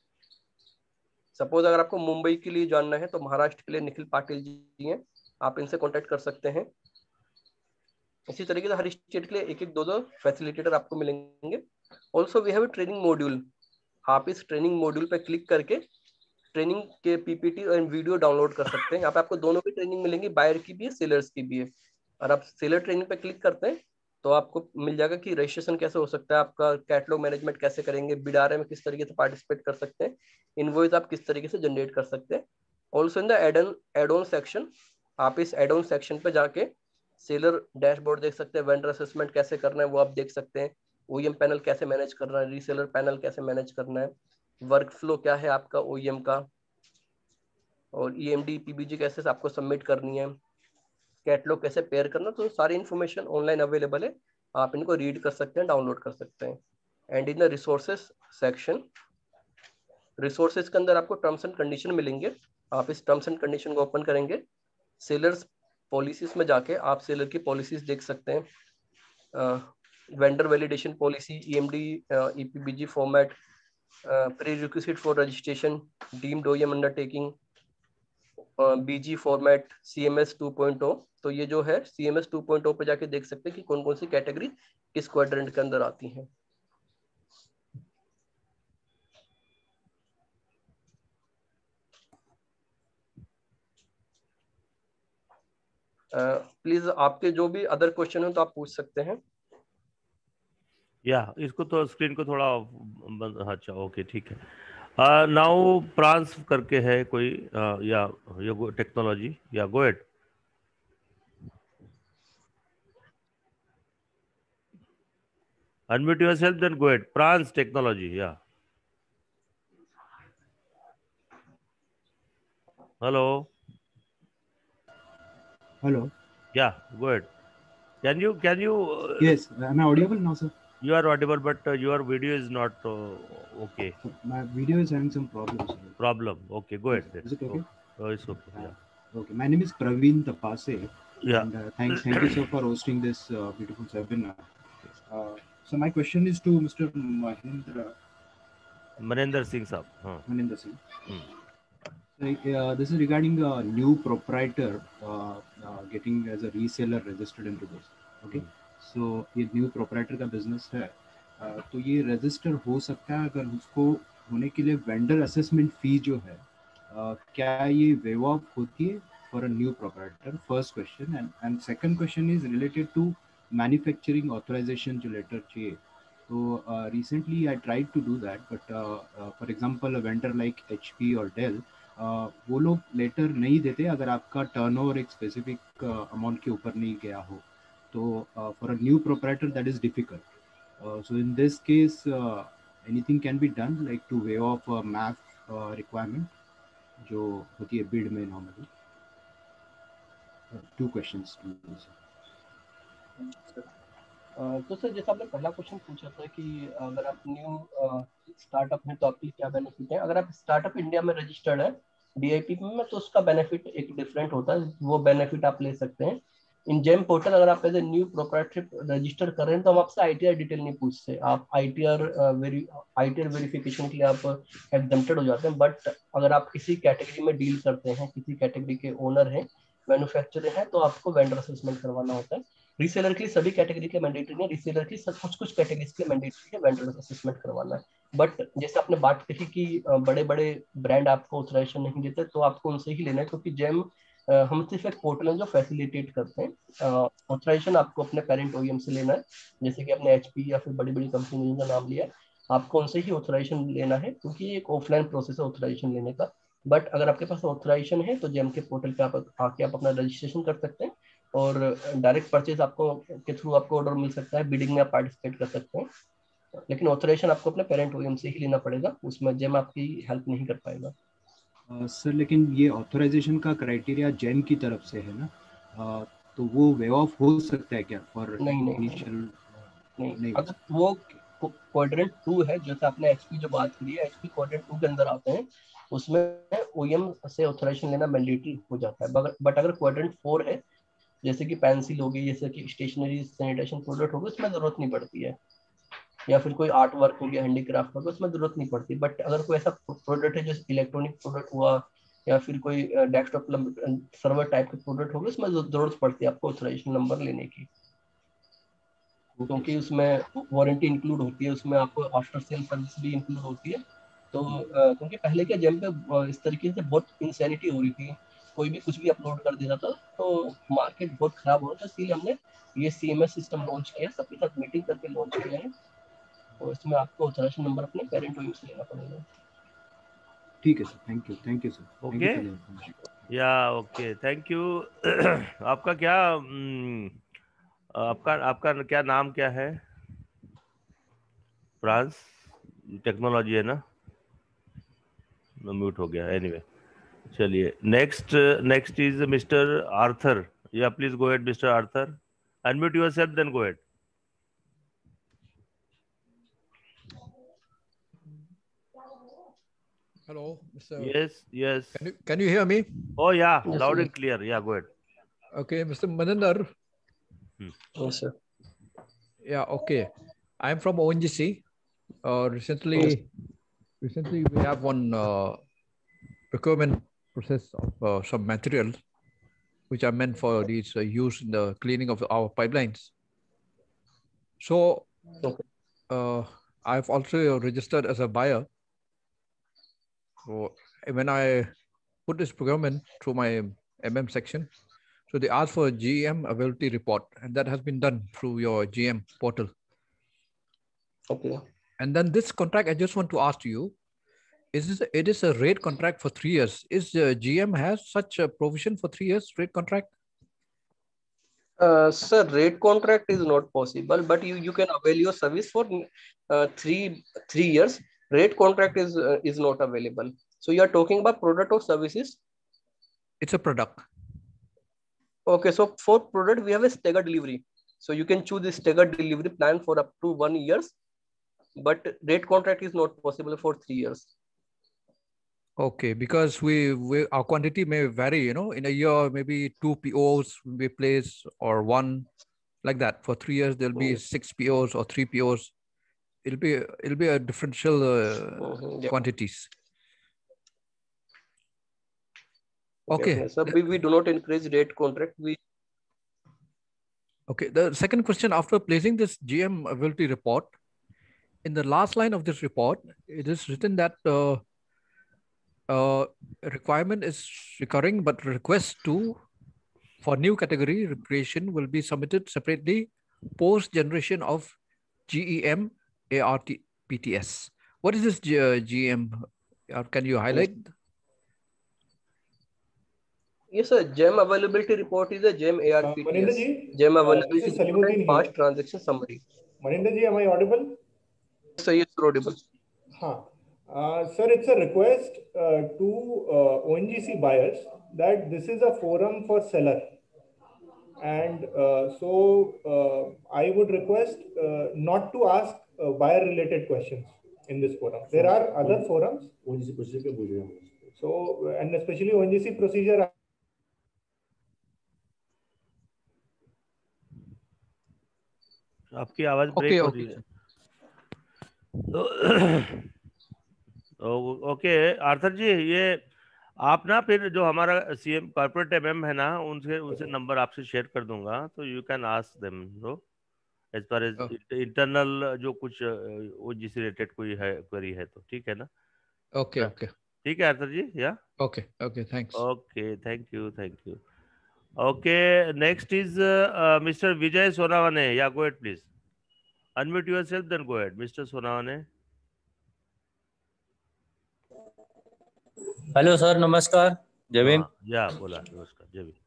सपोज अगर आपको मुंबई के लिए जानना है तो महाराष्ट्र के लिए निखिल पाटिल जी हैं, आप इनसे कांटेक्ट कर सकते हैं। इसी तरीके से हर स्टेट के लिए एक एक दो दो फैसिलिटेटर आपको मिलेंगे। Also we have a training module. आप इस ट्रेनिंग मॉड्यूल पे क्लिक करके ट्रेनिंग के पीपीटी और वीडियो डाउनलोड कर सकते हैं। यहाँ पे आपको दोनों की ट्रेनिंग मिलेंगी, बायर की भी है, सेलर्स की भी है। और आप सेलर ट्रेनिंग पे क्लिक करते हैं तो आपको मिल जाएगा कि रजिस्ट्रेशन कैसे हो सकता है, आपका कैटलॉग मैनेजमेंट कैसे करेंगे, बिडारे में किस तरीके से पार्टिसिपेट कर सकते हैं, इनवॉइस आप किस तरीके से जनरेट कर सकते हैं। Also in the add add on section, आप इस एड ऑन सेक्शन पे जाके सेलर डैशबोर्ड देख सकते हैं, वेंडर असेसमेंट कैसे करना है वो आप देख सकते हैं, ओईएम पैनल कैसे मैनेज करना है, रीसेलर पैनल कैसे मैनेज करना है, वर्क फ्लो क्या है आपका ओईएम का, और ईएमडी पीबीजी कैसे आपको सबमिट करनी है, कैटलॉग कैसे पेयर करना। तो सारी इन्फॉर्मेशन ऑनलाइन अवेलेबल है, आप इनको रीड कर सकते हैं, डाउनलोड कर सकते हैं। And in the resources section, resources के अंदर आपको टर्म्स एंड कंडीशन मिलेंगे। आप इस टर्म्स एंड कंडीशन को ओपन करेंगे, सेलर्स पॉलिसीज में जाके आप सेलर की पॉलिसीज देख सकते हैं, vendor validation policy, EMD, EPBG format, prerequisite for registration, deemed OEM undertaking, BG format, CMS two point O. तो ये जो है सीएमएस टू पॉइंट ओ पे जाके देख सकते हैं कि कौन कौन सी कैटेगरी किस क्वाड्रेंट के अंदर आती हैं। प्लीज uh, आपके जो भी अदर क्वेश्चन हो तो आप पूछ सकते हैं। या इसको तो स्क्रीन को थोड़ा, अच्छा ओके ठीक है। नाउ प्रांस करके है कोई, uh, या ये technology, yeah go ahead. Unmute yourself, then go ahead. Prans Technology, yeah. Hello. Hello. Yeah, go ahead. Can you, can you? Uh, yes, am I audible now, sir? You are audible, but uh, your video is not uh, okay. My video is having some problems. Sir. Problem. Okay, go ahead. Then. Is it okay? Oh, oh, it's okay. Yeah. Okay. My name is Praveen Tapase. Yeah. And uh, thanks, thank you, sir, for hosting this uh, beautiful seminar. Uh, So my question is to Mister Mahendra. Maninder Singh Saab. Huh. Maninder Singh. Hmm. So, uh, this is regarding a new proprietor uh, uh, getting as a reseller registered into this. Okay. Hmm. So ये new proprietor का business है, uh, तो ये register हो सकता है अगर उसको होने के लिए vendor assessment fee जो है, uh, क्या ये waive off होती है for a new proprietor? First question. And and second question is related to manufacturing authorization जो लेटर चाहिए। तो recently I tried to do that, but for example vendor like HP और Dell, वो लोग letter नहीं देते अगर आपका टर्नओवर एक स्पेसिफिक अमाउंट के ऊपर नहीं गया हो। तो for a new proprietor that is difficult. So in this case anything can be done like two way of math requirement जो होती है बिड में normally. Two questions to sir. Uh, तो सर जैसा आपने पहला क्वेश्चन पूछा था कि अगर आप न्यू स्टार्टअप है तो आपकी क्या बेनिफिट है। अगर आप स्टार्टअप इंडिया में रजिस्टर्ड है डीआईपी में तो उसका बेनिफिट एक डिफरेंट होता है, वो बेनिफिट आप ले सकते हैं। इन जेम पोर्टल अगर आप as a new proprietorship register कर रहे हैं तो हम आपसे आईटीआर डिटेल नहीं पूछते, आप आईटीआर वेरी आईटीआर वेरिफिकेशन के लिए आप एग्जम्प्टेड हो जाते हैं। बट अगर आप किसी कैटेगरी में डील करते हैं, किसी कैटेगरी के ओनर हैं, मैन्युफैक्चरर हैं, तो आपको वेंडर असेसमेंट करवाना होता है। रीसेलर के लिए सभी कैटेगरी के मैंडेटरी है, रीसेलर की कुछ कुछ कैटेगरीज के मैंडेटरी है वेंडर असेसमेंट करवाना है। बट जैसे आपने बात कही कि बड़े बड़े ब्रांड आपको ऑथराइजेशन नहीं देते तो आपको उनसे ही लेना है, क्योंकि जेम हम सिर्फ एक पोर्टल है जो फैसिलिटेट करते हैं। ऑथराइजेशन आपको अपने पेरेंट ओईएम से लेना है, जैसे कि अपने एचपी या फिर बड़ी बड़ी कंपनी जिनका नाम लिया है, आपको उनसे ही ऑथराइजेशन लेना है, क्योंकि एक ऑफलाइन प्रोसेस है ऑथराइजेशन लेने का। बट अगर आपके पास ऑथराइजेशन है तो जेम के पोर्टल पे आप आके आप अपना रजिस्ट्रेशन कर सकते हैं और डायरेक्ट परचेज आपको के थ्रू आपको ऑर्डर मिल सकता है, बिडिंग में आप पार्टिसिपेट कर सकते हैं। लेकिन ऑथराइजेशन आपको अपने पेरेंट ओईएम से ही लेना पड़ेगा, उसमें जेम आपकी हेल्प नहीं कर पाएगा। सर uh, लेकिन ये ऑथराइजेशन का क्राइटेरिया जेम की तरफ से है ना, uh, तो वो वे ऑफ हो सकता है क्या फॉर इनिशियल? नहीं, नहीं। अगर वो क्वाड्रेंट टू है, जैसे आपने एचपी जो बात करी है, एचपी क्वाड्रेंट टू के अंदर आते हैं, उसमें ओईएम से ऑथराइजेशन लेना मैंडेटरी हो जाता है। बट अगर क्वाड्रेंट फोर है, जैसे कि पेंसिल होगी, जैसे कि स्टेशनरी सैनिटेशन प्रोडक्ट होगा, उसमें जरूरत नहीं पड़ती है, या फिर कोई आर्ट वर्क हो गया, हैंडीक्राफ्ट हो गया, उसमें जरूरत नहीं पड़ती। बट अगर कोई ऐसा प्रोडक्ट है जैसे इलेक्ट्रॉनिक प्रोडक्ट हुआ या फिर कोई डेस्कटॉप सर्वर टाइप के प्रोडक्ट होगा, उसमें जरूरत पड़ती है आपको ऑथराइजेशन नंबर लेने की। क्योंकि उसमें वारंटी इंक्लूड होती है, उसमें आपको आफ्टर सेल सर्विस भी इंक्लूड होती है। तो uh, क्योंकि पहले के जेम पे uh, इस तरीके से बहुत इंसैनिटी हो रही थी, कोई भी कुछ भी अपलोड कर देता था, तो मार्केट बहुत खराब हो रहा था, इसलिए हमने ये सीएमएस सिस्टम लॉन्च किया, सबके साथ मीटिंग करके लॉन्च किया है। और इसमें आपको ऑथराइजेशन नंबर अपने पेरेंट ओइम से लेना पड़ेगा। ठीक है sir, thank you, thank you sir, okay yeah okay, thank you. आपका क्या hmm, आपका आपका क्या नाम क्या है? फ्रांस टेक्नोलॉजी है ना, म्यूट हो गया, एनीवे चलिए। Next next is Mister Arthur. Yeah please go ahead Mister Arthur, unmute yourself then go ahead. Hello, Mister Yes, yes. Can you can you hear me? Oh yeah, Yes, loud sir. and clear. Yeah, go ahead. Okay, Mister Maninder. Hmm. Yes, sir. Yeah, okay. I'm from O N G C. Uh, recently, Yes. recently we have one uh, procurement process of uh, some materials which are meant for these uh, use in the cleaning of our pipelines. So, Okay. uh, I've also registered as a buyer. So when I put this procurement through my M M section, so they ask for a G M availability report, and that has been done through your G M portal. Okay. And then this contract, I just want to ask you, is this, it is a rate contract for three years. Is the G M has such a provision for three years rate contract? Uh, sir, rate contract is not possible, but you, you can avail your service for uh, three three years. Rate contract is uh, is not available. So you are talking about product or services? It's a product. Okay, so for product we have a staggered delivery. So you can choose the staggered delivery plan for up to one years, but rate contract is not possible for three years. Okay, because we, we our quantity may vary, you know, in a year, maybe two P Os will be placed or one, like that. For three years, there'll be six P Os or three P Os. It'll be, it'll be a differential uh, Mm-hmm, yeah. quantities. Okay. Okay. So we, we do not increase rate contract. We Okay. The second question, after placing this G M availability report, in the last line of this report, it is written that uh, uh, requirement is recurring, but request to for new category recreation will be submitted separately post generation of G E M A R T P T S. What is this G, uh, G M? Or can you highlight? Yes, sir. G E M availability report is a G E M A R P T S. Maninder ji, G E M uh, availability this is report Salimuddin and past here. transaction summary. Maninder ji, am I audible? So yes, audible. Huh. Uh, sir, it's a request uh, to uh, O N G C buyers that this is a forum for seller. And uh, so uh, I would request uh, not to ask uh, buyer related questions in this forum. There are other forums. So, and especially O N G C procedure. आपकी आवाज break Okay, हो okay. रही है। Okay Arthur जी, ये आप ना फिर जो हमारा सीएम कॉर्पोरेट एमएम है ना, उनसे उनसे नंबर आपसे शेयर कर दूंगा, तो you can ask them no as far as internal जो कुछ ओजीसी रिलेटेड कोई है क्वेरी है तो, ठीक है ना? Okay, okay. ठीक है आर्थर जी, या Okay, okay, thanks. Okay, thank you, thank you. Okay, next is Mister Vijay Sonawane. Yeah go ahead please, unmute yourself then go ahead Mister Sonawane. Hello sir, नमस्कार, जय भीम। या बोला, नमस्कार, जय भीम।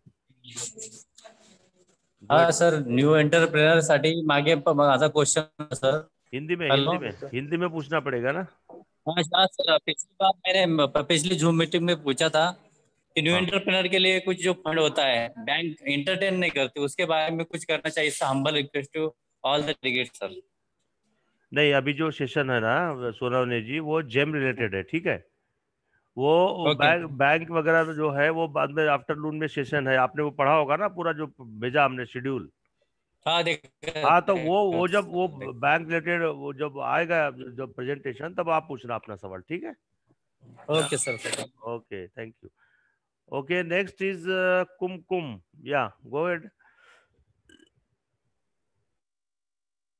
हा सर, न्यू एंटरप्रेनर साठी मागे माझा क्वेश्चन सर। हिंदी में हिंदी में हिंदी में पूछना पड़ेगा ना? हाँ सर, पिछली बार मैंने पिछली जूम मीटिंग में पूछा था कि न्यू एंटरप्रेनर के लिए कुछ जो फंड होता है बैंक एंटरटेन नहीं करती, उसके बारे में कुछ करना चाहिए। इसका humble request to all the delegates sir. नहीं, अभी जो सेशन है ना सोनावने जी, वो जेम रिलेटेड है, ठीक है? वो okay. बैंक बैंक वगैरह जो है वो बाद में आफ्टरनून में सेशन है। आपने वो पढ़ा होगा ना पूरा जो भेजा हमने शेड्यूल? हाँ देख हाँ, तो वो वो जब वो बैंक रिलेटेड वो जब आएगा जब प्रेजेंटेशन, तब आप पूछना अपना सवाल, ठीक है? Okay sir. Okay, thank you. Okay, next is Kumkum. Yeah go ahead.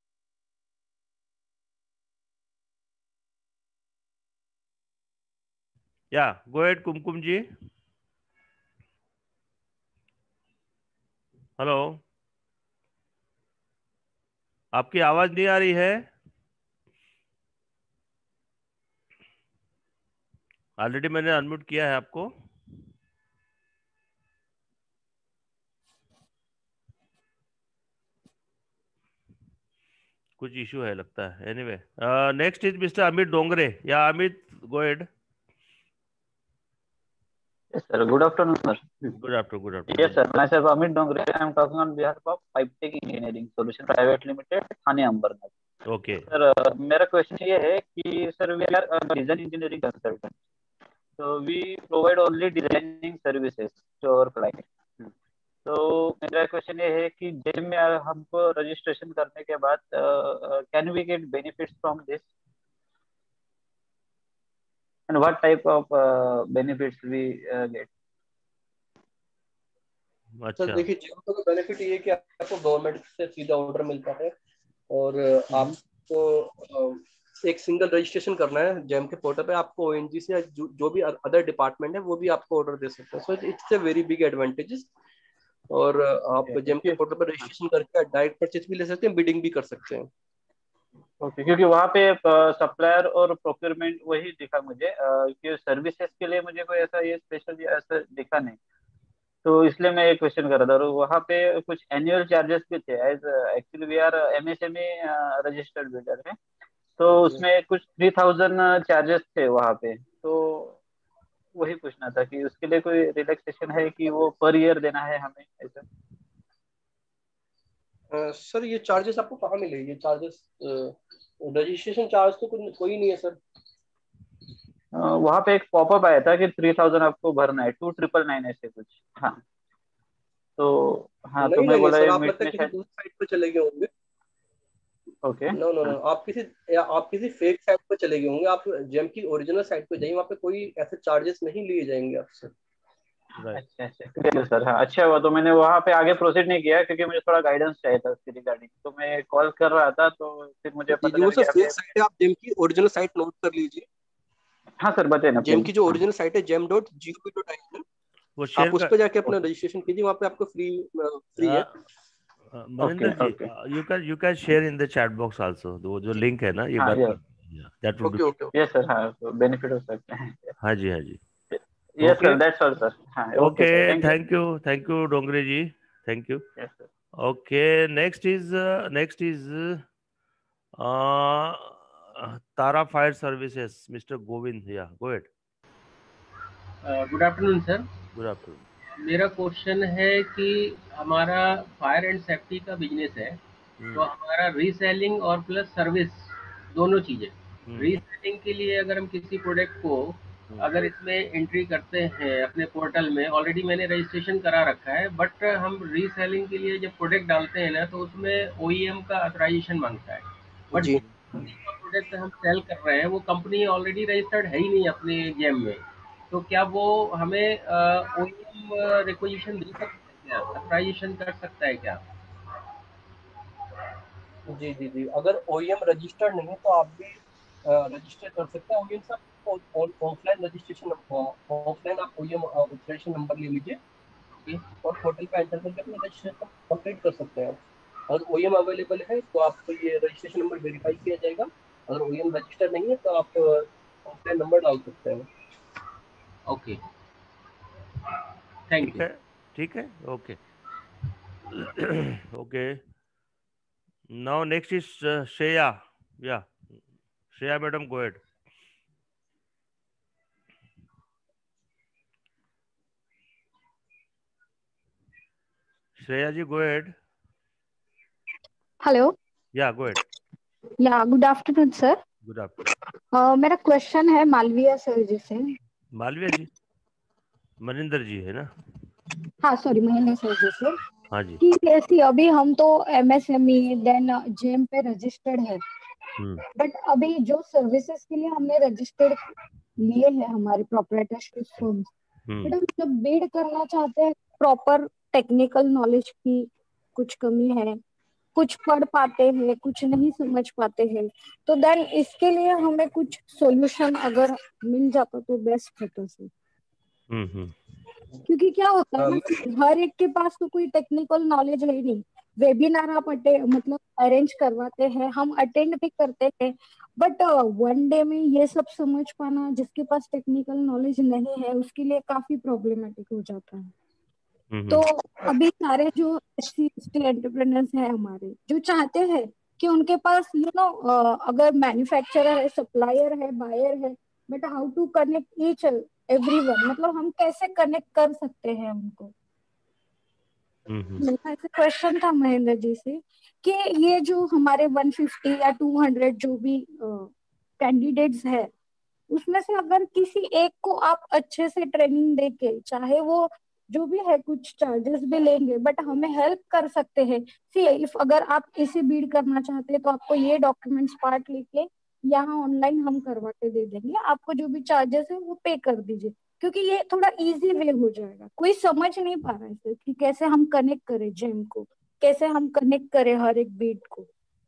या गो एड कुमकुम जी। हेलो, आपकी आवाज नहीं आ रही है। ऑलरेडी मैंने अनम्यूट किया है आपको। कुछ इशू है लगता है। Anyway, next is Mister Amit Dongre. Yeah Amit, go ahead. Yes, sir. Good afternoon, sir. Good afternoon. Good afternoon. Yes, sir. Myself Amit Dongre. I am talking on behalf of Pipetech Engineering Solution Private Limited, Thane Ambernath. Okay. Sir, uh, मेरा question ये है कि sir we are a design engineering consultant. So we provide only designing services to our client. तो मेरा question ये है कि GeM में हमको रजिस्ट्रेशन करने के बाद can we get benefits from this and what type of benefits we get? अच्छा, सर देखिए, जेम का बेनिफिट ये है कि आपको गवर्नमेंट से सीधा ऑर्डर मिलता है और आपको एक सिंगल रजिस्ट्रेशन करना है जेम के पोर्टल पे। आपको ओएनजी से जो, जो भी अदर डिपार्टमेंट है वो भी आपको ऑर्डर दे सकते हैं। So it's a very big advantages. और आप जेम के पोर्टल पर रजिस्ट्रेशन करके डायरेक्ट परचेज भी ले सकते हैं, बिडिंग भी कर सकते हैं। ओके okay, क्योंकि वहाँ पे सप्लायर और प्रोक्योरमेंट वही दिखा मुझे कि सर्विसेज के लिए मुझे कोई ऐसा ये स्पेशल ऐसा दिखा नहीं, तो इसलिए मैं ये क्वेश्चन कर रहा था। और वहाँ पे कुछ एनुअल चार्जेस भी थे, as actually we are MSME registered builder है, तो उसमें कुछ थ्री थाउजेंड चार्जेस थे वहाँ पे। तो वही पूछना था कि उसके लिए कोई रिलैक्सेशन है कि वो पर ईयर देना है हमें ऐसा? सर uh, ये चार्जेस आपको कहाँ मिले? ये चार्जेस रजिस्ट्रेशन चार्ज तो कोई कोई नहीं है सर। uh, वहाँ पे एक पॉपअप आया था कि थ्री थाउजेंड आपको भरना है, टू ट्रिपल नाइन ऐसे कुछ। हाँ तो हाँ तो मैं बोला सर, आप लगता है किसी दूसरी साइट पे चले गए होंगे। ओके नो नो नो आप किसी आप किसी फेक साइट पे चले गए होंगे। आप जेम की ओरिजिनल साइट पे जाइए, वहाँ पे कोई ऐसे चार्जेस नहीं लिए जाएंगे आपसे। अच्छा अच्छा सर। हाँ अच्छा हुआ, तो मैंने वहाँ पे आगे प्रोसीड नहीं किया क्योंकि मुझे थोड़ा गाइडेंस चाहिए था उसके रिगार्डिंग, तो मैं कॉल कर रहा था तो फिर मुझे पता जो चला सर फेक साइट है, आप जेम की ओरिजिनल साइट नोट कर लीजिए। हाँ सर बताइए ना। जेम की जो ओरिजिनल साइट है GeM dot G O V dot I N है, वो आप उस पर जाके अपना रजिस्ट्रेशन कीजिए। वहाँ पे आपको फ्री फ्री है। Maninder ji, you can you can share in the chat box also, वो जो लिंक है ना एक बार that would be okay yes sir. हाँ बेनिफिट हो सकते हैं। हाँ जी, हाँ जी। Yes sir, that's all sir. हाँ okay, thank you thank you Dongre ji, thank you. Okay, next is next is Tara fire services, mister Govind. Yeah go ahead. Good afternoon sir. Good afternoon. मेरा क्वेश्चन है कि हमारा फायर एंड सेफ्टी का business है, तो हमारा reselling और प्लस सर्विस दोनों चीजें। रीसेलिंग के लिए अगर हम किसी प्रोडक्ट को अगर इसमें एंट्री करते हैं अपने पोर्टल में, ऑलरेडी मैंने रजिस्ट्रेशन करा रखा है, बट हम रीसेलिंग के लिए जब प्रोडक्ट डालते हैं ना, तो उसमें ओईएम का ऑथराइजेशन मांगता है। बट जो प्रोडक्ट हम सेल कर रहे हैं वो कंपनी ऑलरेडी रजिस्टर्ड है ही नहीं अपने जेम में, तो क्या वो हमें ओईएम रिक्वेजिशन दे सकता है क्या, ऑथराइजेशन कर सकता है क्या? जी जी जी अगर ओईएम रजिस्टर्ड नहीं है तो आप भी रजिस्टर कर सकते हैं। ओईएम सब ऑफलाइन रजिस्ट्रेशन, ऑफलाइन आप ओईएम रजिस्ट्रेशन नंबर ले लीजिए और पोर्टल पे एंटर करके अपना रजिस्ट्रेशन कंप्लीट कर सकते हैं। अगर ओईएम अवेलेबल है तो आपको ये रजिस्ट्रेशन नंबर वेरीफाई किया जाएगा। अगर ओईएम रजिस्टर्ड नहीं है तो आप ऑफलाइन नंबर डाल सकते हैं। Okay, thank you. ठीक है, okay okay. Now next is Shreya. Yeah Shreya madam, go ahead. Shreya ji, go ahead. Hello. Yeah go ahead. Yeah good afternoon sir. Good afternoon. मेरा क्वेश्चन है मालविया सर जी से। मालविया जी, मनिंदर जी है ना? हाँ सॉरी, महेंद्र सर जी से। हाँ जी। कि ऐसी अभी हम तो एमएसएमई देन जेम पे रजिस्टर्ड है, बट अभी जो सर्विसेज के लिए हमने रजिस्टर्ड लिए हैं हमारे प्रोप्राइटरशिप फर्म्स, बट हम जब बिड करना चाहते हैं प्रॉपर टेक्निकल नॉलेज की कुछ कमी है, कुछ पढ़ पाते हैं, कुछ नहीं समझ पाते हैं, तो देन इसके लिए हमें कुछ सॉल्यूशन अगर मिल जाता तो बेस्ट होता सर। हम्म हम्म क्योंकि क्या होता है ना, हर एक के पास तो कोई टेक्निकल नॉलेज है ही नहीं। वेबिनार आप अटे मतलब अरेंज करवाते हैं, हम अटेंड भी करते हैं, बट वन डे में ये सब समझ पाना जिसके पास टेक्निकल नॉलेज नहीं है उसके लिए काफी प्रॉब्लमेटिक हो जाता है। तो अभी सारे जो S C S T entrepreneurs हैं हमारे, जो चाहते हैं कि उनके पास यू नो अगर मैन्युफैक्चरर है, सप्लायर है, बायर है, but how to connect each everyone, मतलब हम कैसे कनेक्ट कर सकते हैं उनको। मेरा ऐसा क्वेश्चन था महेंद्र जी से कि ये जो हमारे वन फिफ्टी या टू हंड्रेड जो भी कैंडिडेट्स है, उसमें से अगर किसी एक को आप अच्छे से ट्रेनिंग देके, चाहे वो जो भी है कुछ चार्जेस भी लेंगे, बट हमें हेल्प कर सकते हैं। सी इफ अगर आप इसे बीड करना चाहते हैं तो आपको ये डॉक्यूमेंट्स पार्ट लेके यहाँ ऑनलाइन हम करवा के दे देंगे, आपको जो भी चार्जेस है वो पे कर दीजिए, क्योंकि ये थोड़ा इजी वे हो जाएगा। कोई समझ नहीं पा रहा है सर कि कैसे हम कनेक्ट करें जेम को, कैसे हम कनेक्ट करें हर एक बीड को।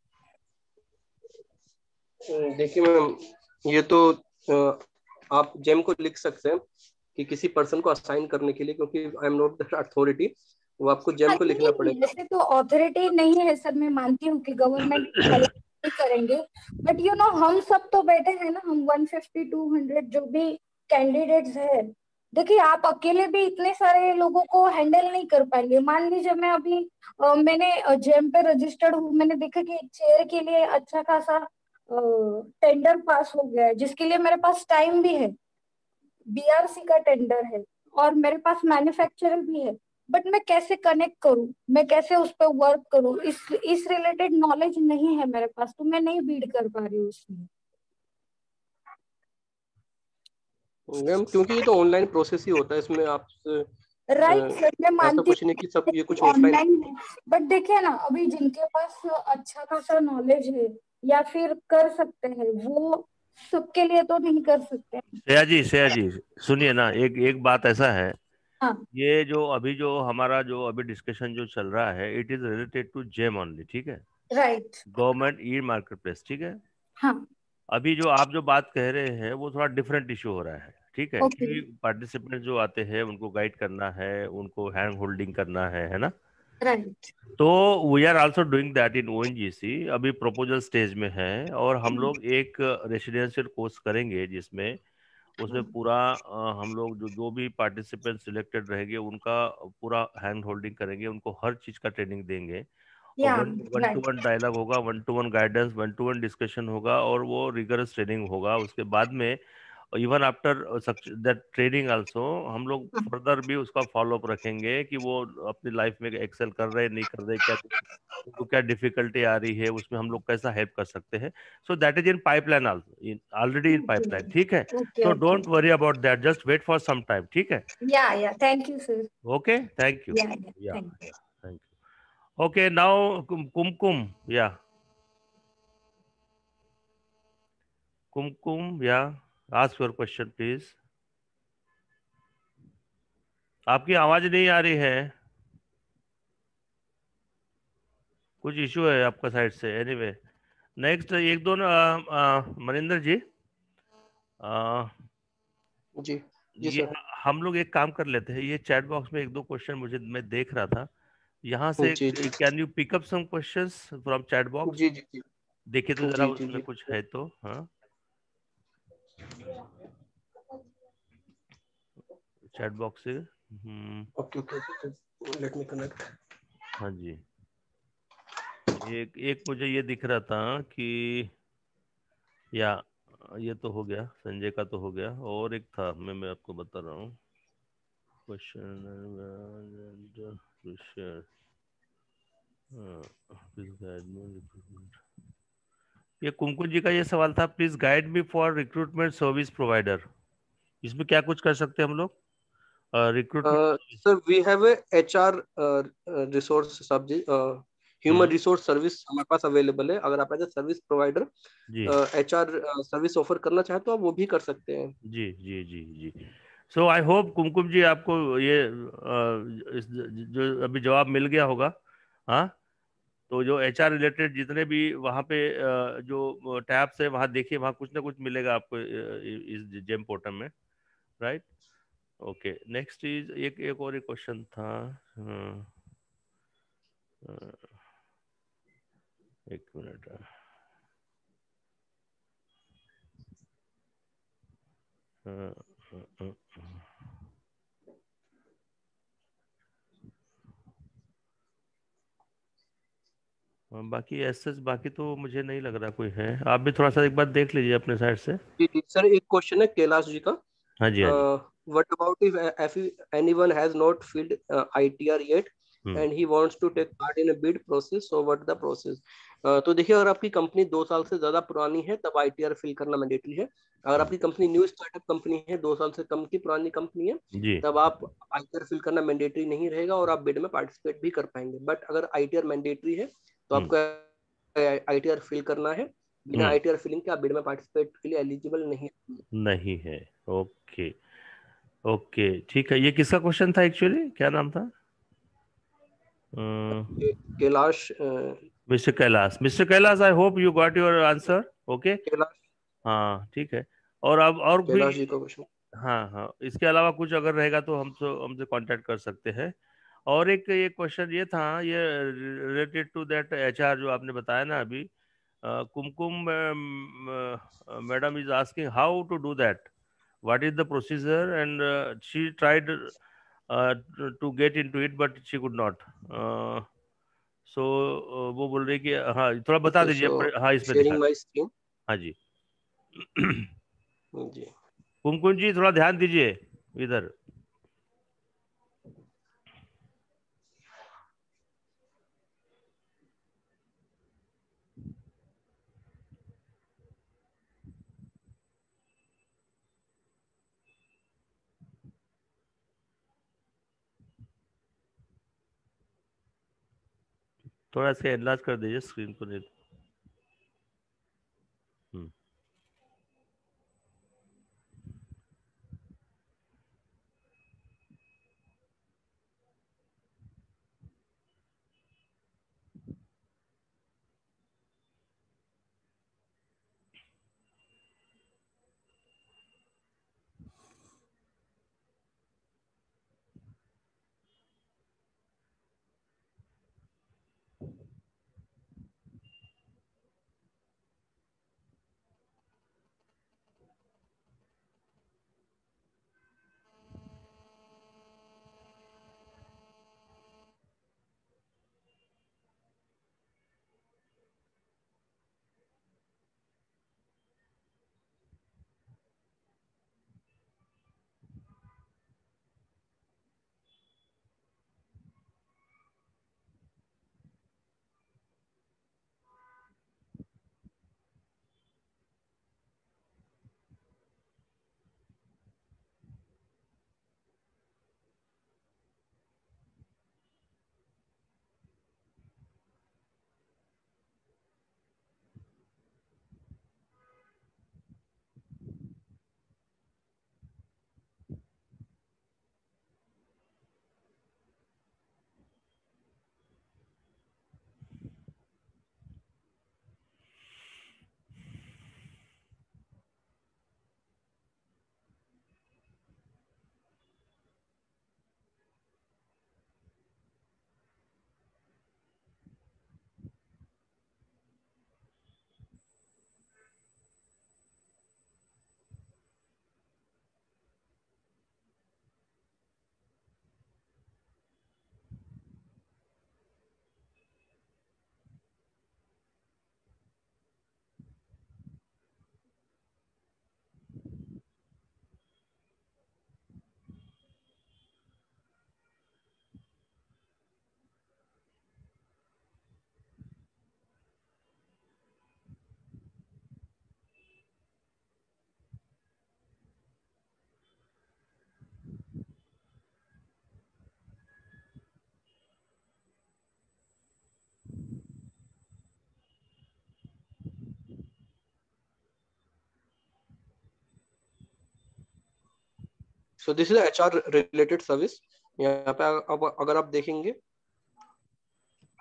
देखिए मैम, ये तो आप जेम को लिख सकते हैं कि किसी पर्सन को असाइन करने के लिए, क्योंकि I am not the authority, वो आपको जेम को लिखना पड़ेगा। वैसे तो अथॉरिटी नहीं है सर, मैं मानती हूँ कि गवर्नमेंट करेंगे, बट यू नो हम सब तो बैठे हैं ना, हम वन फिफ्टी टू हंड्रेड जो भी कैंडिडेट्स है, देखिए आप अकेले भी इतने सारे लोगों को हैंडल नहीं कर पाएंगे। मान लीजिए मैं अभी आ, मैंने जेम पे रजिस्टर्ड हूँ, मैंने देखा कि चेयर के लिए अच्छा खासा टेंडर पास हो गया है, जिसके लिए मेरे पास टाइम भी है, बी आर सी का टेंडर है और मेरे पास मैन्युफैक्चरर भी है, बट मैं कैसे कनेक्ट करूं, मैं कैसे उस पर वर्क करूं, इस इस रिलेटेड नॉलेज नहीं है मेरे पास, तो मैं नहीं बीड कर पा रही हूँ उसमें। मैम क्योंकि ये तो ऑनलाइन प्रोसेस ही होता है, इसमें आप राइट सर, मैं मानती कुछ नहीं कि सब ये कुछ ऑफलाइन है, बट देखिए ना अभी जिनके पास अच्छा खासा नॉलेज है या फिर कर सकते हैं, वो सबके लिए तो नहीं कर सकते। श्रेया जी, श्रेया जी सुनिए ना, एक एक बात ऐसा है, हाँ। ये जो अभी जो हमारा जो अभी डिस्कशन जो चल रहा है, it is related to GeM only, ठीक है, right, government e marketplace, ठीक है। हाँ। अभी जो आप जो बात कह रहे हैं वो थोड़ा डिफरेंट इशू हो रहा है, ठीक है, okay. कि पार्टिसिपेंट जो आते हैं उनको गाइड करना है, उनको हैंड होल्डिंग करना है है ना, राइट। तो we are also doing that in O N G C, अभी प्रपोजल स्टेज में है, और हम लोग एक रेसिडेंशियल कोर्स करेंगे जिसमें उसमें पूरा हम लोग जो जो भी पार्टिसिपेंट सिलेक्टेड रहेंगे उनका पूरा हैंड होल्डिंग करेंगे, उनको हर चीज का ट्रेनिंग देंगे, yeah, one one to one dialogue होगा, one to one guidance, one to one discussion होगा, और वो रिगरस ट्रेनिंग होगा। उसके बाद में even after that training also हम लोग फर्दर भी उसका फॉलो अप रखेंगे कि वो अपनी लाइफ में एक्सेल कर रहे नहीं कर रहे, क्या उनको क्या डिफिकल्टी आ रही है, उसमें हम लोग कैसा हेल्प कर सकते हैं। So that is in pipeline, in already in pipeline, ठीक है। So don't worry about that, just wait for some time, ठीक है। Yeah yeah thank you sir. Okay, thank you, yeah thank you. Okay, now Kumkum, yeah Kumkum, या ask your question please. आपकी आवाज नहीं आ रही है, कुछ इशू है आपका साइड से। एनीवे नेक्स्ट एक दो मनिंदर जी, आ, जी जी ये सर। हम लोग एक काम कर लेते हैं, ये चैट बॉक्स में एक दो क्वेश्चन मुझे मैं देख रहा था, यहाँ से can you pick up some questions from chat box? जी जी जी देखिए तो जरा जी, उसमें जी, कुछ है तो। हाँ, चैट बॉक्स से। Okay okay, let me connect. हाँ जी, एक एक मुझे ये दिख रहा था कि, या ये तो हो गया, संजय का तो हो गया, और एक था मैं मैं आपको बता रहा हूँ क्वेश्चन। ये कुमकुम जी का ये सवाल था, please guide me for recruitment service provider, इसमें क्या कुछ कर सकते हैं हम लोग? Recruitment sir we have a HR resource subject, human resource service हमारे पास अवेलेबल है। अगर आप as a service provider HR service offer करना चाहे तो आप वो भी कर सकते हैं। जी जी जी जी। सो आई होप कुमकुम जी आपको ये uh, जो अभी जवाब मिल गया होगा। हाँ, तो जो एच आर रिलेटेड जितने भी वहाँ पे जो टैब्स है वहाँ देखिए, वहाँ कुछ ना कुछ मिलेगा आपको इस जेम पोर्टल में, राइट। ओके, नेक्स्ट इज एक एक और एक क्वेश्चन था। हाँ, एक मिनट। हाँ, हाँ, हाँ, हाँ, बाकी ऐसे बाकी तो मुझे नहीं लग रहा कोई है। आप भी थोड़ा सा एक बार देख लीजिए अपने साइड से। जी जी सर, एक क्वेश्चन है कैलाश जी का। हाँ जी, हाँ जी। What about if if anyone has not filed ITR yet and he wants to take part in a bid process, so what the process? तो देखिए, अगर आपकी कंपनी दो साल से ज्यादा पुरानी है तब आईटीआर फिल करना मैंडेटरी है। अगर आपकी कंपनी न्यू स्टार्टअप कंपनी है, दो साल से कम की पुरानी कंपनी है, जी, तब आप आईटीआर फिल करना मैंडेटरी नहीं रहेगा और आप बिड में पार्टिसिपेट भी कर पाएंगे। बट अगर आईटीआर मैंडेटरी है तो आपको आईटीआर फिल करना है। बिना आईटीआर फिलिंग के आप बिड में पार्टिसिपेट के लिए एलिजिबल नहीं है। नहीं है। ओके ओके, ठीक है। ये किसका क्वेश्चन था एक्चुअली, क्या नाम था? Kailash. Mister Kailash, mister Kailash, I hope you got your answer. Okay, Kailash, हाँ ठीक है। और अब और भी, कैलाश जी का क्वेश्चन। हाँ हाँ, इसके अलावा कुछ अगर रहेगा तो हम तो हमसे कांटेक्ट कर सकते हैं। और एक ये क्वेश्चन ये था, ये रिलेटेड टू दैट एचआर जो आपने बताया ना अभी, Kumkum madam is asking how to do that, what is the procedure, and she tried to get into it but she could not. So वो बोल रही कि हाँ थोड़ा बता Okay, दीजिए। so हाँ, इसमें दिखा। sharing my screen. हाँ जी। जी कुमकुम जी थोड़ा ध्यान दीजिए इधर। थोड़ा इसका एनलार्ज कर दीजिए स्क्रीन को। नहीं, hmm so this is HR related service. यहाँ पे अब अगर आप देखेंगे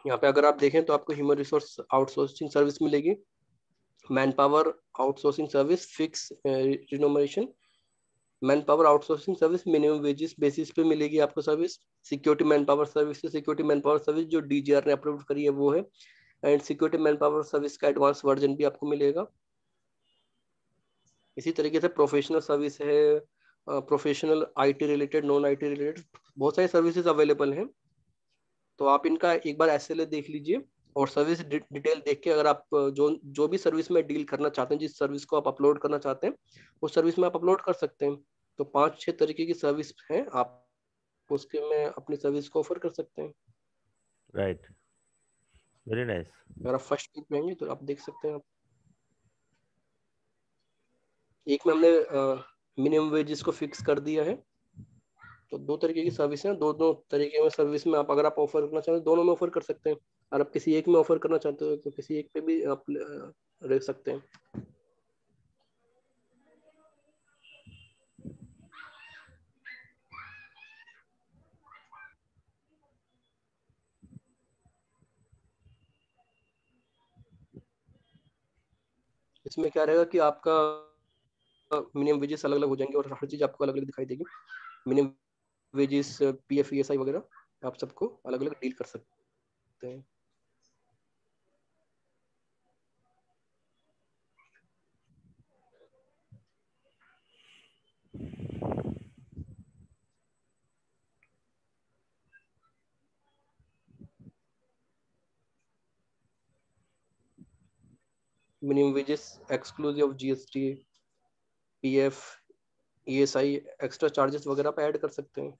यहाँ पे अगर आप देखें तो आपको ह्यूमन रिसोर्स आउटसोर्सिंग सर्विस मिलेगी, man power outsourcing service fix remuneration, man power outsourcing service minimum wages basis पे मिलेगी आपको service, security man power service, security man power service जो डीजीआर ने अप्रूव करी है वो है, and security man power service का एडवांस वर्जन भी आपको मिलेगा। इसी तरीके से प्रोफेशनल सर्विस है, professional IT related, non IT related, बहुत सारी सर्विसेज अवेलेबल हैं। तो आप इनका एक बार एसएलए देख लीजिए और सर्विस डिटेल देख के अगर आप जो जो भी सर्विस में डील करना चाहते हैं, जिस सर्विस को आप अपलोड करना चाहते हैं उस सर्विस में आप अपलोड कर सकते हैं। तो पांच छह तरीके की सर्विस हैं, आप उसके में अपनी सर्विस को ऑफर कर सकते हैं। Right, very nice. अगर आप फर्स्ट पेज पे आएंगे तो आप देख सकते हैं। आप एक में हमने मिनिमम वेजेस को फिक्स कर दिया है, तो दो तरीके की सर्विस हैं, दो दो तरीके में सर्विस में आप अगर आप ऑफर करना चाहते हैं दोनों में ऑफर कर सकते हैं, और आप किसी एक में ऑफर करना चाहते हो तो किसी एक पे भी आप रह सकते हैं। इसमें क्या रहेगा कि आपका मिनिमम वेजेस अलग अलग हो जाएंगे और हर चीज आपको अलग अलग दिखाई देगी। मिनिमम वेजेस, पीएफ, ईएसआई वगैरह आप सबको अलग अलग डील कर सकते हैं। Minimum wages exclusive of GST, PF, ESI, extra charges वगैरह आप ऐड कर सकते हैं।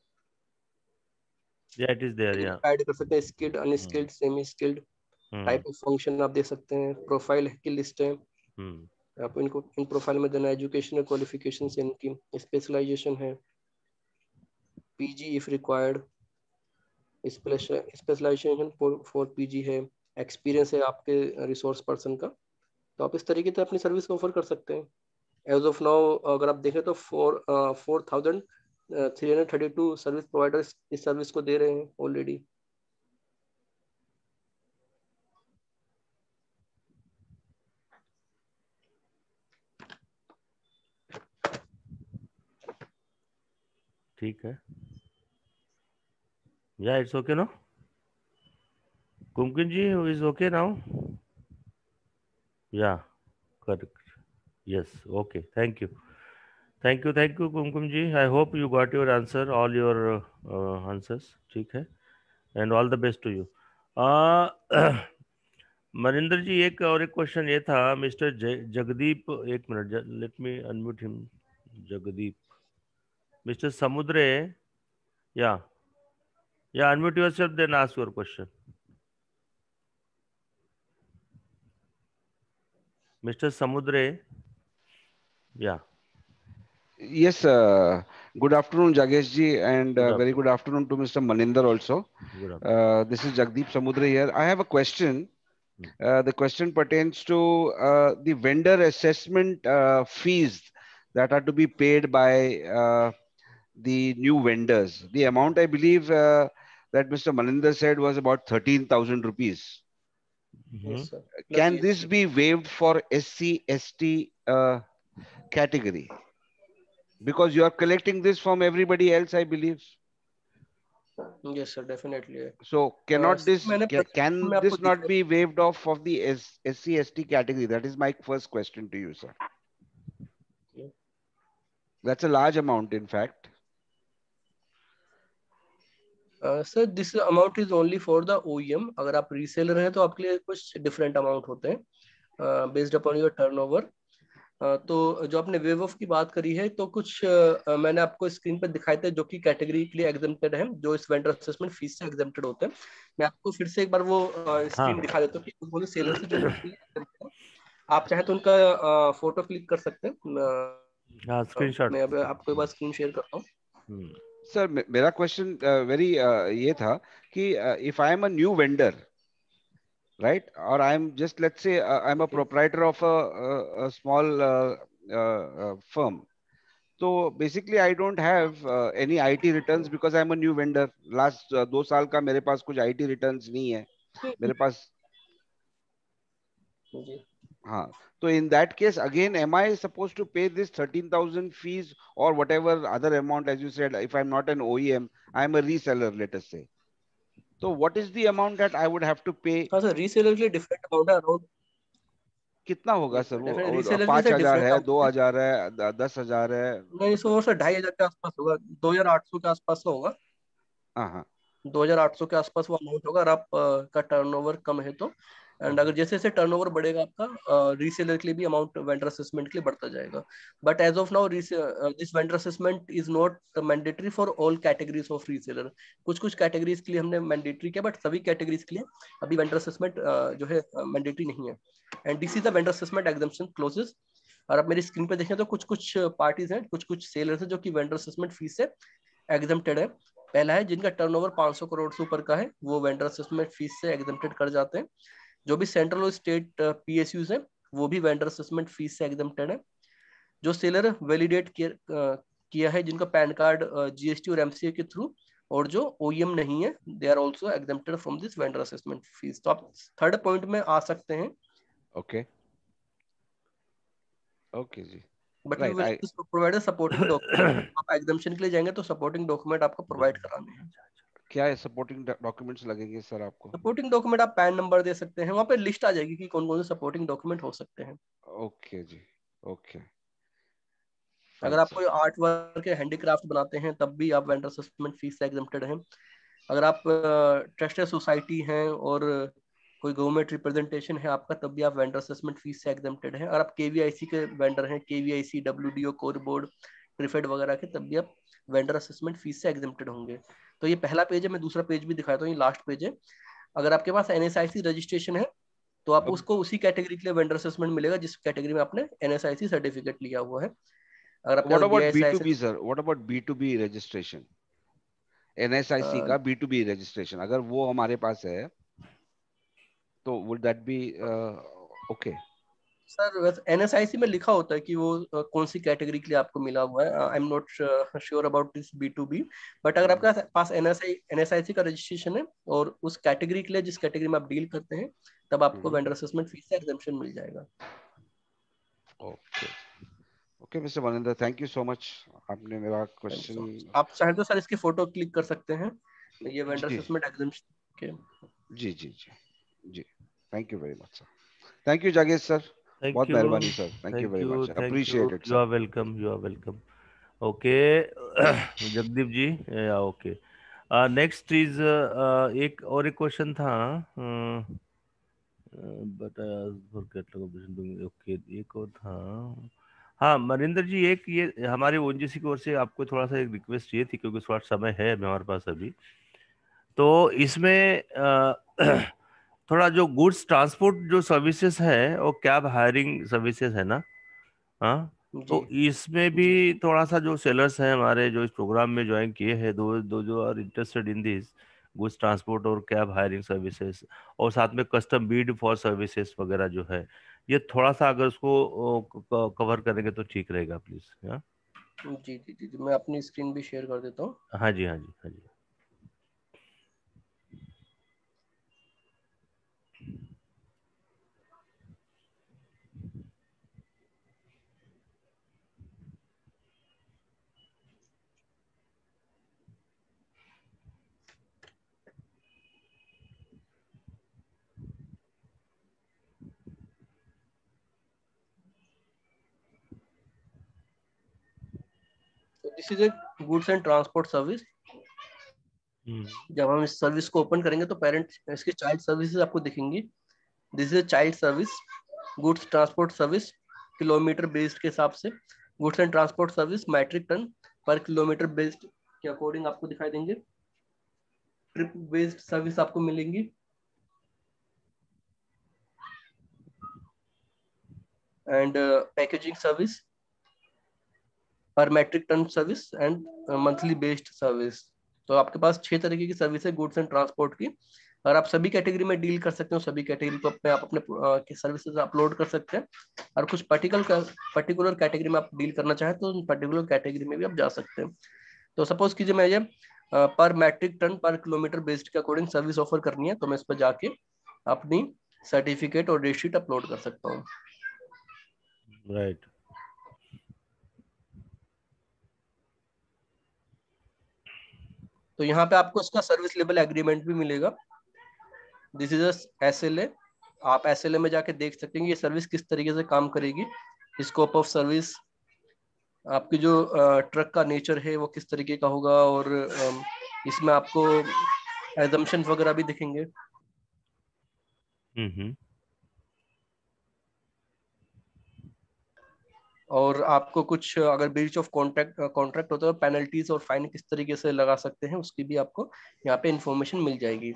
Yeah, it is there, yeah. Add कर सकते हैं skilled, unskilled, semi skilled, type of function आप दे सकते हैं, प्रोफाइल की लिस्ट है। आप इनको इन प्रोफाइल में देना, एजुकेशनल क्वालिफिकेशन से इनकी स्पेशलाइजेशन है, PG if required, specialisation for PG है, एक्सपीरियंस है आपके रिसोर्स पर्सन का। तो आप इस तरीके से अपनी सर्विस को ऑफर कर सकते हैं। एज ऑफ नाउ अगर आप देखें तो four four thousand three hundred thirty two service providers इस सर्विस को दे रहे हैं ऑलरेडी। ठीक है, yeah it's okay no? Kumkum ji is okay now? Yeah correct, yes, okay, thank you, thank you, thank you Kumkum ji. I hope you got your answer, all your answers, ठीक है, and all the best to you. Maninder ji, एक और एक question ये था, mister Jagdeep, एक minute, let me unmute him, Jagdeep, mister Samudre, yeah yeah unmute yourself then ask your question. Mister Samudre, yeah. Yes, uh, good afternoon, Jagesh ji, and uh, very good afternoon to Mister Maninder also. Good uh, this is Jagdeep Samudre here. I have a question. Uh, the question pertains to uh, the vendor assessment uh, fees that are to be paid by uh, the new vendors. The amount, I believe, uh, that Mister Maninder said was about thirteen thousand rupees. Yes, sir. Can this be waived for S C S T uh, category? Because you are collecting this from everybody else, I believe. Yes, sir, definitely. So cannot Uh, this मैंने can, can में आपको this not be waived off of the S, SC S T category? That is my first question to you, sir. Okay. That's a large amount, in fact. Uh, sir, this amount is only for the O E M. अगर आप reseller हैं तो आपके लिए कुछ different amount होते हैं based upon your turnover. तो जो आपने वेव ऑफ की बात करी है, तो कुछ uh, मैंने आपको स्क्रीन पर दिखाए थे जो कि कैटेगरी के लिए एग्जेम्प्टेड है, जो इस वेंडर असेसमेंट फीस से एग्जेम्प्टेड होते हैं। मैं आपको फिर से एक बार वो स्क्रीन हाँ। दिखा देता हूँ कि सेलर से जो आप चाहे तो उनका फोटो क्लिक कर सकते हैं। हाँ, स्क्रीनशॉट मैं अब आपको एक बार स्क्रीन शेयर करता हूँ। सर, मेरा क्वेश्चन वेरी ये था कि if I am a new vendor, right, or I'm just, let's say uh, I'm a proprietor of a, a, a small uh, uh, uh, firm, so basically I don't have uh, any I T returns because I'm a new vendor. Last uh, दो साल का मेरे पास कुछ I T returns नहीं है, मेरे पास हाँ, तो in that case again am I supposed to pay this thirteen thousand fees or whatever other amount, as you said, if I'm not an O E M, I'm a reseller, let us say. So what is the amount that I would have to pay? हाँ सर, reseller के लिए different amount है, around कितना होगा sir वो? Reseller के पांच लिए हजार डिफरेंट है, दो हजार है, द- दस हजार है? नहीं, सो सर ढाई हजार के आसपास होगा, दो हजार आठ सौ के आसपास का होगा। हाँ हाँ, दो हजार आठ सौ के आसपास वो अमाउंट होगा, अगर आप अ, का टर्नओवर कम है तो। एंड अगर जैसे जैसे टर्नओवर बढ़ेगा आपका, रीसेलर के लिए भी अमाउंट वेंडर असेसमेंट के लिए बढ़ता जाएगा। But as of now this vendor assessment is not mandatory for all categories of reseller. कुछ कुछ कैटेगरीज के लिए हमने मैंडेटरी किया, बट सभी कैटेगरीज के लिए अभी वेंडर असेसमेंट जो है मैंडेटरी नहीं है। And this is the vendor assessment exemption clauses. और आप मेरी स्क्रीन पे देखें तो कुछ कुछ पार्टीज हैं, कुछ कुछ सेलर्स हैं जो कि वेंडर असेसमेंट फीस से एग्जम्प्टेड है। पहला है जिनका टर्नओवर पाँच सौ करोड़ से ऊपर का है, वो वेंडर असेसमेंट फीस से एग्जम्प्टेड कर जाते हैं। जो भी सेंट्रल और स्टेट पीएसयूज हैं वो भी वेंडर असेसमेंट फीस से एग्जम्प्टेड है। जो सेलर वैलिडेट किया, किया है, जिनका पैन कार्ड जीएसटी और एमसीए के थ्रू, और जो ओईएम नहीं है, they are also exempted from this vendor assessment fees. तो आप थर्ड पॉइंट में आ सकते हैं। ओके ओके जी, but we right. Will I provide supporting document. आप एग्जम्पशन के लिए जाएंगे तो सपोर्टिंग डॉक्यूमेंट आपको प्रोवाइड कराने हैं। क्या है सपोर्टिंग डॉक्यूमेंट्स लगेंगे सर आपको? सपोर्टिंग डॉक्यूमेंट आप पैन नंबर दे सकते हैं, वहाँ पे लिस्ट आ जाएगी कि कौन कौन से सपोर्टिंग डॉक्यूमेंट हो सकते हैं। ओके जी, ओके। अगर आप कोई आर्ट वर्क या हैंडीक्राफ्ट बनाते हैं तब भी आप वेंडर असेसमेंट फीस से एग्जम्प्टेड हैं। अगर आप ट्रस्टेड सोसाइटी हैं और कोई गवर्नमेंट रिप्रेजेंटेशन है आपका, तब भी आप वेंडर असेसमेंट फीस से एग्जम्प्टेड हैं। अगर आप केवीआईसी के वेंडर हैं, KVIC, WDO, core board, TRIFED वगैरह के, तब भी आप वेंडर असेसमेंट फीस से एग्जम्प्टेड होंगे। तो ये पहला पेज है, मैं दूसरा पेज भी दिखाता हूँ, ये लास्ट पेज है। अगर आपके पास एनएसआईसी रजिस्ट्रेशन है तो आप उसको उसी कैटेगरी के लिए वेंडर असेसमेंट मिलेगा जिस कैटेगरी में आपने एनएसआईसी सर्टिफिकेट लिया हुआ है। अगर आपके What पास about B two B BIS sir? What about B two B registration? N S I C का B two B registration अगर वो हमारे पास है तो would that be uh, okay? Sir NSIC में लिखा होता है कि वो uh, कौन सी कैटेगरी के लिए आपको मिला हुआ है। I am not sure about this B to B, but अगर आपके पास एनएसआई एनएसआईसी का रजिस्ट्रेशन है और उस कैटेगरी के लिए जिस कैटेगरी में आप डील करते हैं, तब आपको वेंडर असेसमेंट फीस से एग्जम्पशन मिल जाएगा। Okay okay mister Maninder, thank you so much, आपने मेरा क्वेश्चन। आप चाहें तो सर इसकी फोटो क्लिक कर सकते हैं, ये वेंडर असेसमेंट एग्जम्पशन के। जी जी जी जी, thank you very much sir. Thank you जागेश सर, बहुत मेहरबानी sir, thank you very much, appreciate it. You are welcome, you are welcome. Okay Jagdeep ji, yeah okay. Next is एक और एक क्वेश्चन था, बट ओके एक और था। हाँ मनिंदर जी, एक ये हमारे ओएनजीसी की ओर से आपको थोड़ा सा एक रिक्वेस्ट ये थी, क्योंकि थोड़ा समय है हमारे पास अभी, तो इसमें थोड़ा जो गुड्स ट्रांसपोर्ट जो सर्विसेज है और कैब हायरिंग सर्विसेज है ना, हाँ, तो इसमें भी थोड़ा सा जो सेलर्स हैं हमारे जो इस प्रोग्राम में ज्वाइन किए हैं, दो दो जो are interested in this goods transport और कैब हायरिंग सर्विसेज, और साथ में कस्टम बीड फॉर सर्विसेज वगैरह जो है, ये थोड़ा सा अगर उसको कवर करेंगे तो ठीक रहेगा प्लीज। हाँ जी जी जी, मैं अपनी स्क्रीन भी शेयर कर देता हूँ। हाँ जी हाँ जी हाँ जी। This is a goods and transport service. जब हम इस सर्विस को ओपन करेंगे तो पेरेंट इसके चाइल्ड सर्विसेज आपको दिखेंगी। This is a child service, goods transport service, kilometre based के हिसाब से। Goods and transport service metric ton per kilometre based के अकॉर्डिंग आपको दिखाई देंगे। ट्रिप बेस्ड सर्विस आपको मिलेंगी, and packaging service per metric ton service, and monthly based service. तो आपके पास छह तरीके की सर्विस है गुड्स एंड ट्रांसपोर्ट की, और आप सभी कैटेगरी में डील कर सकते हो। सभी कैटेगरी को अपने आप अपने सर्विसेज अपलोड कर सकते हैं, और कुछ पर्टिकुलर पर्टिकुलर कैटेगरी में आप डील करना चाहें तो पर्टिकुलर कैटेगरी में भी आप जा सकते हैं। तो सपोज कीजिए मैं ये per metric ton per kilometre based के अकॉर्डिंग सर्विस ऑफर करनी है, तो मैं इस पर जाके अपनी सर्टिफिकेट और डेट शीट अपलोड कर सकता हूँ। Right right. तो यहाँ पे आपको इसका सर्विस लेवल एग्रीमेंट भी मिलेगा। This is a S L A. आप एस एल ए में जाके देख सकते हैं ये सर्विस किस तरीके से काम करेगी, स्कोप ऑफ सर्विस, आपकी जो ट्रक का नेचर है वो किस तरीके का होगा, और इसमें आपको एजम्पशन वगैरह भी दिखेंगे। हम्म और आपको कुछ अगर ब्रीच ऑफ कॉन्ट्रैक्ट कॉन्ट्रैक्ट होता है तो पेनल्टीज और फाइन किस तरीके से लगा सकते हैं उसकी भी आपको यहाँ पे इंफॉर्मेशन मिल जाएगी।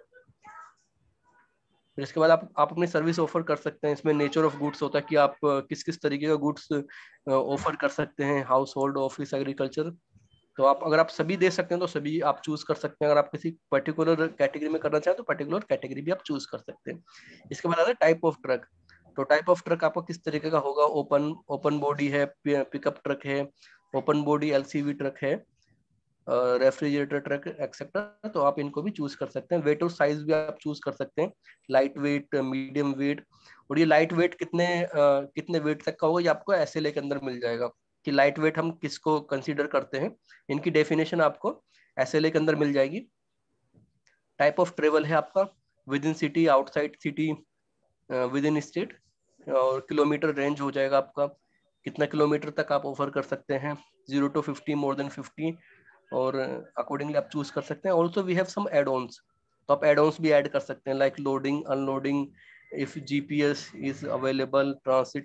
फिर इसके बाद आप आप अपनी सर्विस ऑफर कर सकते हैं। इसमें नेचर ऑफ गुड्स होता है कि आप किस किस तरीके का गुड्स ऑफर कर सकते हैं, हाउस होल्ड, ऑफिस, एग्रीकल्चर। तो आप अगर आप सभी दे सकते हैं तो सभी आप चूज कर सकते हैं। अगर आप किसी पर्टिकुलर कैटेगरी में करना चाहें तो पर्टिकुलर कैटेगरी भी आप चूज कर सकते हैं। इसके बाद आता है टाइप ऑफ ट्रक। तो टाइप ऑफ ट्रक आपको किस तरीके का होगा, ओपन ओपन बॉडी है, पिकअप ट्रक है, ओपन बॉडी एलसीवी ट्रक है, रेफ्रिजरेटर ट्रक एक्सेट्रा। तो आप इनको भी चूज कर सकते हैं। वेट और साइज भी आप चूज कर सकते हैं, लाइट वेट, मीडियम वेट। और ये लाइट वेट कितने uh, कितने वेट तक का होगा ये आपको एसएलए के अंदर मिल जाएगा कि लाइट वेट हम किसको कंसीडर करते हैं। इनकी डेफिनेशन आपको एसएलए के अंदर मिल जाएगी। टाइप ऑफ ट्रेवल है आपका within city, outside city, within state, और किलोमीटर रेंज हो जाएगा आपका, कितना किलोमीटर तक आप ऑफर कर सकते हैं, zero to fifty, more than fifty, और अकॉर्डिंगली आप चूज कर सकते हैं। Also we have some add ons. तो आप एड ऑन्स भी ऐड कर सकते हैं, like loading, unloading, if GPS is available, transit.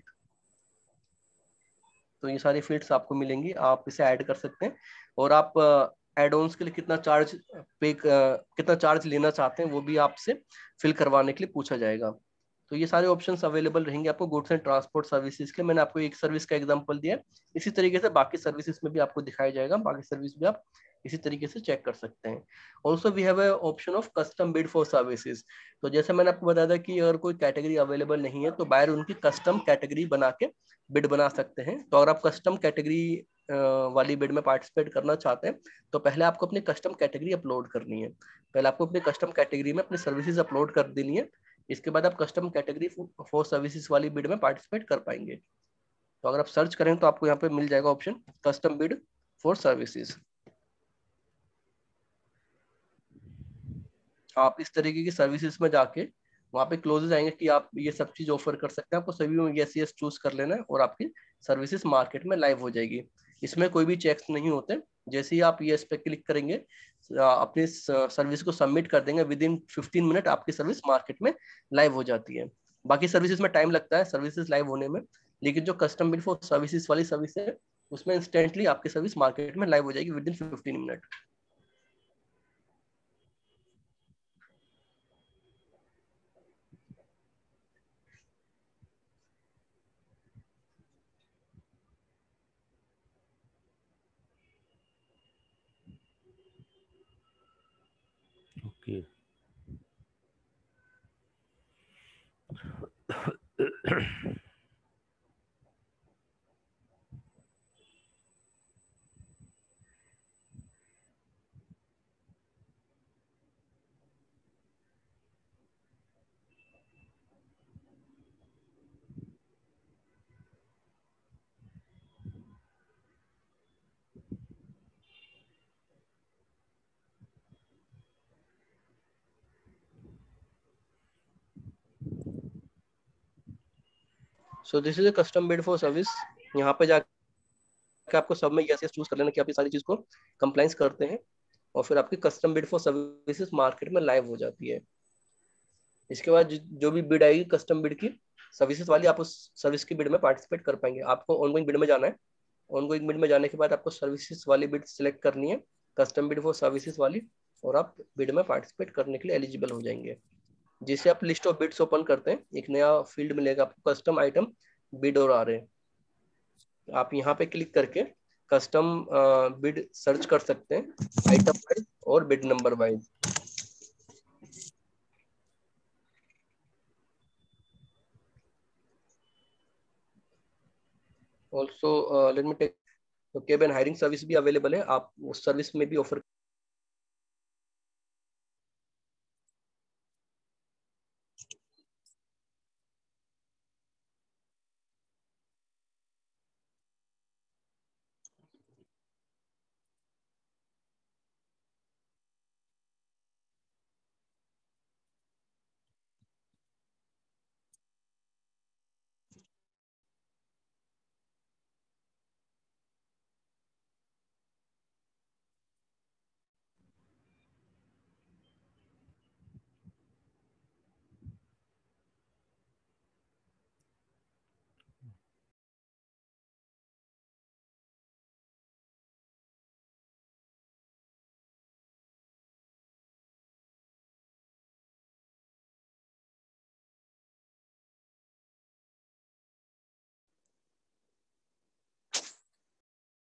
तो ये सारी फील्ड्स आपको मिलेंगी, आप इसे ऐड कर सकते हैं। और आप एड ऑन्स के लिए कितना चार्ज पे कितना चार्ज लेना चाहते हैं वो भी आपसे फिल करवाने के लिए पूछा जाएगा। तो ये सारे ऑप्शंस अवेलेबल रहेंगे आपको गुड्स एंड ट्रांसपोर्ट सर्विसेज के। मैंने आपको एक सर्विस का एग्जांपल दिया है, इसी तरीके से बाकी सर्विसेज में भी आपको दिखाया जाएगा। बाकी सर्विस भी आप इसी तरीके से चेक कर सकते हैं। Also we have a option of custom bid for services. तो जैसे मैंने आपको बताया था कि अगर कोई कैटेगरी अवेलेबल नहीं है तो बायर उनकी कस्टम कैटेगरी बना के बिड बना सकते हैं। तो अगर आप कस्टम कैटेगरी वाली बिड में पार्टिसिपेट करना चाहते हैं तो पहले आपको अपनी कस्टम कैटेगरी अपलोड करनी है। पहले आपको अपनी कस्टम कैटेगरी में अपनी सर्विसेज अपलोड कर देनी है। इसके बाद आप कस्टम कैटेगरी फॉर सर्विसेज वाली बिड में पार्टिसिपेट कर पाएंगे। तो अगर आप सर्च करें तो आपको यहाँ पे मिल जाएगा option custom bid for services. आप इस तरीके की सर्विसेज में जाके वहाँ पे क्लोजेस आएंगे कि आप ये सब चीज ऑफर कर सकते हैं। आपको सभी में यस यस चूज कर लेना है और आपकी सर्विसेज मार्केट में लाइव हो जाएगी। इसमें कोई भी चेक्स नहीं होते। जैसे ही आप यस पे क्लिक करेंगे, अपनी सर्विस को सबमिट कर देंगे, विद इन फिफ्टीन मिनट आपकी सर्विस मार्केट में लाइव हो जाती है। बाकी सर्विसेज में टाइम लगता है सर्विसेज लाइव होने में, लेकिन जो कस्टम बिड फॉर सर्विसेज वाली सर्विस है उसमें इंस्टेंटली आपकी सर्विस मार्केट में लाइव हो जाएगी within fifteen minute. Okay so this is a custom bid for service. यहाँ पे जाकर आपको सब में यस यस चूज कर लेना कि आप ये सारी चीज को कंप्लाइंस करते हैं, और फिर आपकी custom bid for services market में लाइव हो जाती है। इसके बाद जो भी बिड आएगी कस्टम बिड की सर्विसेज वाली, आप उस सर्विस की बिड में पार्टिसिपेट कर पाएंगे। आपको ऑनगोइंग बिड में जाना है। ऑनगोइंग बिड में जाने के बाद आपको सर्विसेज वाली बिड सिलेक्ट करनी है, कस्टम बिड फॉर सर्विसेज वाली, और आप बिड में पार्टिसिपेट करने के लिए एलिजिबल हो जाएंगे। जिससे आप लिस्ट ऑफ बिड्स ओपन करते हैं, एक नया फील्ड मिलेगा आपको, कस्टम आइटम बिड और आ रहे हैं। आप यहाँ पे क्लिक करके कस्टम बिड सर्च कर सकते हैं, आइटम वाइज और bid number wise. Also let me take, तो कैब एंड हायरिंग सर्विस भी अवेलेबल है, आप उस सर्विस में भी ऑफर